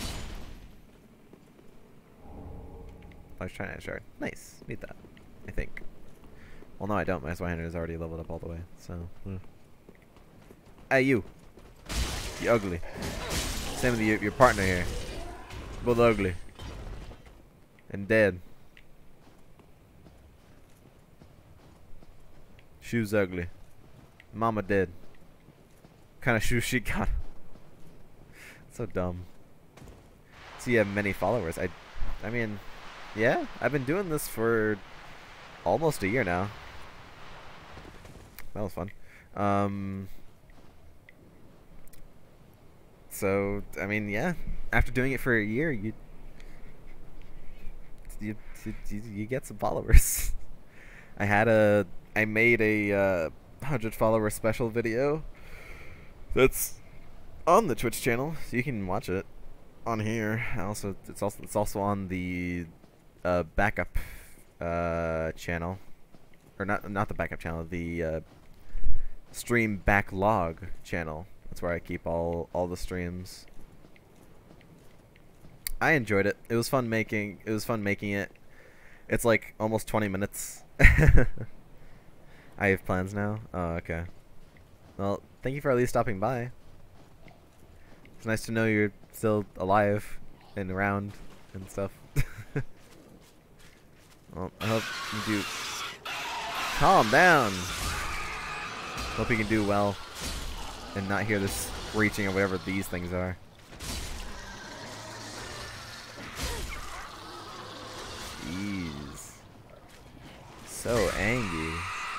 I was trying to shard. Nice. Need that. I think. Well, no, I don't. My Swihand is already leveled up all the way. So. Hmm. Hey, you. You ugly. Same with your, your partner here. Both ugly. And dead. Shoes ugly. Mama dead. What kind of shoes she got? So dumb. So you have many followers. I, I mean, yeah, I've been doing this for almost a year now. That was fun. Um, so, I mean, yeah, after doing it for a year, you you you, you get some followers. I had a, I made a uh, one hundred follower special video that's on the Twitch channel, so you can watch it on here. Also, it's also it's also on the uh, backup uh, channel, or not not the backup channel, the uh, stream backlog channel. That's where I keep all all the streams. I enjoyed it. It was fun making. It was fun making it. It's like almost twenty minutes. I have plans now. Oh, okay. Well, thank you for at least stopping by. It's nice to know you're still alive and around and stuff. Well, I hope you do. Calm down. Hope you can do well and not hear this screeching or whatever these things are. Jeez. So angry.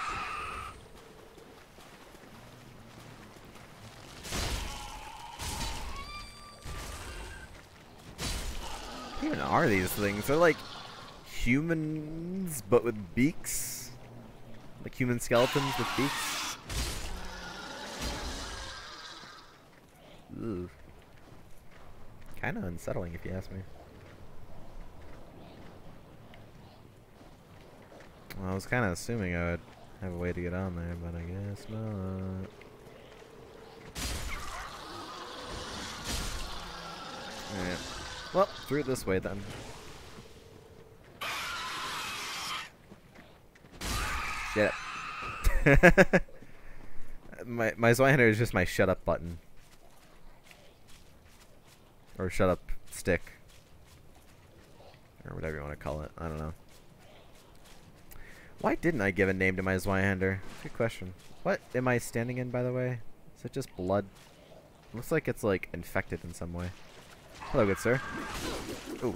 What even are these things? They're like humans, but with beaks. Like human skeletons with beaks. Ooh. Kind of unsettling, if you ask me. Well, I was kind of assuming I would have a way to get on there, but I guess not. Alright. Well, through this way then. Shut up. my my Zweihander is just my shut up button. Or shut up stick. Or whatever you want to call it. I don't know. Why didn't I give a name to my Zweihander? Good question. What am I standing in, by the way? Is it just blood? Looks like it's like infected in some way. Hello, good sir. Ooh.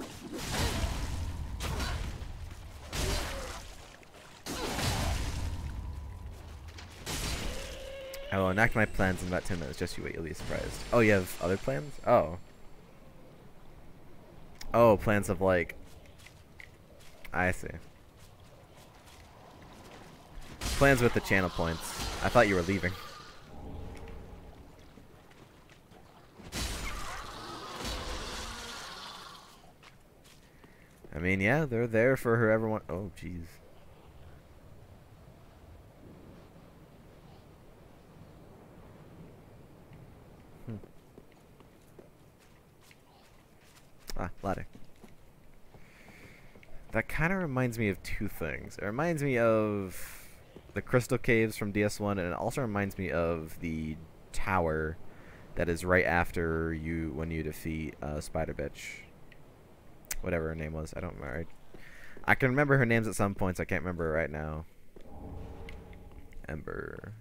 I will enact my plans in about ten minutes. Just you wait, you'll be surprised. Oh, you have other plans? Oh. Oh, plans of like... I see. Plans with the channel points. I thought you were leaving. I mean, yeah, they're there for whoever want. Oh, jeez. Hmm. Ah, ladder. That kind of reminds me of two things. It reminds me of the Crystal Caves from D S one, and it also reminds me of the tower that is right after you when you defeat uh, Spider Bitch. Whatever her name was, I don't remember. I, I can remember her names at some points. I can't remember it right now. Ember.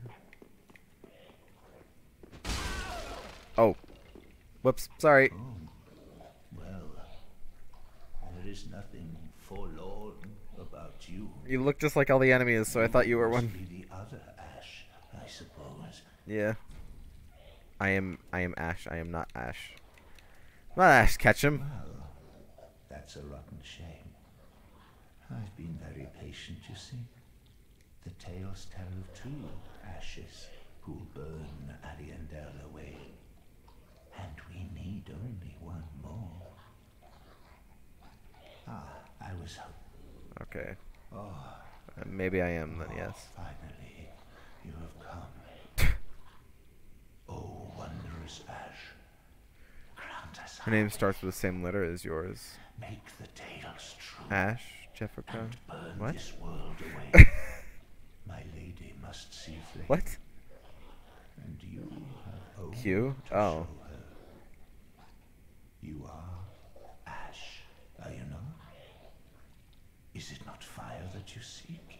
Oh, whoops! Sorry. Oh, well, there is nothing forlorn about you. You look just like all the enemies, so I thought you were Must one. be the other Ash, I suppose. Yeah. I am. I am Ash. I am not Ash. Not Ash Ketchum. Well, that's a rotten shame. I've been very patient, you see. The tales tell of two Ashes who'll burn Ariandel away. And we need only one more. Ah, I was hoping. Okay. Oh, Uh, maybe I am then. oh, Yes. finally, you have come. Oh, wondrous Ash. Grant us Her name our starts with the same letter as yours. Make the tales true. Ash Jeffrica. And burn What? this world away. My lady must see flame. What? And you have only Q? to Oh. show her. You are Ash, are you not? Is it not fire that you seek?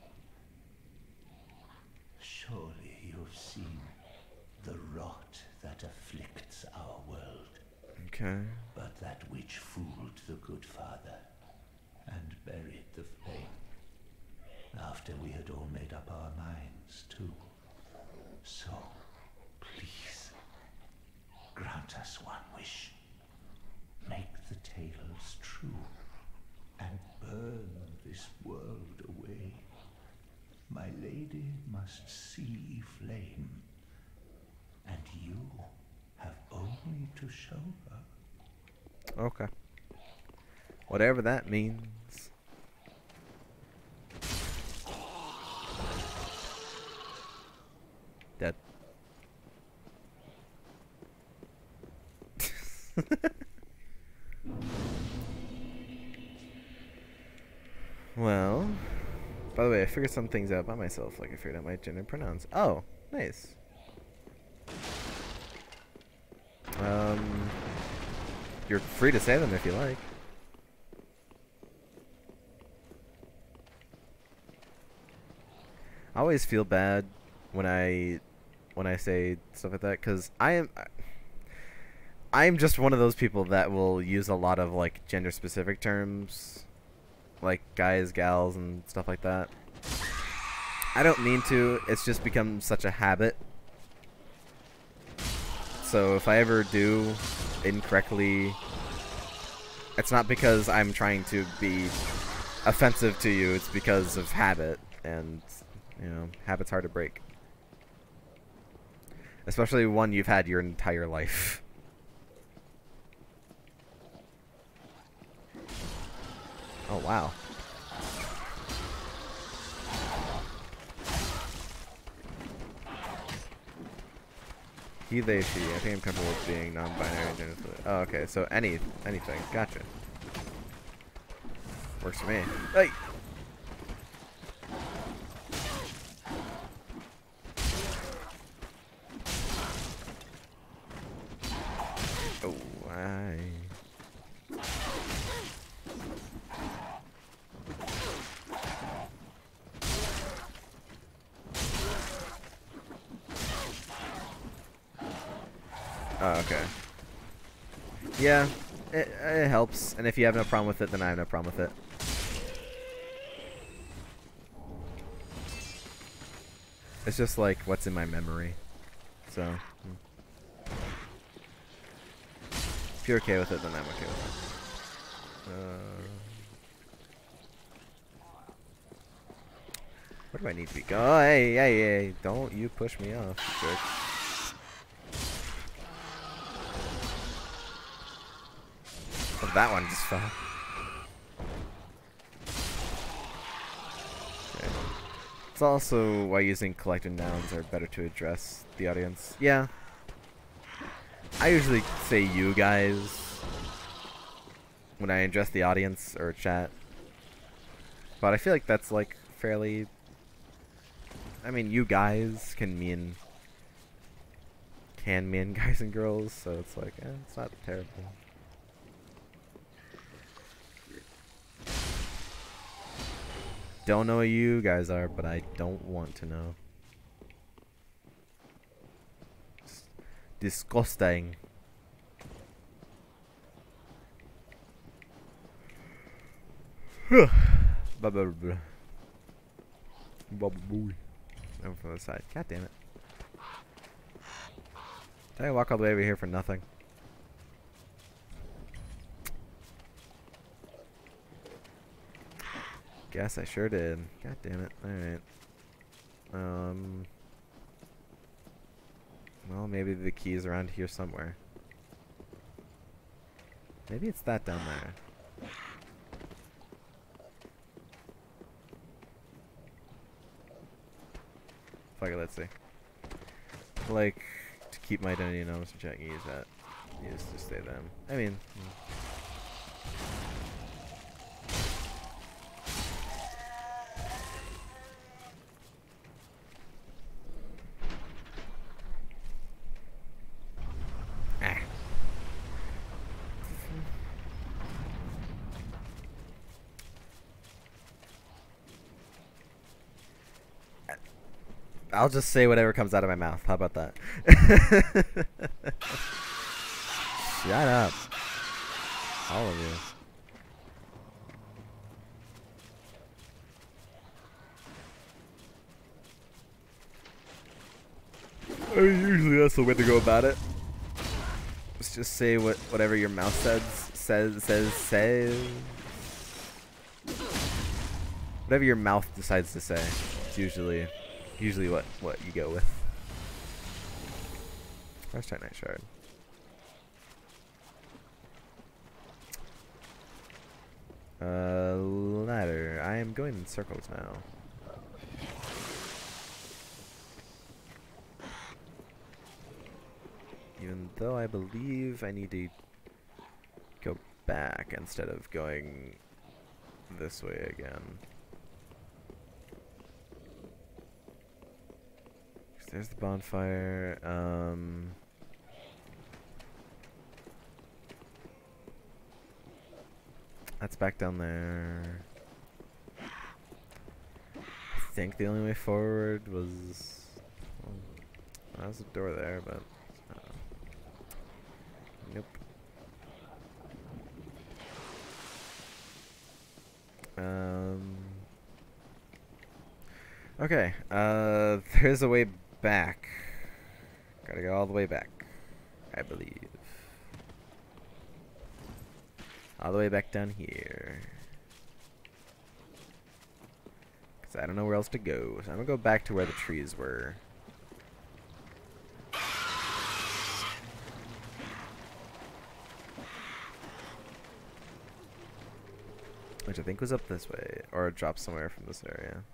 Surely you have seen the rot that afflicts our world, Okay. but that which fooled the good father and buried the flame, after we had all made up our minds too. So, please, grant us one wish. Make the tales true, and burn this world away. My lady must see flame, and you have only to show her. Okay. Whatever that means. Dead. Well, by the way, I figured some things out by myself, like I figured out my gender pronouns. Oh, nice. Um, you're free to say them if you like. I always feel bad when I when I say stuff like that, because I am I'm just one of those people that will use a lot of like gender specific terms, like guys, gals, and stuff like that. I don't mean to. It's just become such a habit. So if I ever do incorrectly, it's not because I'm trying to be offensive to you. It's because of habit, and you know, habit's hard to break. Especially one you've had your entire life. Oh, wow. He, they, she. I think I'm comfortable with being non-binary. gender fluid. Oh, okay. So any, anything. Gotcha. Works for me. Hey! Oh, I... Oh, okay. Yeah, it, it helps. And if you have no problem with it, then I have no problem with it. It's just like what's in my memory. So, hmm. If you're okay with it, then I'm okay with it. Uh, where do I need to be? Oh, hey, hey, hey! Don't you push me off, you jerk. Oh, that one just fell. It's also why using collective nouns are better to address the audience. Yeah. I usually say you guys when I address the audience or chat. But I feel like that's like fairly... I mean, you guys can mean... Can mean guys and girls, so it's like, eh, it's not terrible. Don't know who you guys are, but I don't want to know. It's disgusting. Over from the side. God damn it. Did I walk all the way over here for nothing? Guess I sure did. God damn it. Alright. Um. Well, maybe the key's around here somewhere. Maybe it's that down there. Fuck it, let's see. Like, to keep my identity anonymous, which I can use that. Use to stay them. I mean... Hmm. I'll just say whatever comes out of my mouth. How about that? Shut up. All of you. I mean, usually that's the way to go about it. Let's just say what whatever your mouth says says says says. Whatever your mouth decides to say. It's usually usually what what you go with. Where's Titanite Shard? Uh, ladder. I am going in circles now. Even though I believe I need to go back instead of going this way again. There's the bonfire. Um, that's back down there. I think the only way forward was... Well, there was a door there, but... Uh, nope. Um... Okay, uh, there's a way back. Gotta go all the way back, I believe. All the way back down here. Because I don't know where else to go. So I'm gonna go back to where the trees were. Which I think was up this way. Or dropped somewhere from this area.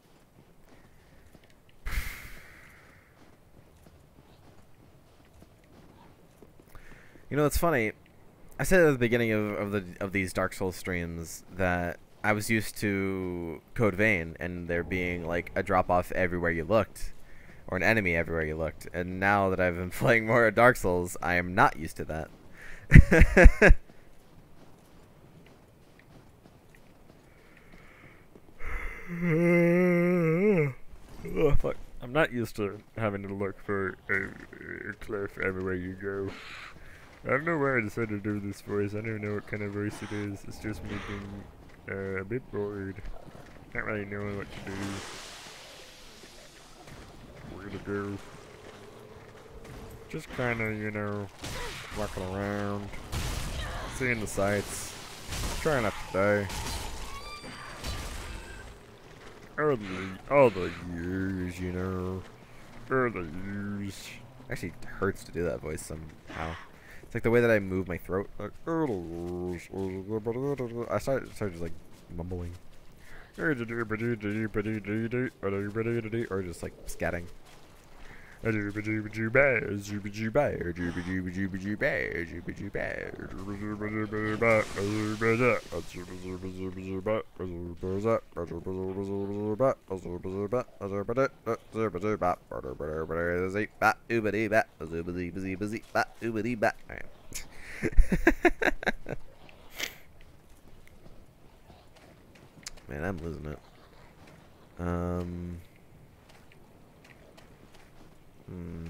You know, it's funny. I said at the beginning of, of the of these Dark Souls streams that I was used to Code Vein and there being like a drop off everywhere you looked, or an enemy everywhere you looked. And now that I've been playing more Dark Souls, I am not used to that. Oh fuck! I'm not used to having to look for a, a cliff everywhere you go. I don't know why I decided to do this voice. I don't know what kind of voice it is. It's just me being uh, a bit bored. Not really knowing what to do. Where to go. Just kind of, you know, walking around, seeing the sights, trying not to die. All the, all the years, you know. All the years. Actually, it hurts to do that voice somehow. It's like the way that I move my throat. Like, I started, started just like mumbling. Or just like scatting. Man, I'm losing it. Um. Hmm.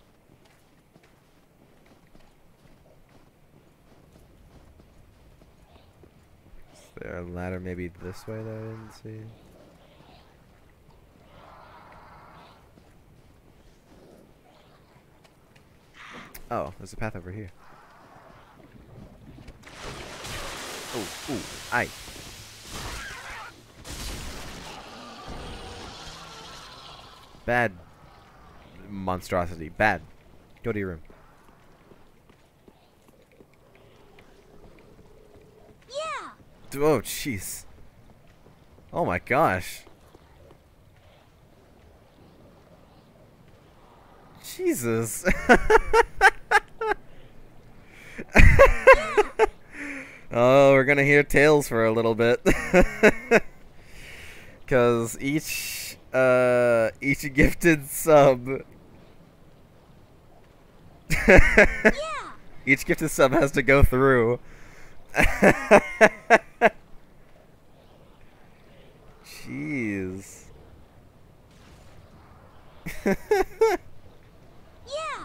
Is there a ladder maybe this way that I didn't see? Oh, there's a path over here. Oh, ooh, aye. Bad monstrosity. Bad. Go to your room. Yeah. Oh, jeez. Oh my gosh. Jesus. Oh, we're gonna hear tales for a little bit. Cause each uh each gifted sub Yeah. each gifted sub has to go through. Jeez. Yeah.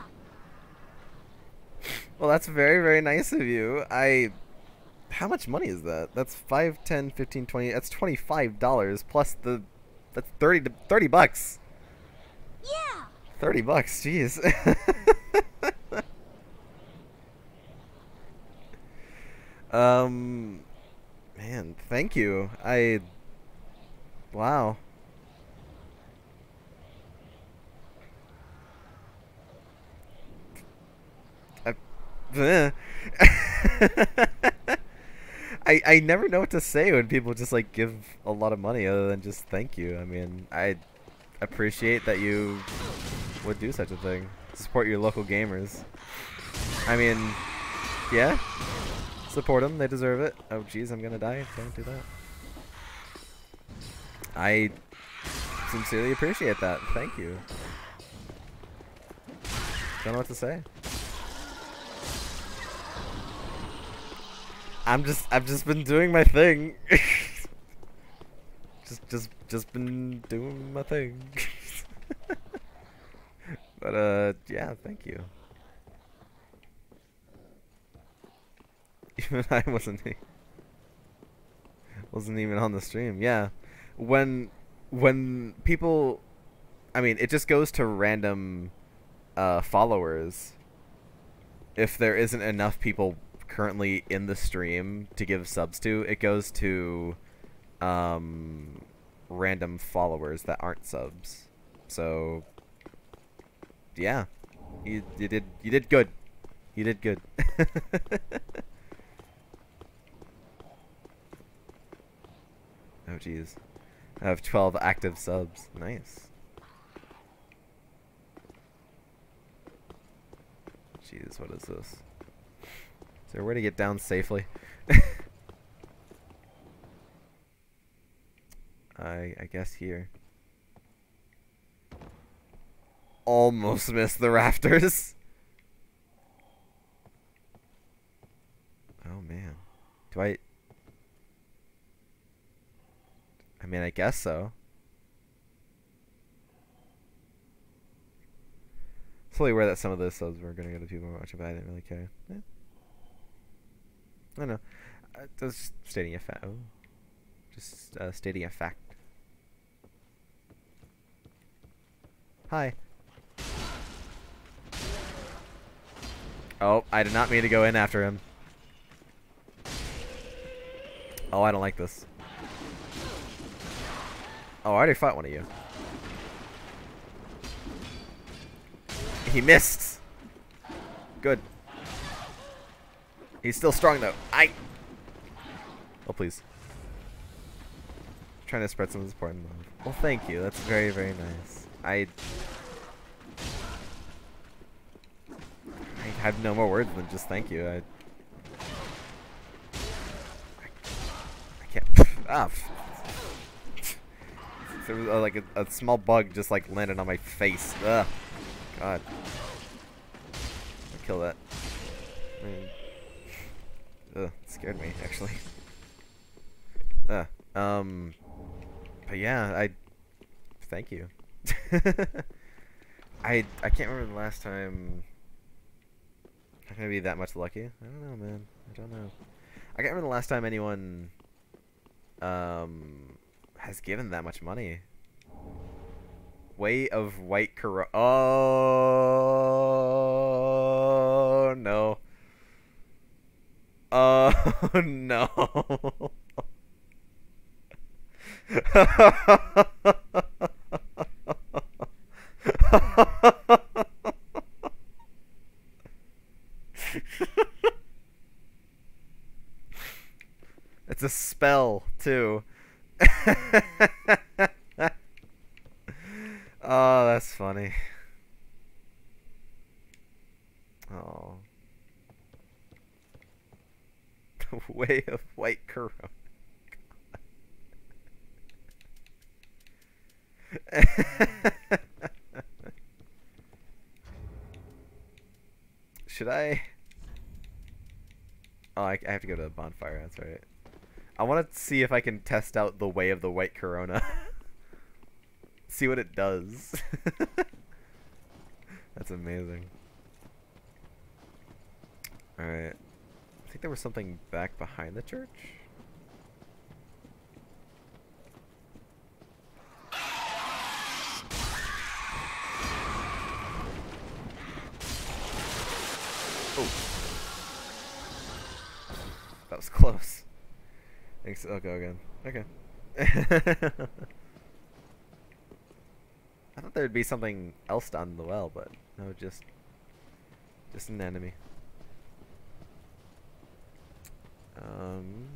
Well, that's very, very nice of you. I... How much money is that? That's five, ten, fifteen, twenty... That's twenty-five dollars plus the... That's thirty, thirty bucks. Yeah. thirty bucks, jeez. um... Man, thank you. I... Wow. I, I I never know what to say when people just like give a lot of money other than just thank you. I mean, I appreciate that you would do such a thing. Support your local gamers. I mean, yeah. Support them. They deserve it. Oh, jeez, I'm gonna die. Don't do that. I sincerely appreciate that. Thank you. Don't know what to say. I'm just I've just been doing my thing. just just just been doing my thing. But uh yeah, thank you. Even I wasn't wasn't even on the stream. Yeah. When when people I mean, it just goes to random uh followers if there isn't enough people currently in the stream to give subs to. It goes to um, random followers that aren't subs. So yeah, you you did you did good. You did good. Oh jeez, I have twelve active subs. Nice. Jeez, what is this? Is there a way to get down safely? I I guess here. Almost missed the rafters. Oh man. Do I I mean, I guess so. Fully aware that some of those subs were going to go to people watching, but I didn't really care. Yeah. I don't know. Uh, just stating a fact. Oh. Just uh, stating a fact. Hi. Oh, I did not mean to go in after him. Oh, I don't like this. Oh, I already fought one of you. He missed. Good. He's still strong though. I. Oh please. trying to spread some support and love. Well, thank you. That's very, very nice. I I have no more words than just thank you. I I, I can't. Ah. There was uh, like a, a small bug just like landed on my face. Ugh. God. I'll kill that. I mean, ugh, it scared me actually. Uh, um, but yeah, I thank you. I I can't remember the last time. I'm gonna be that much lucky. I don't know, man. I don't know. I can't remember the last time anyone um has given that much money. Way of White Corona. Oh no. Oh no. It's a spell too. Oh, that's funny. Oh. The Way of White Corona. Should I? Oh, I, I have to go to the bonfire. That's right. I want to see if I can test out the Way of the White Corona. See what it does. That's amazing. Alright. I think there was something back behind the church. Oh. That was close. Thanks. I'll go again. Okay. I thought there would be something else on the well, but no, just just an enemy. Um.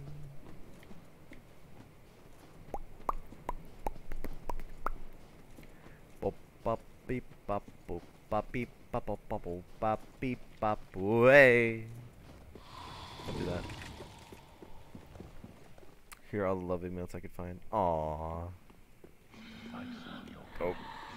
Bop bop beep bop boop bop beep bop bop bop boop bop beep bop way. Don't do that. Here are all the lovely notes I could find. Aww. Oh.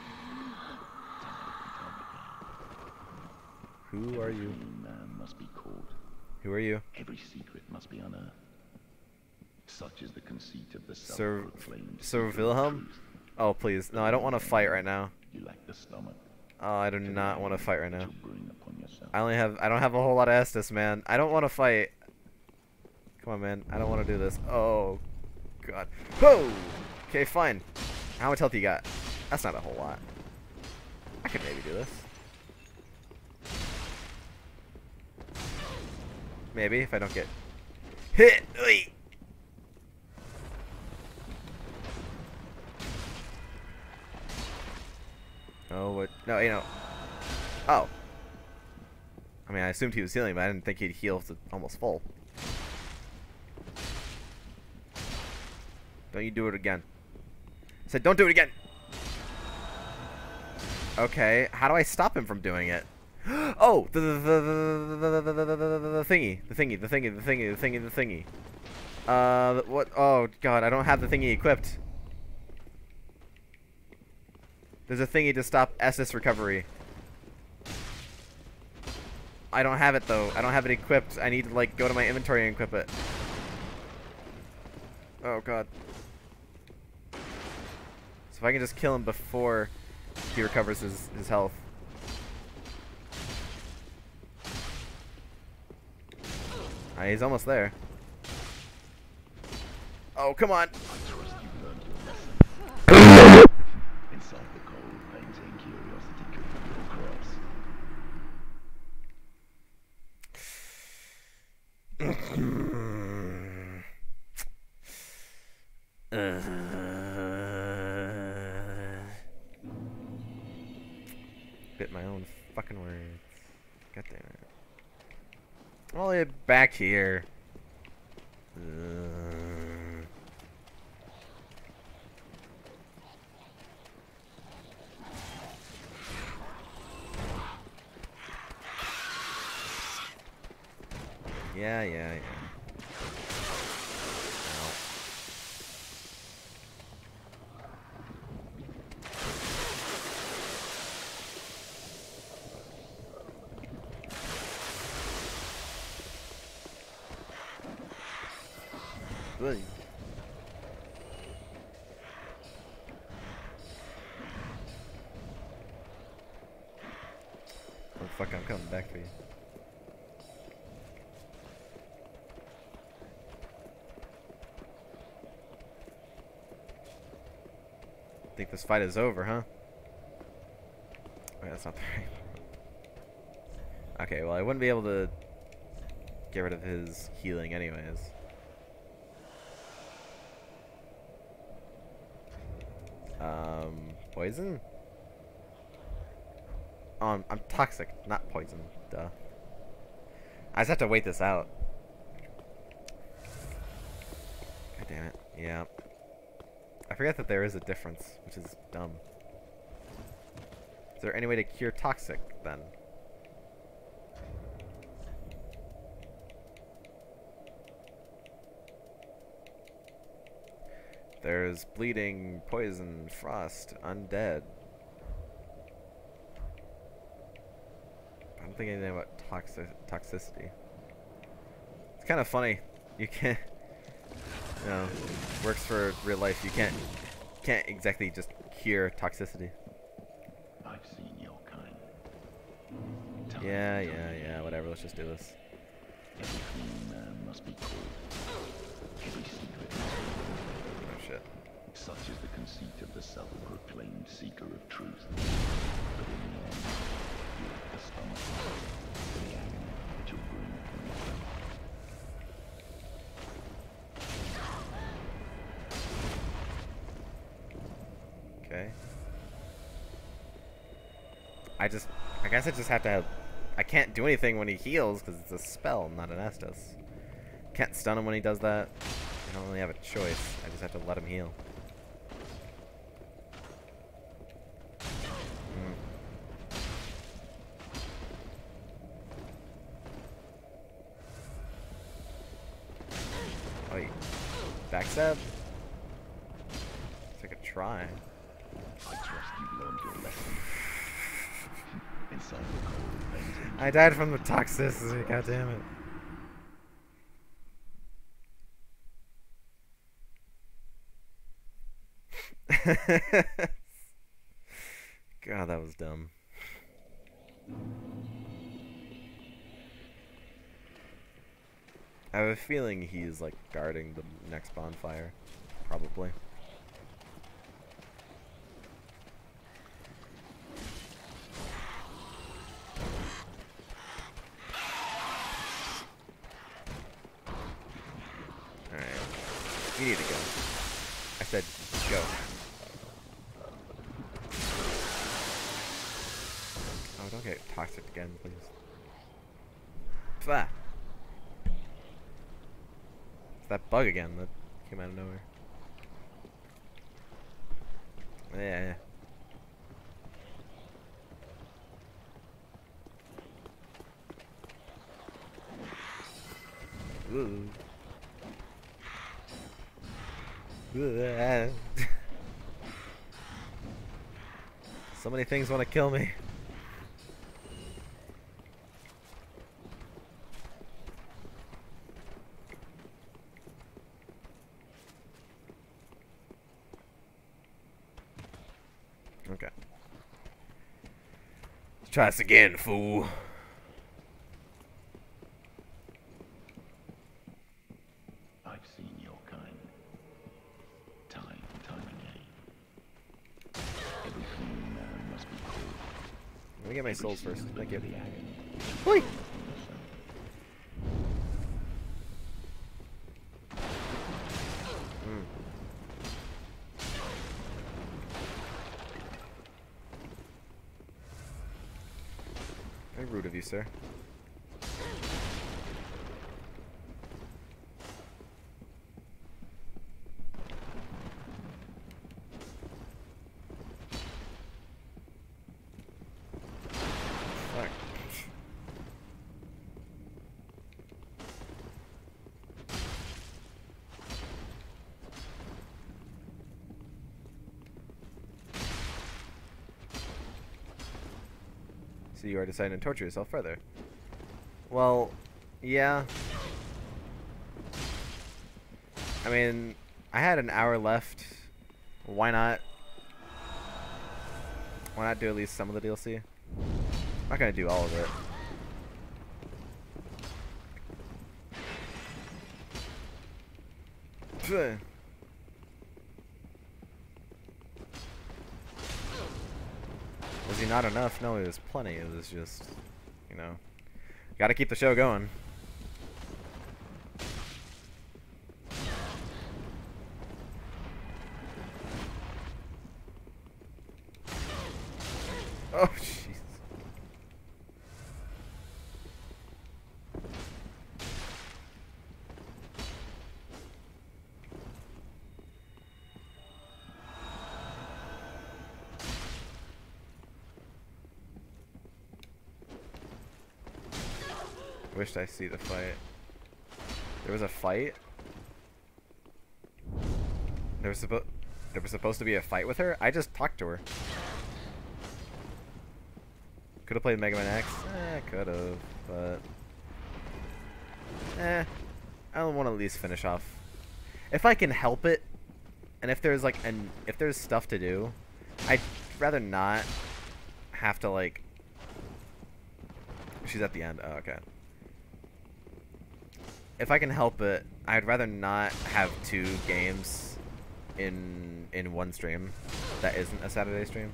Who are you? Man must be caught. Who are you? Every secret must be unearthed. Such is the conceit of the Sir, self-proclaimed Sir seeker of Wilhelm? truth. Oh, please. No, I don't want to fight right now. You lack the stomach. Oh, I do not want to fight right now. to bring upon yourself. I only have, I don't have a whole lot of Estus, man. I don't want to fight. Come on, man. I don't want to do this. Oh, God. Whoa! Okay, fine. How much health you got? That's not a whole lot. I could maybe do this. Maybe, if I don't get hit. Oi! Oh, what? No, you know. Oh. I mean, I assumed he was healing, but I didn't think he'd heal to almost full. Don't you do it again. I said, don't do it again! Okay, how do I stop him from doing it? Oh, the the the the the the the the thingy, the thingy, the thingy, the thingy, the thingy, the thingy. Uh, what? Oh God, I don't have the thingy equipped. There's a thingy to stop Estus recovery. I don't have it though. I don't have it equipped. I need to like go to my inventory and equip it. Oh God. So if I can just kill him before he recovers his his health. Ah, he's almost there. Oh, come on. Inside the cold, painting curiosity could be your cross. Bit my own fucking words. God damn it. Well, you're back here. Uh, Yeah, yeah, yeah. Good. Oh fuck, I'm coming back for you. Think this fight is over, huh? Wait, that's not the right. Okay, well I wouldn't be able to get rid of his healing anyways. Um, poison? Oh, I'm, I'm toxic, not poison. Duh. I just have to wait this out. God damn it. Yeah. I forget that there is a difference, which is dumb. Is there any way to cure toxic, then? There's bleeding, poison, frost, undead. I don't think anything about toxic toxicity. It's kind of funny. You can't, you know, works for real life. You can't, can't exactly just cure toxicity. I've seen your kind. Yeah, yeah, yeah. Whatever. Let's just do this. Every clean man must be called. Every secret. Oh shit. Such is the conceit of the self-proclaimed seeker of truth. But in the end, you have the stomach for the agony that you'll bring upon yourself. Okay. I just, I guess I just have to have, I can't do anything when he heals because it's a spell, not an Estus. Can't stun him when he does that. I don't really have a choice. I just have to let him heal. Mm. Wait. Backstab? It's like a try. I trust you've learned your lesson. Inside the cold veins. I died from the toxicity, god damn it. God, that was dumb. I have a feeling he's like guarding the next bonfire. Probably. Alright. You need to go. I said go. Oh, don't get toxic again, please. Bah. It's that bug again that came out of nowhere. Yeah. Ooh. So many things want to kill me. Okay. Let's try this again, fool. I've seen your kind. Time and time again. Every clean man must be called. Let me get my souls first. Thank you. Oi! Oi! Mm. Very rude of you, sir. Fuck. So you are deciding to torture yourself further. Well, yeah. I mean, I had an hour left. Why not? Why not do at least some of the D L C? I'm not gonna do all of it. Was he not enough? No, it was plenty. It was just, you know, gotta keep the show going. Oh, jeez. Wished I see the fight. There was a fight? There was supposed there was supposed to be a fight with her? I just talked to her. Could have played Mega Man X. Eh, could have, but eh, I want to at least finish off. If I can help it, and if there's like an if there's stuff to do, I'd rather not have to like. She's at the end. Oh, okay. If I can help it, I'd rather not have two games in in one stream that isn't a Saturday stream.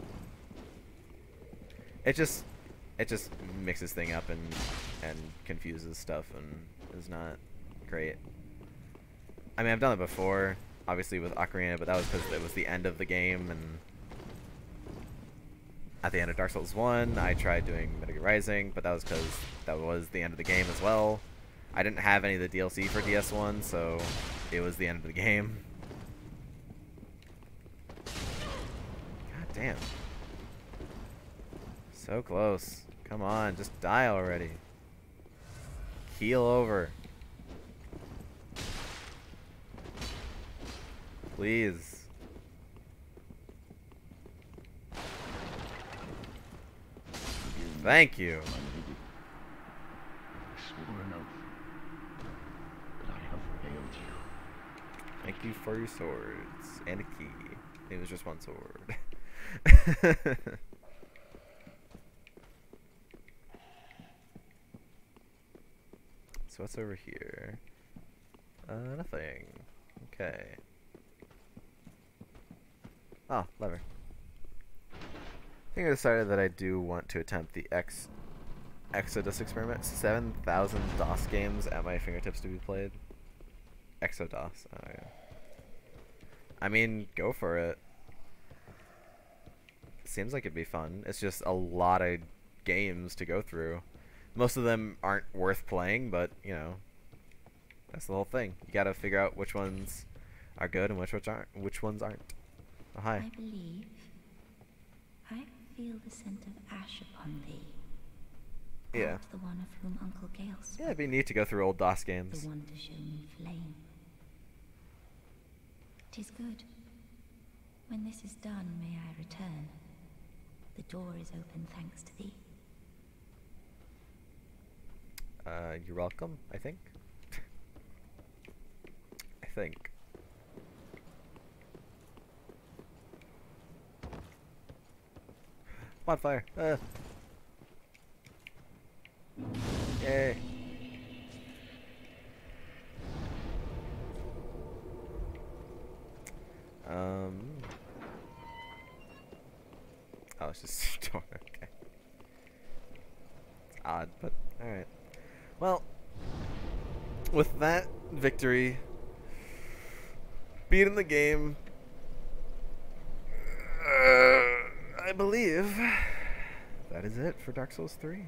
It just it just mixes things up and and confuses stuff and is not great. I mean, I've done it before, obviously with Ocarina, but that was because it was the end of the game, and at the end of Dark Souls one, I tried doing Metal Gear Rising, but that was because that was the end of the game as well. I didn't have any of the D L C for D S one, so it was the end of the game. God damn. So close. Come on, just die already. Keel over. Please. Thank you. Thank you for your swords and a key. It was just one sword. So what's over here? Uh, nothing. Okay. Ah, lever. I think I decided that I do want to attempt the X Exodus experiment. seven thousand DOS games at my fingertips to be played. Exodus. Oh, yeah. I mean, go for it. Seems like it'd be fun. It's just a lot of games to go through. Most of them aren't worth playing, but, you know, that's the whole thing. You gotta figure out which ones are good and which ones aren't. Which ones aren't. Oh, hi. I believe I feel the scent of ash upon thee. Yeah. The one of whom Uncle Gale spoke. Yeah, it'd be neat to go through old DOS games. The one to show me flame. 'Tis good. When this is done, may I return. The door is open thanks to thee. Uh, you're welcome, I think. I think. Bonfire! Uh. Yay! Um. Oh, it's just a door. Okay. It's odd, but alright. Well, with that victory, beating the game, uh, I believe that is it for Dark Souls three.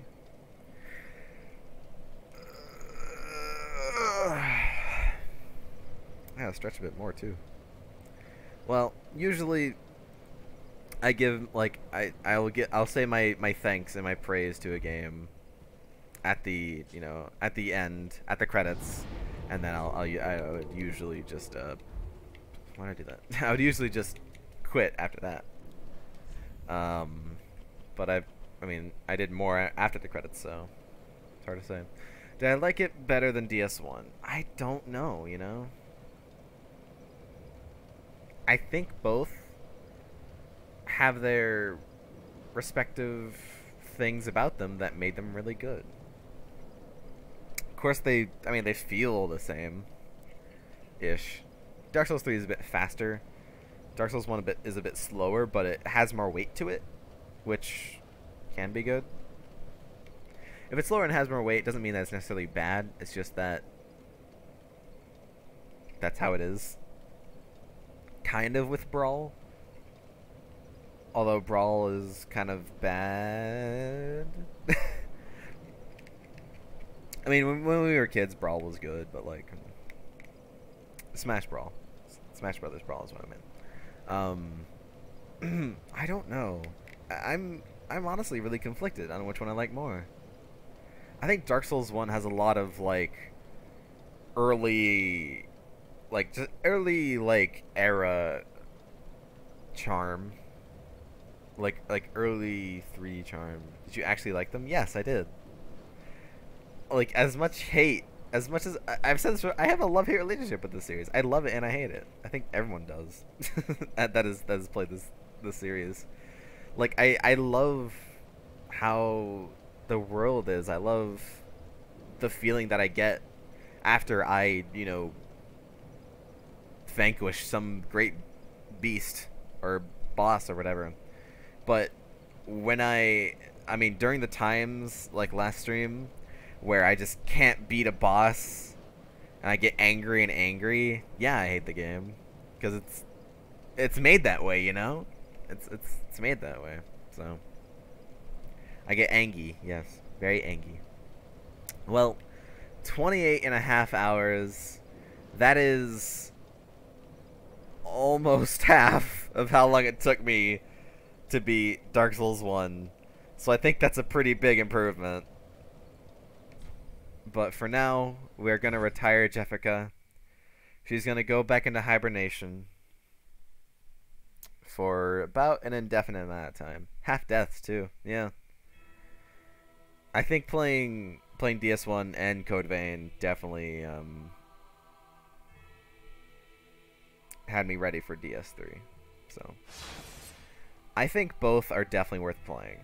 Uh, I gotta stretch a bit more too. Well, usually I give like I I'll get I'll say my my thanks and my praise to a game at the you know at the end at the credits, and then I'll, I'll I would usually just uh why did I do that? I would usually just quit after that. Um, but I've I mean, I did more a- after the credits, so it's hard to say. Did I like it better than D S one? I don't know, you know? I think both have their respective things about them that made them really good. Of course, they, I mean, they feel the same-ish. Dark Souls three is a bit faster. Dark Souls one a bit is a bit slower, but it has more weight to it, which can be good. If it's slower and has more weight, doesn't mean that it's necessarily bad. It's just that that's how it is. Kind of with Brawl. Although Brawl is kind of bad. I mean, when, when we were kids, Brawl was good, but like Smash Brawl, Smash Brothers Brawl is what I meant. Um, I don't know. I- I'm I'm honestly really conflicted on which one I like more. I think Dark Souls one has a lot of like early, like just early like era charm. Like like early three charm. Did you actually like them? Yes, I did. Like as much hate, as much as I, I've said this, I have a love-hate relationship with this series. I love it and I hate it. I think everyone does. that that is that has played this this series. Like I I love how the world is. I love the feeling that I get after I, you know, vanquish some great beast or boss or whatever. But when I, I mean, during the times, like last stream, where I just can't beat a boss, and I get angry and angry, yeah, I hate the game. Because it's, it's made that way, you know? It's, it's, it's made that way, so. I get angry, yes, very angry. Well, twenty-eight and a half hours, that is almost half of how long it took me to beat Dark Souls one. So I think that's a pretty big improvement. But for now, we're going to retire Jessica. She's going to go back into hibernation for about an indefinite amount of time. Half deaths, too. Yeah. I think playing playing D S one and Code Vein definitely um, had me ready for D S three. So I think both are definitely worth playing.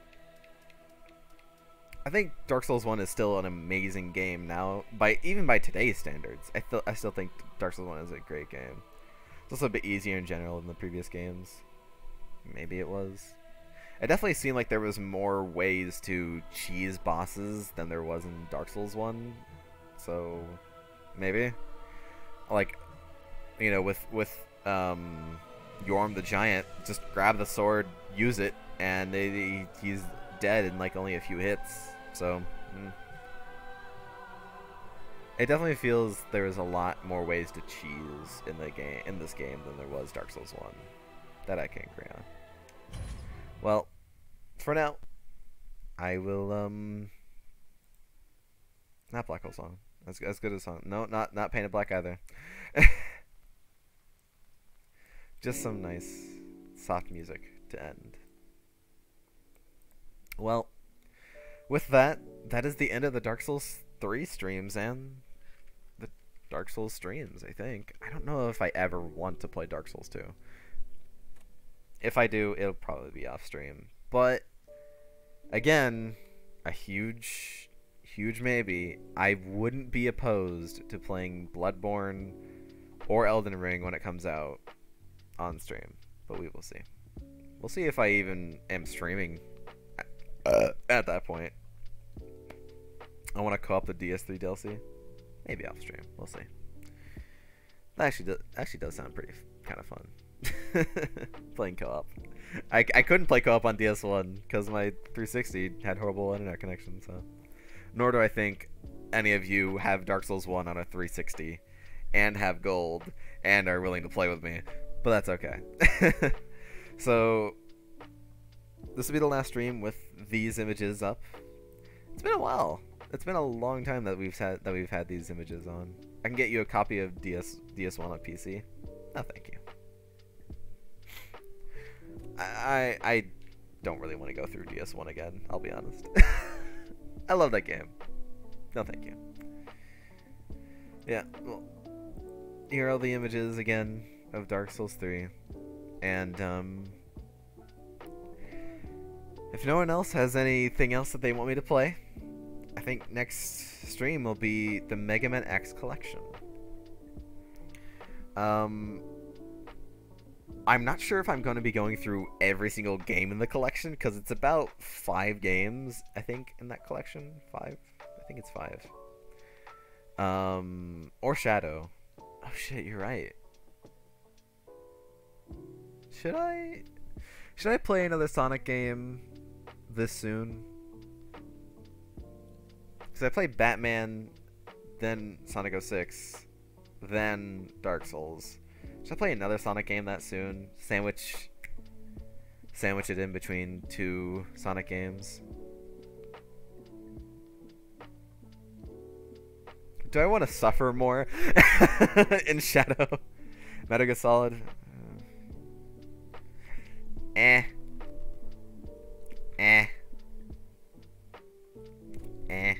I think Dark Souls one is still an amazing game now, by even by today's standards. I th I still think Dark Souls one is a great game. It's also a bit easier in general than the previous games. Maybe it was. It definitely seemed like there was more ways to cheese bosses than there was in Dark Souls one. So maybe, like, you know, with with um, Yorm the Giant, just grab the sword, use it, and they, he's dead in like only a few hits. So mm. It definitely feels there's a lot more ways to cheese in the game in this game than there was Dark Souls one. That I can agree on. Well, for now, I will um not Black Hole Song. That's as good as a song. No, not not Painted Black either. Just some nice soft music to end. Well, with that, that is the end of the Dark Souls three streams and the Dark Souls streams, I think. I don't know if I ever want to play Dark Souls two. If I do, it'll probably be off stream. But, again, a huge, huge maybe. I wouldn't be opposed to playing Bloodborne or Elden Ring when it comes out on stream. But we will see. We'll see if I even am streaming uh, at that point. I want to co-op the D S three D L C. Maybe off stream. We'll see. That actually does, actually does sound pretty kind of fun. Playing co-op. I, I couldn't play co-op on D S one because my three sixty had horrible internet connection, so. Nor do I think any of you have Dark Souls one on a three sixty and have gold and are willing to play with me, but that's okay. So this will be the last stream with these images up. It's been a while. It's been a long time that we've had that we've had these images on. I can get you a copy of D S D S one on P C. No, thank you. I I don't really want to go through D S one again, I'll be honest. I love that game. No thank you. Yeah, well, here are all the images again of Dark Souls three. And, um... if no one else has anything else that they want me to play, I think next stream will be the Mega Man X collection. Um... I'm not sure if I'm going to be going through every single game in the collection, because it's about five games, I think, in that collection. Five? I think it's five. Um, or Shadow. Oh shit, you're right. Should I... Should I play another Sonic game this soon? Because I played Batman, then Sonic oh six, then Dark Souls. Should I play another Sonic game that soon? Sandwich... Sandwich it in between two Sonic games. Do I want to suffer more in Shadow? Metal Gear Solid? Uh, eh. Eh. Eh.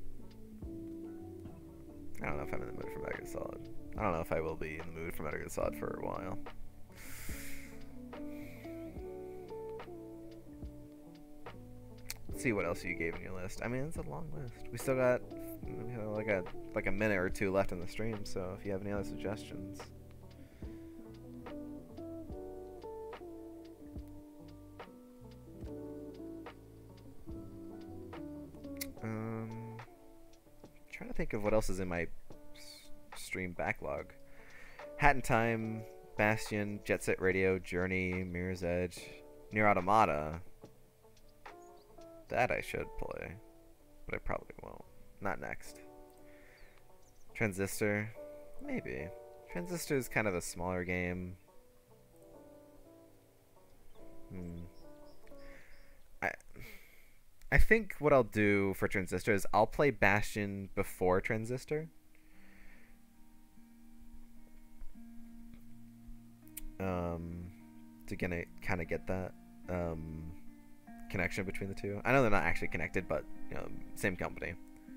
I don't know if I'm in the mood for Metal Gear Solid. I don't know if I will be in the mood for Metal Gear Solid for a while. Let's see what else you gave in your list. I mean, it's a long list. We still got we have like a like a minute or two left in the stream, so if you have any other suggestions. Um, trying to think of what else is in my stream backlog. Hat in Time, Bastion, Jet Set Radio, Journey, Mirror's Edge, Nier Automata. That I should play, but I probably won't. Not next. Transistor, maybe. Transistor is kind of a smaller game. Hmm. I I think what I'll do for Transistor is I'll play Bastion before Transistor. Um, to get it, kind of get that um, connection between the two. I know they're not actually connected, but you know, same company.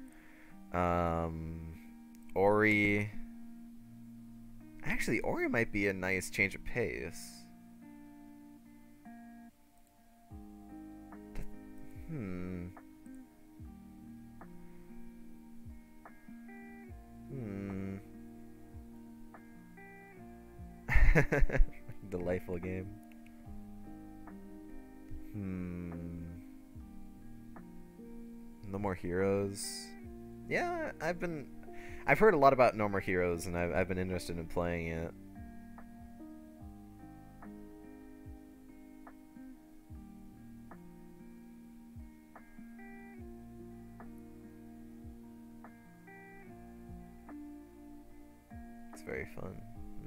Um, Ori. Actually, Ori might be a nice change of pace. That, hmm. Hmm. Delightful game. Hmm. No More Heroes. Yeah, I've been... I've heard a lot about No More Heroes, and I've, I've been interested in playing it. It's very fun.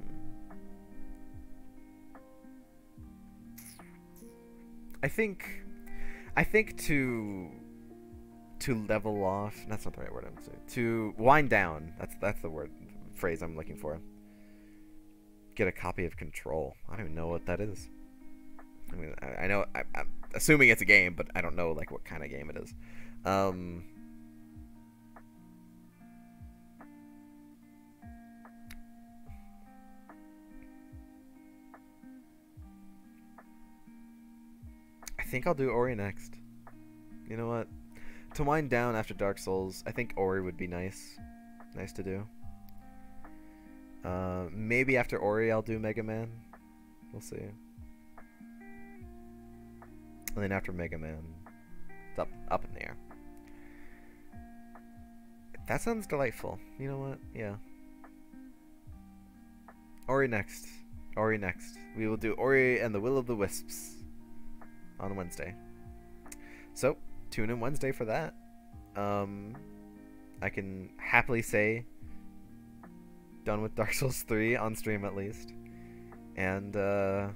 I think, I think to, to level off. That's not the right word I'm saying. To wind down. That's that's the word phrase I'm looking for. Get a copy of Control. I don't even know what that is. I mean, I, I know. I, I'm assuming it's a game, but I don't know like what kind of game it is. Um. I think I'll do Ori next. You know what? To wind down after Dark Souls, I think Ori would be nice. Nice to do. Uh, maybe after Ori I'll do Mega Man. We'll see. And then after Mega Man, it's up, up in the air. That sounds delightful. You know what? Yeah. Ori next. Ori next. We will do Ori and the Will of the Wisps on Wednesday. So, tune in Wednesday for that. Um, I can happily say done with Dark Souls three on stream at least. And uh,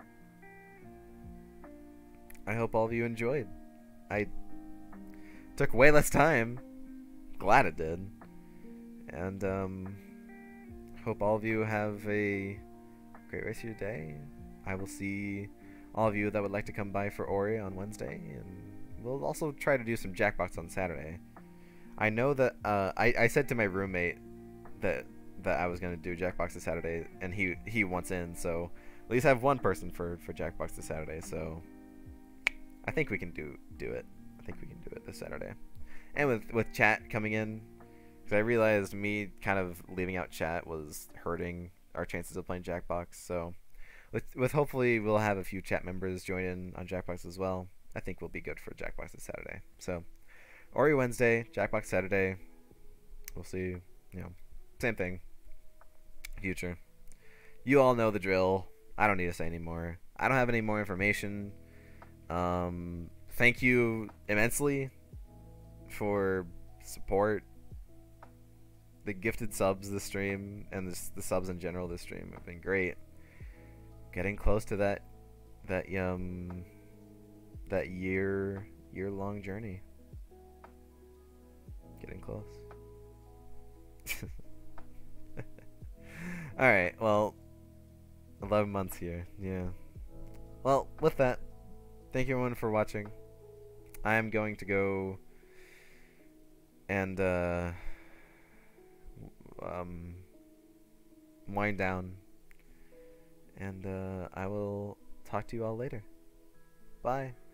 I hope all of you enjoyed. I took way less time. Glad it did. And um, hope all of you have a great rest of your day. I will see all of you that would like to come by for Ori on Wednesday, and we'll also try to do some Jackbox on Saturday. I know that uh, I I said to my roommate that that I was gonna do Jackbox this Saturday, and he he wants in, so at least have one person for for Jackbox this Saturday. So I think we can do do it. I think we can do it this Saturday. And with with chat coming in, because I realized me kind of leaving out chat was hurting our chances of playing Jackbox. So with with hopefully we'll have a few chat members join in on Jackbox as well. I think we'll be good for Jackbox this Saturday. So Ori Wednesday, Jackbox Saturday. We'll see. You know, same thing. Future. You all know the drill. I don't need to say anymore. I don't have any more information. Um, thank you immensely for support. The gifted subs this stream and this, the subs in general this stream have been great. Getting close to that that um that year year long journey. Getting close. Alright, well, eleven months here, yeah. Well, with that, thank you everyone for watching. I am going to go and uh, um, wind down, and uh, I will talk to you all later. Bye.